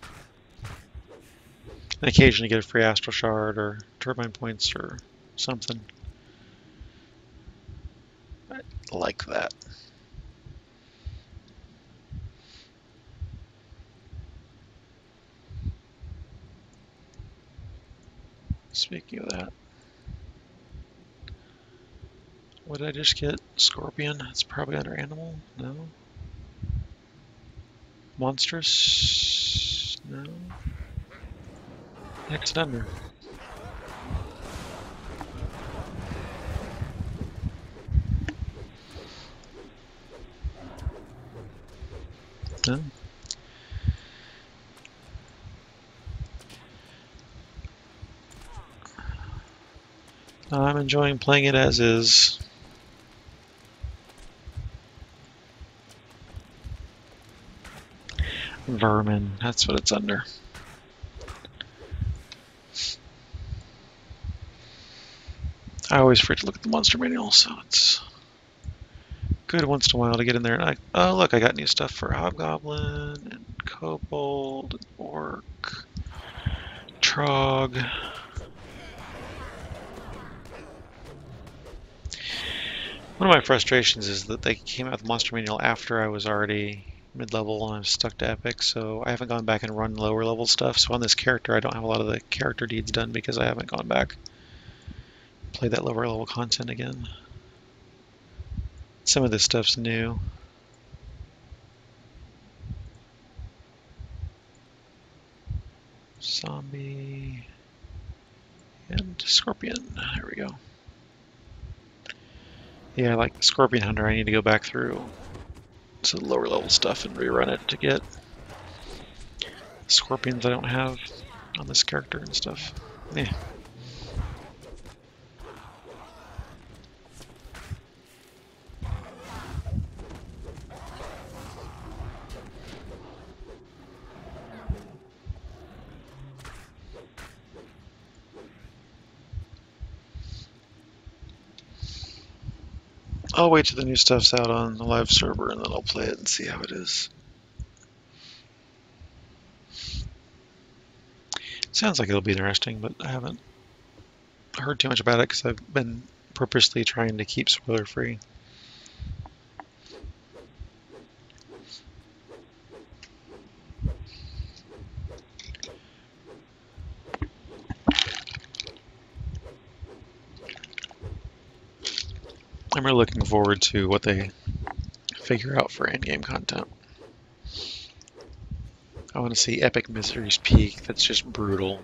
And occasionally get a free Astral Shard or Turbine Points or something. I like that. Speaking of that, what did I just get? Scorpion? It's probably under animal? No. Monstrous? No. Next under. Yeah. I'm enjoying playing it as is. Vermin, that's what it's under. I always forget to look at the monster manual, so it's good once in a while to get in there and I, oh look, I got new stuff for Hobgoblin and Kobold and Orc, Trog. One of my frustrations is that they came out with the monster manual after I was already mid-level and I'm stuck to epic, so I haven't gone back and run lower level stuff. So on this character, I don't have a lot of the character deeds done because I haven't gone back, played that lower level content again. Some of this stuff's new. Zombie and Scorpion. There we go. Yeah, like Scorpion Hunter, I need to go back through to the lower level stuff and rerun it to get scorpions I don't have on this character and stuff. Yeah. I'll wait till the new stuff's out on the live server and then I'll play it and see how it is. Sounds like it'll be interesting, but I haven't heard too much about it because I've been purposely trying to keep spoiler free. I'm really looking forward to what they figure out for endgame content. I want to see Epic Misery's Peak that's just brutal.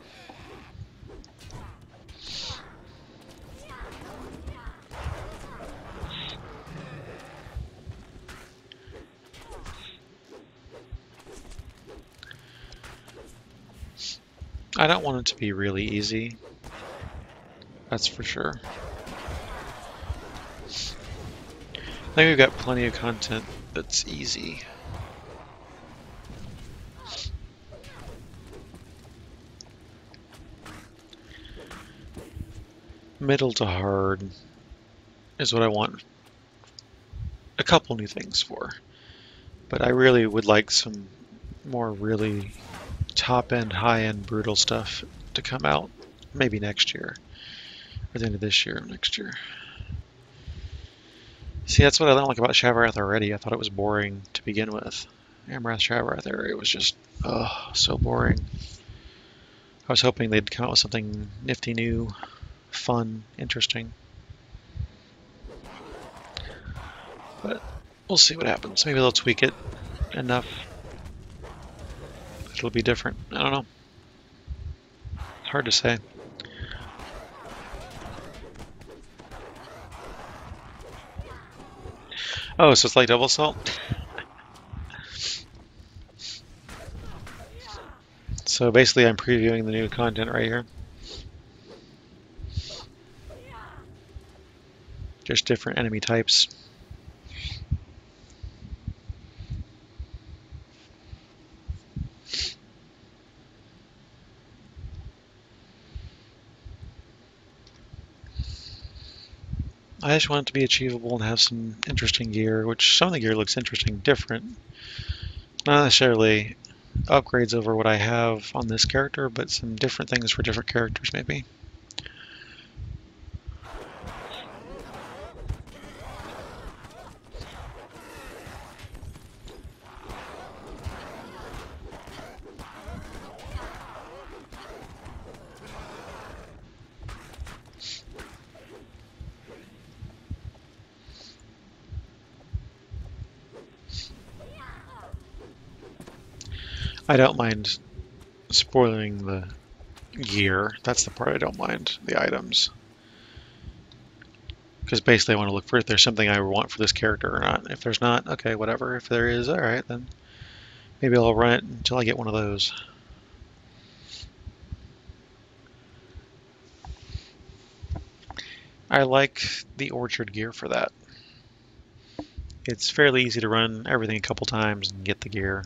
I don't want it to be really easy. That's for sure. I think we've got plenty of content that's easy. Middle to hard is what I want a couple new things for. But I really would like some more really top-end, high-end, brutal stuff to come out maybe next year. Or the end of this year or next year. See, that's what I don't like about Shavarath already. I thought it was boring to begin with. Amarath Shavarath area was just, oh, so boring. I was hoping they'd come out with something nifty new, fun, interesting. But we'll see what happens. Maybe they'll tweak it enough. It'll be different. I don't know. Hard to say. Oh, so it's like Double Assault? So basically I'm previewing the new content right here. Just different enemy types. I just want it to be achievable and have some interesting gear, which some of the gear looks interesting, different. Not necessarily upgrades over what I have on this character, but some different things for different characters maybe. I don't mind spoiling the gear. That's the part I don't mind, the items. Because basically I want to look for if there's something I want for this character or not. If there's not, okay, whatever. If there is, alright then. Maybe I'll run it until I get one of those. I like the Orchard gear for that. It's fairly easy to run everything a couple times and get the gear.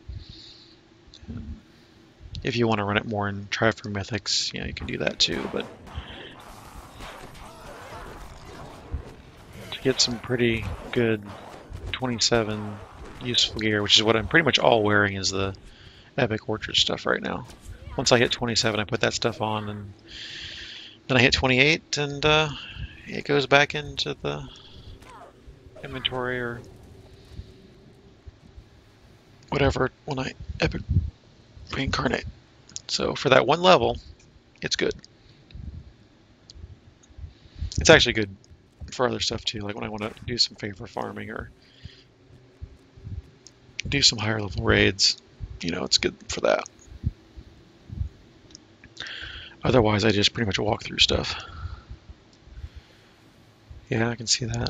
If you want to run it more and try for mythics, you know, you can do that too, but to get some pretty good twenty-seven useful gear, which is what I'm pretty much all wearing, is the Epic Orchard stuff right now. Once I hit twenty-seven, I put that stuff on, and then I hit twenty-eight, and uh, it goes back into the inventory or whatever when I Epic reincarnate. So for that one level, it's good. It's actually good for other stuff too, like when I want to do some favor farming or do some higher level raids. You know, it's good for that. Otherwise, I just pretty much walk through stuff. Yeah, I can see that.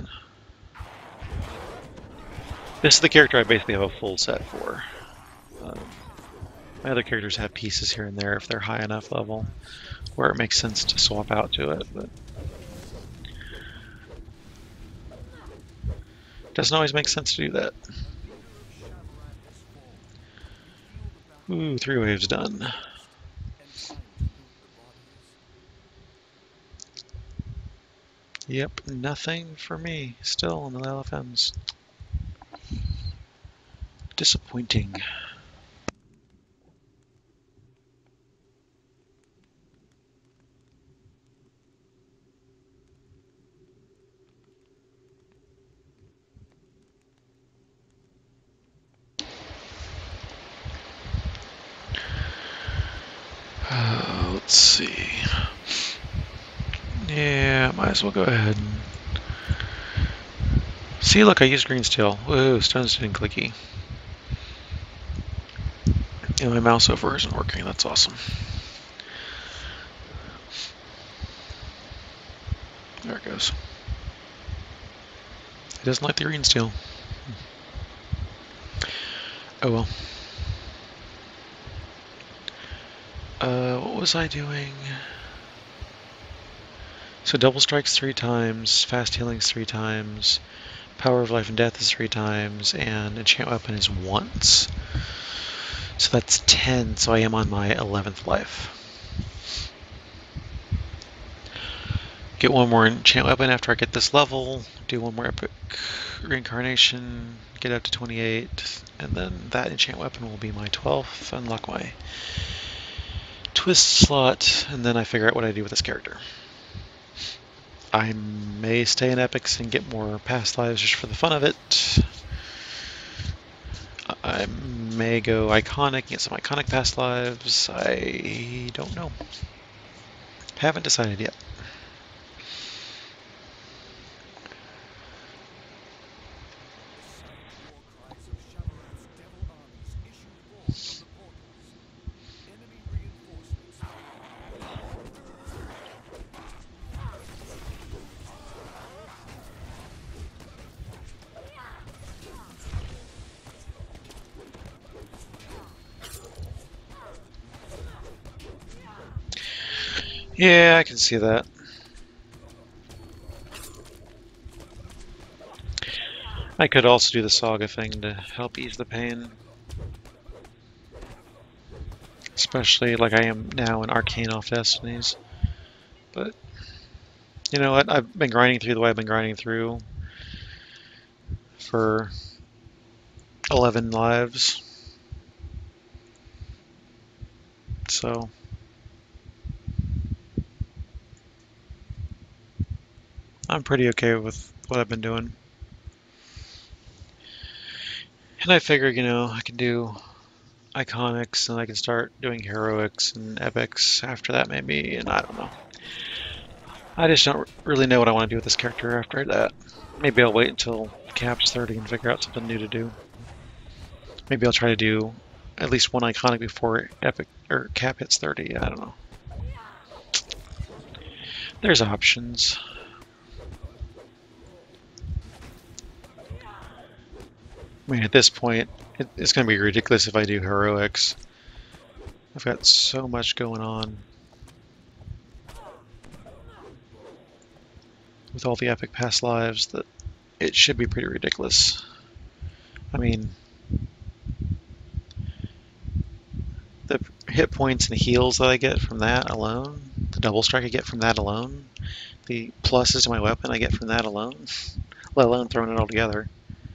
This is the character I basically have a full set for. Um, my other characters have pieces here and there if they're high enough level where it makes sense to swap out to it, but it doesn't always make sense to do that. Ooh, three waves done. Yep, nothing for me still on the L F Ms. Disappointing. Uh, let's see. Yeah, might as well go ahead and... See, look, I used green steel. Whoa, stone's getting clicky. And my mouse over isn't working, that's awesome. There it goes. It doesn't like the green steel. Oh well. Uh, what was I doing? So double strikes three times, fast healing's three times, power of life and death is three times, and enchant weapon is once. So that's ten, so I am on my eleventh life. Get one more enchant weapon after I get this level, do one more epic reincarnation, get up to twenty-eight, and then that enchant weapon will be my twelfth, unlock my twist slot, and then I figure out what I do with this character. I may stay in epics and get more past lives just for the fun of it. I may go iconic and get some iconic past lives. I don't know. Haven't decided yet. Yeah, I can see that. I could also do the Saga thing to help ease the pain. Especially like I am now in Arcane off Destinies. But, you know what, I've been grinding through the way I've been grinding through for eleven lives. So... I'm pretty okay with what I've been doing. And I figure, you know, I can do iconics and I can start doing heroics and epics after that maybe, and I don't know. I just don't really know what I want to do with this character after that. Maybe I'll wait until Cap's thirty and figure out something new to do. Maybe I'll try to do at least one iconic before epic or Cap hits thirty, I don't know. There's options. I mean, at this point, It, it's going to be ridiculous if I do heroics. I've got so much going on with all the epic past lives that it should be pretty ridiculous. I mean, the hit points and heals that I get from that alone, the double strike I get from that alone, the pluses to my weapon I get from that alone, let alone throwing it all together.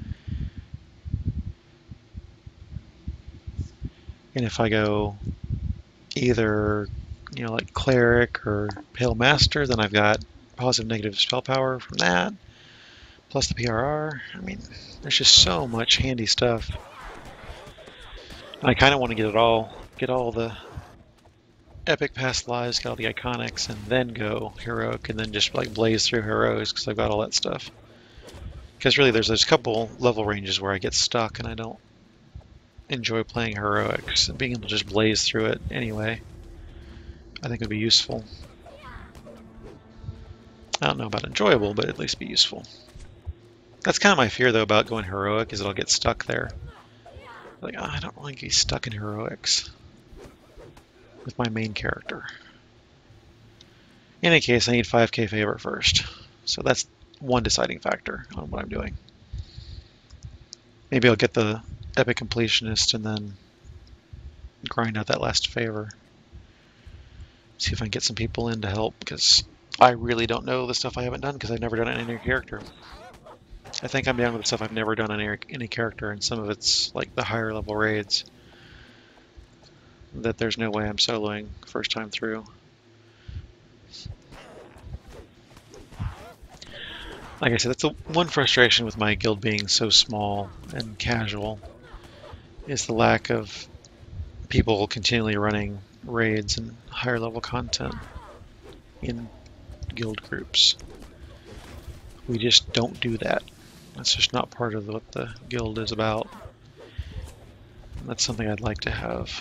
And if I go either, you know, like Cleric or Pale Master, then I've got positive negative spell power from that, plus the P R R. I mean, there's just so much handy stuff. And I kind of want to get it all, get all the epic past lives, get all the iconics, and then go heroic, and then just like blaze through heroics because I've got all that stuff. Because really, there's there's a couple level ranges where I get stuck and I don't enjoy playing heroics, and being able to just blaze through it anyway, I think would be useful. I don't know about enjoyable, but at least be useful. That's kind of my fear though about going heroic, is that I'll get stuck there. Like, oh, I don't want to get stuck in heroics with my main character. In any case, I need five K favor first, so that's one deciding factor on what I'm doing. Maybe I'll get the epic completionist and then grind out that last favor. See if I can get some people in to help, because I really don't know the stuff I haven't done because I've never done it in any character. I think I'm down with the stuff I've never done on any, any character, and some of it's like the higher level raids that there's no way I'm soloing first time through. Like I said, that's the one frustration with my guild being so small and casual, is the lack of people continually running raids and higher level content in guild groups. We just don't do that. That's just not part of what the guild is about. That's something I'd like to have.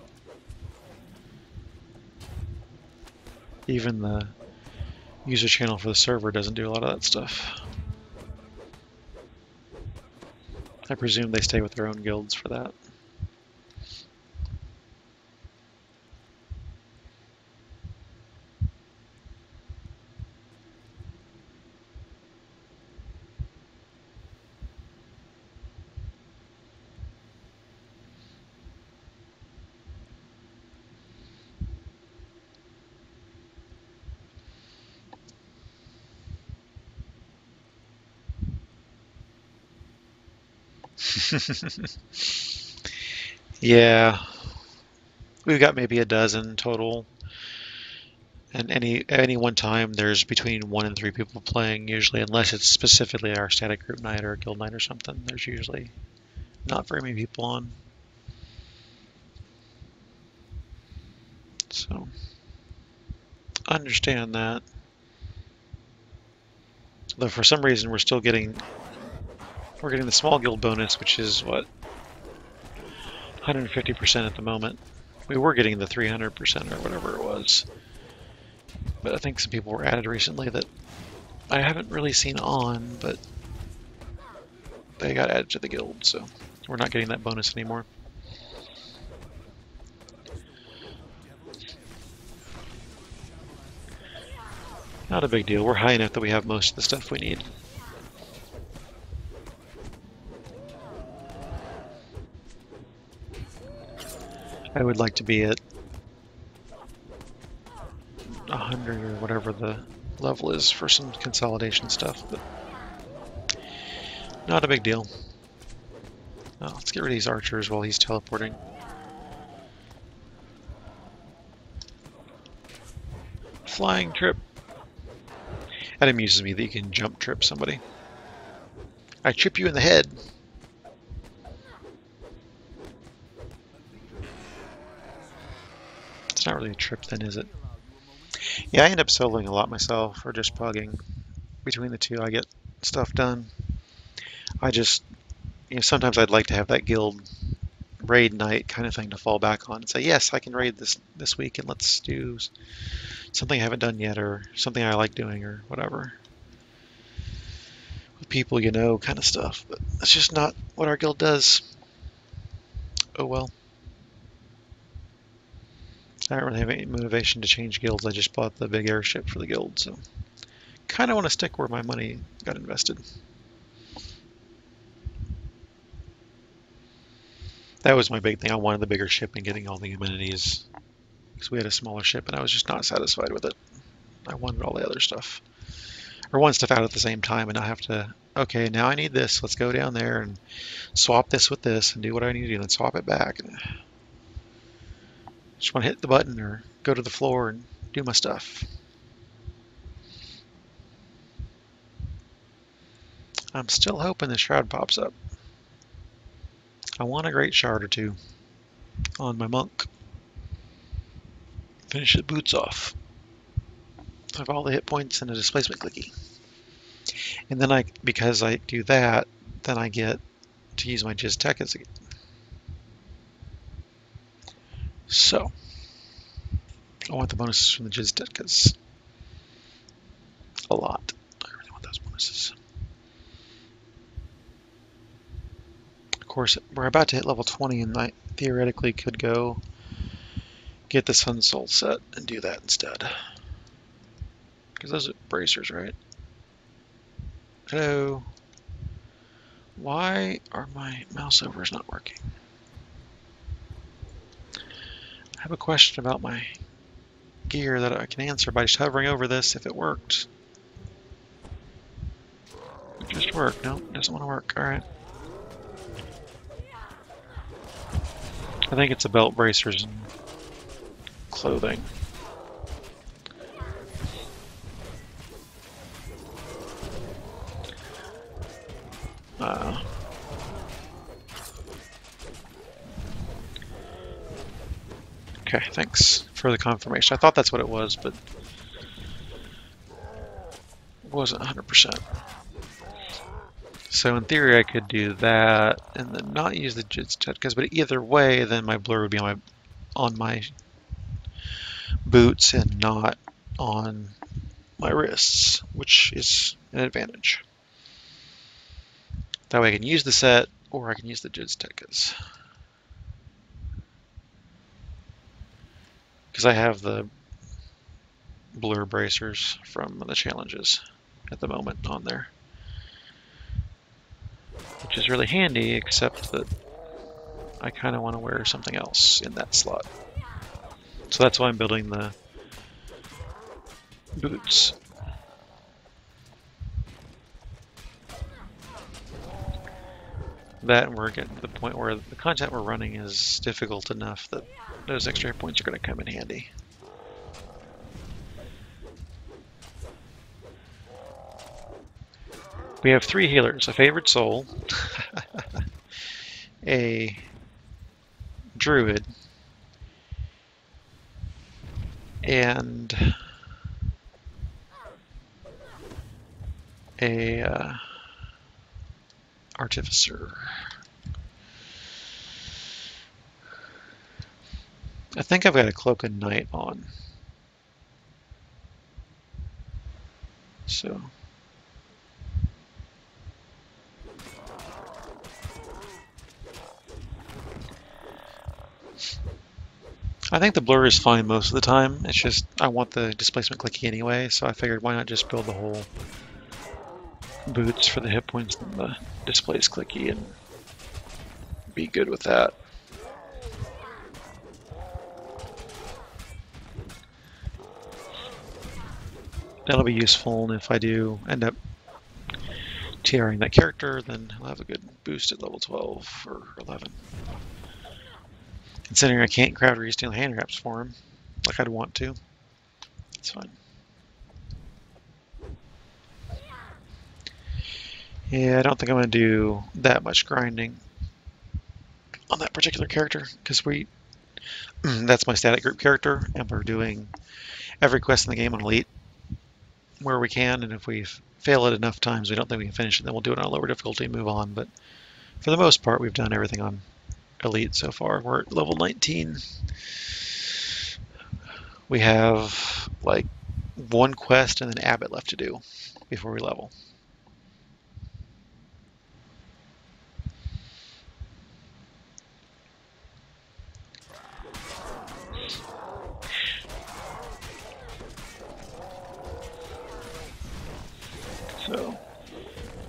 Even the user channel for the server doesn't do a lot of that stuff. I presume they stay with their own guilds for that. Yeah, we've got maybe a dozen total, and any any one time there's between one and three people playing usually, unless it's specifically our static group night or a guild night or something. There's usually not very many people on. So, I understand that. Though for some reason we're still getting we're getting the small guild bonus, which is what, one hundred fifty percent at the moment. We were getting the three hundred percent or whatever it was. But I think some people were added recently that I haven't really seen on, but they got added to the guild, so we're not getting that bonus anymore. Not a big deal. We're high enough that we have most of the stuff we need. I would like to be at one hundred or whatever the level is for some consolidation stuff, but not a big deal. Oh, let's get rid of these archers while he's teleporting. Flying trip. That amuses me that you can jump trip somebody. I trip you in the head. It's not really a trip then, is it? Yeah, I end up soloing a lot myself, or just pugging. Between the two, I get stuff done. I just, you know, sometimes I'd like to have that guild raid night kind of thing to fall back on and say, yes, I can raid this this week, and let's do something I haven't done yet, or something I like doing, or whatever. With people you know, kind of stuff. But that's just not what our guild does. oh well. I don't really have any motivation to change guilds. I just bought the big airship for the guild, so kind of want to stick where my money got invested. That was my big thing. I wanted the bigger ship and getting all the amenities because we had a smaller ship and I was just not satisfied with it. I wanted all the other stuff. Or want stuff out at the same time and not have to, okay, now I need this. Let's go down there and swap this with this and do what I need to do and then swap it back. And just want to hit the button or go to the floor and do my stuff. I'm still hoping the shroud pops up. I want a great shard or two on my monk. Finish the boots off. I have all the hit points and a displacement clicky. And then I, because I do that, then I get to use my Jizz Tekkas again. So, I want the bonuses from the Jizz Tekkas. A lot. I really want those bonuses. Of course, we're about to hit level twenty and I theoretically could go get the Sun Soul set and do that instead. Because those are bracers, right? Hello. Why are my mouse overs not working? I have a question about my gear that I can answer by just hovering over this if it worked. It just worked. No, it doesn't want to work. Alright. I think it's a belt, bracers, and clothing. Uh, okay, thanks for the confirmation. I thought that's what it was, but it wasn't one hundred percent. So in theory I could do that and then not use the Jizz Tekkas, but either way then my blur would be on my, on my boots and not on my wrists, which is an advantage. That way I can use the set or I can use the Jizz Tekkas. Because I have the blur bracers from the challenges at the moment on there. Which is really handy, except that I kind of want to wear something else in that slot. So that's why I'm building the boots. That and we're getting to the point where the content we're running is difficult enough that those extra hit points are going to come in handy. We have three healers, a favorite soul, a druid, and a uh, artificer. I think I've got a cloak and knight on. So I think the blur is fine most of the time. It's just I want the displacement clicky anyway, so I figured why not just build the whole boots for the hit points and the displace clicky and be good with that. That'll be useful, and if I do end up tiering that character, then I'll have a good boost at level twelve or eleven. Considering I can't craft re-steel hand wraps for him, like I'd want to, it's fine. Yeah, I don't think I'm going to do that much grinding on that particular character, because we that's my static group character, and we're doing every quest in the game on Elite where we can, and if we fail it enough times we don't think we can finish it, then we'll do it on a lower difficulty and move on. But for the most part, we've done everything on Elite so far. We're at level nineteen. We have like one quest and then Abbott left to do before we level.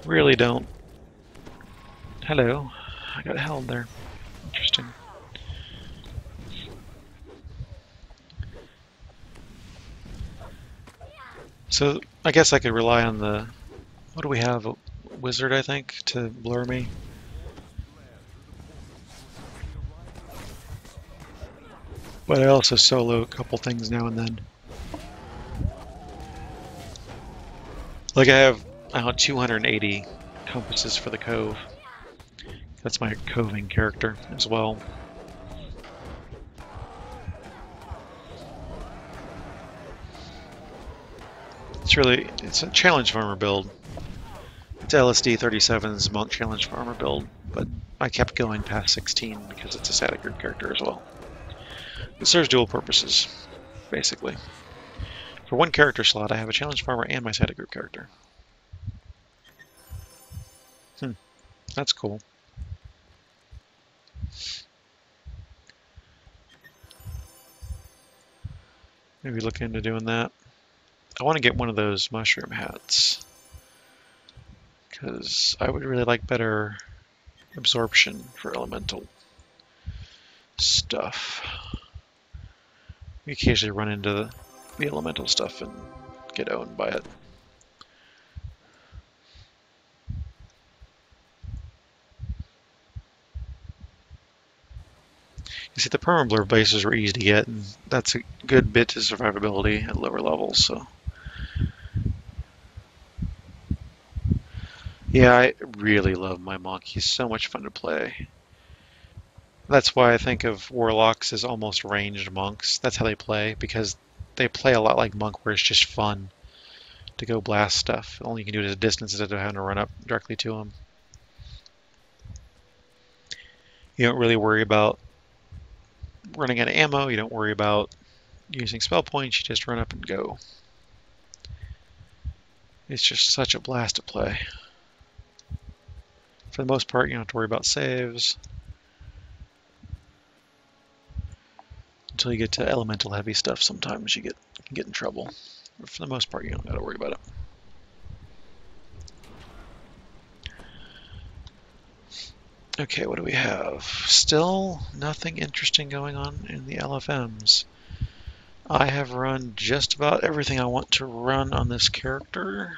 really don't... Hello. I got held there. Interesting. So, I guess I could rely on the... What do we have? A wizard, I think, to blur me. But I also solo a couple things now and then. Like I have, I don't know, two hundred eighty compasses for the cove. That's my coving character as well. It's really, it's a challenge farmer build. It's L S D thirty-seven's monk challenge farmer build, but I kept going past sixteen because it's a static group character as well. It serves dual purposes, basically. For one character slot, I have a challenge farmer and my static group character. Hmm, that's cool. Maybe look into doing that. I want to get one of those mushroom hats because I would really like better absorption for elemental stuff. We occasionally run into the, the elemental stuff and get owned by it. You see, the permablur bases were easy to get, and that's a good bit to survivability at lower levels, so. Yeah, I really love my monk. He's so much fun to play. That's why I think of warlocks as almost ranged monks. That's how they play, because they play a lot like monk, where it's just fun to go blast stuff. Only you can do it at a distance instead of having to run up directly to them. You don't really worry about running out of ammo. You don't worry about using spell points. You just run up and go. It's just such a blast to play. For the most part, you don't have to worry about saves until you get to elemental heavy stuff. Sometimes you get you can get in trouble. But for the most part, you don't got to worry about it. Okay, what do we have? Still nothing interesting going on in the L F Ms. I have run just about everything I want to run on this character.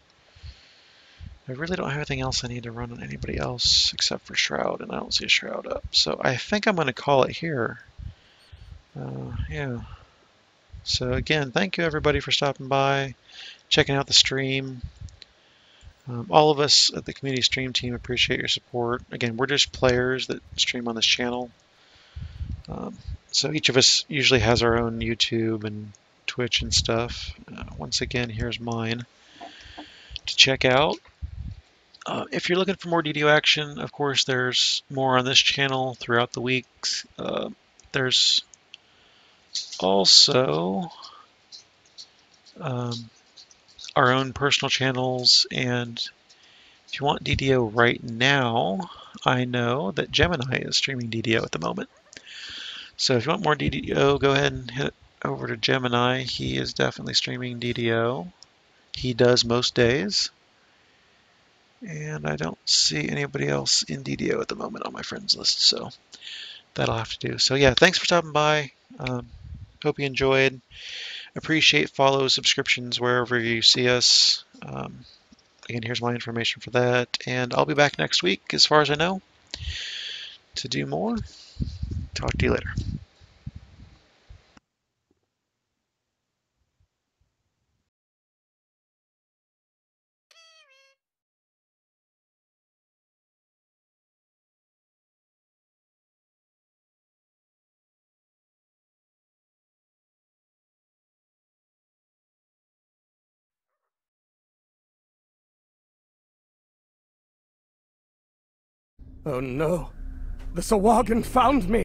I really don't have anything else I need to run on anybody else except for Shroud, and I don't see a Shroud up. So I think I'm going to call it here. Uh, yeah. So again, thank you everybody for stopping by, checking out the stream. Um, all of us at the community stream team appreciate your support. Again, we're just players that stream on this channel. Um, so each of us usually has our own YouTube and Twitch and stuff. Uh, once again, here's mine to check out. Uh, if you're looking for more D D O action, of course, there's more on this channel throughout the weeks. Uh, there's also um, our own personal channels, and if you want D D O right now, I know that Gemini is streaming D D O at the moment. So if you want more D D O, go ahead and hit over to Gemini. He is definitely streaming D D O. He does most days. And I don't see anybody else in D D O at the moment on my friends list, so that'll have to do. So yeah, thanks for stopping by. Um, hope you enjoyed. Appreciate follows, subscriptions wherever you see us. Um, again, here's my information for that. And I'll be back next week, as far as I know, to do more. Talk to you later.
Oh no, the Sahuagin found me!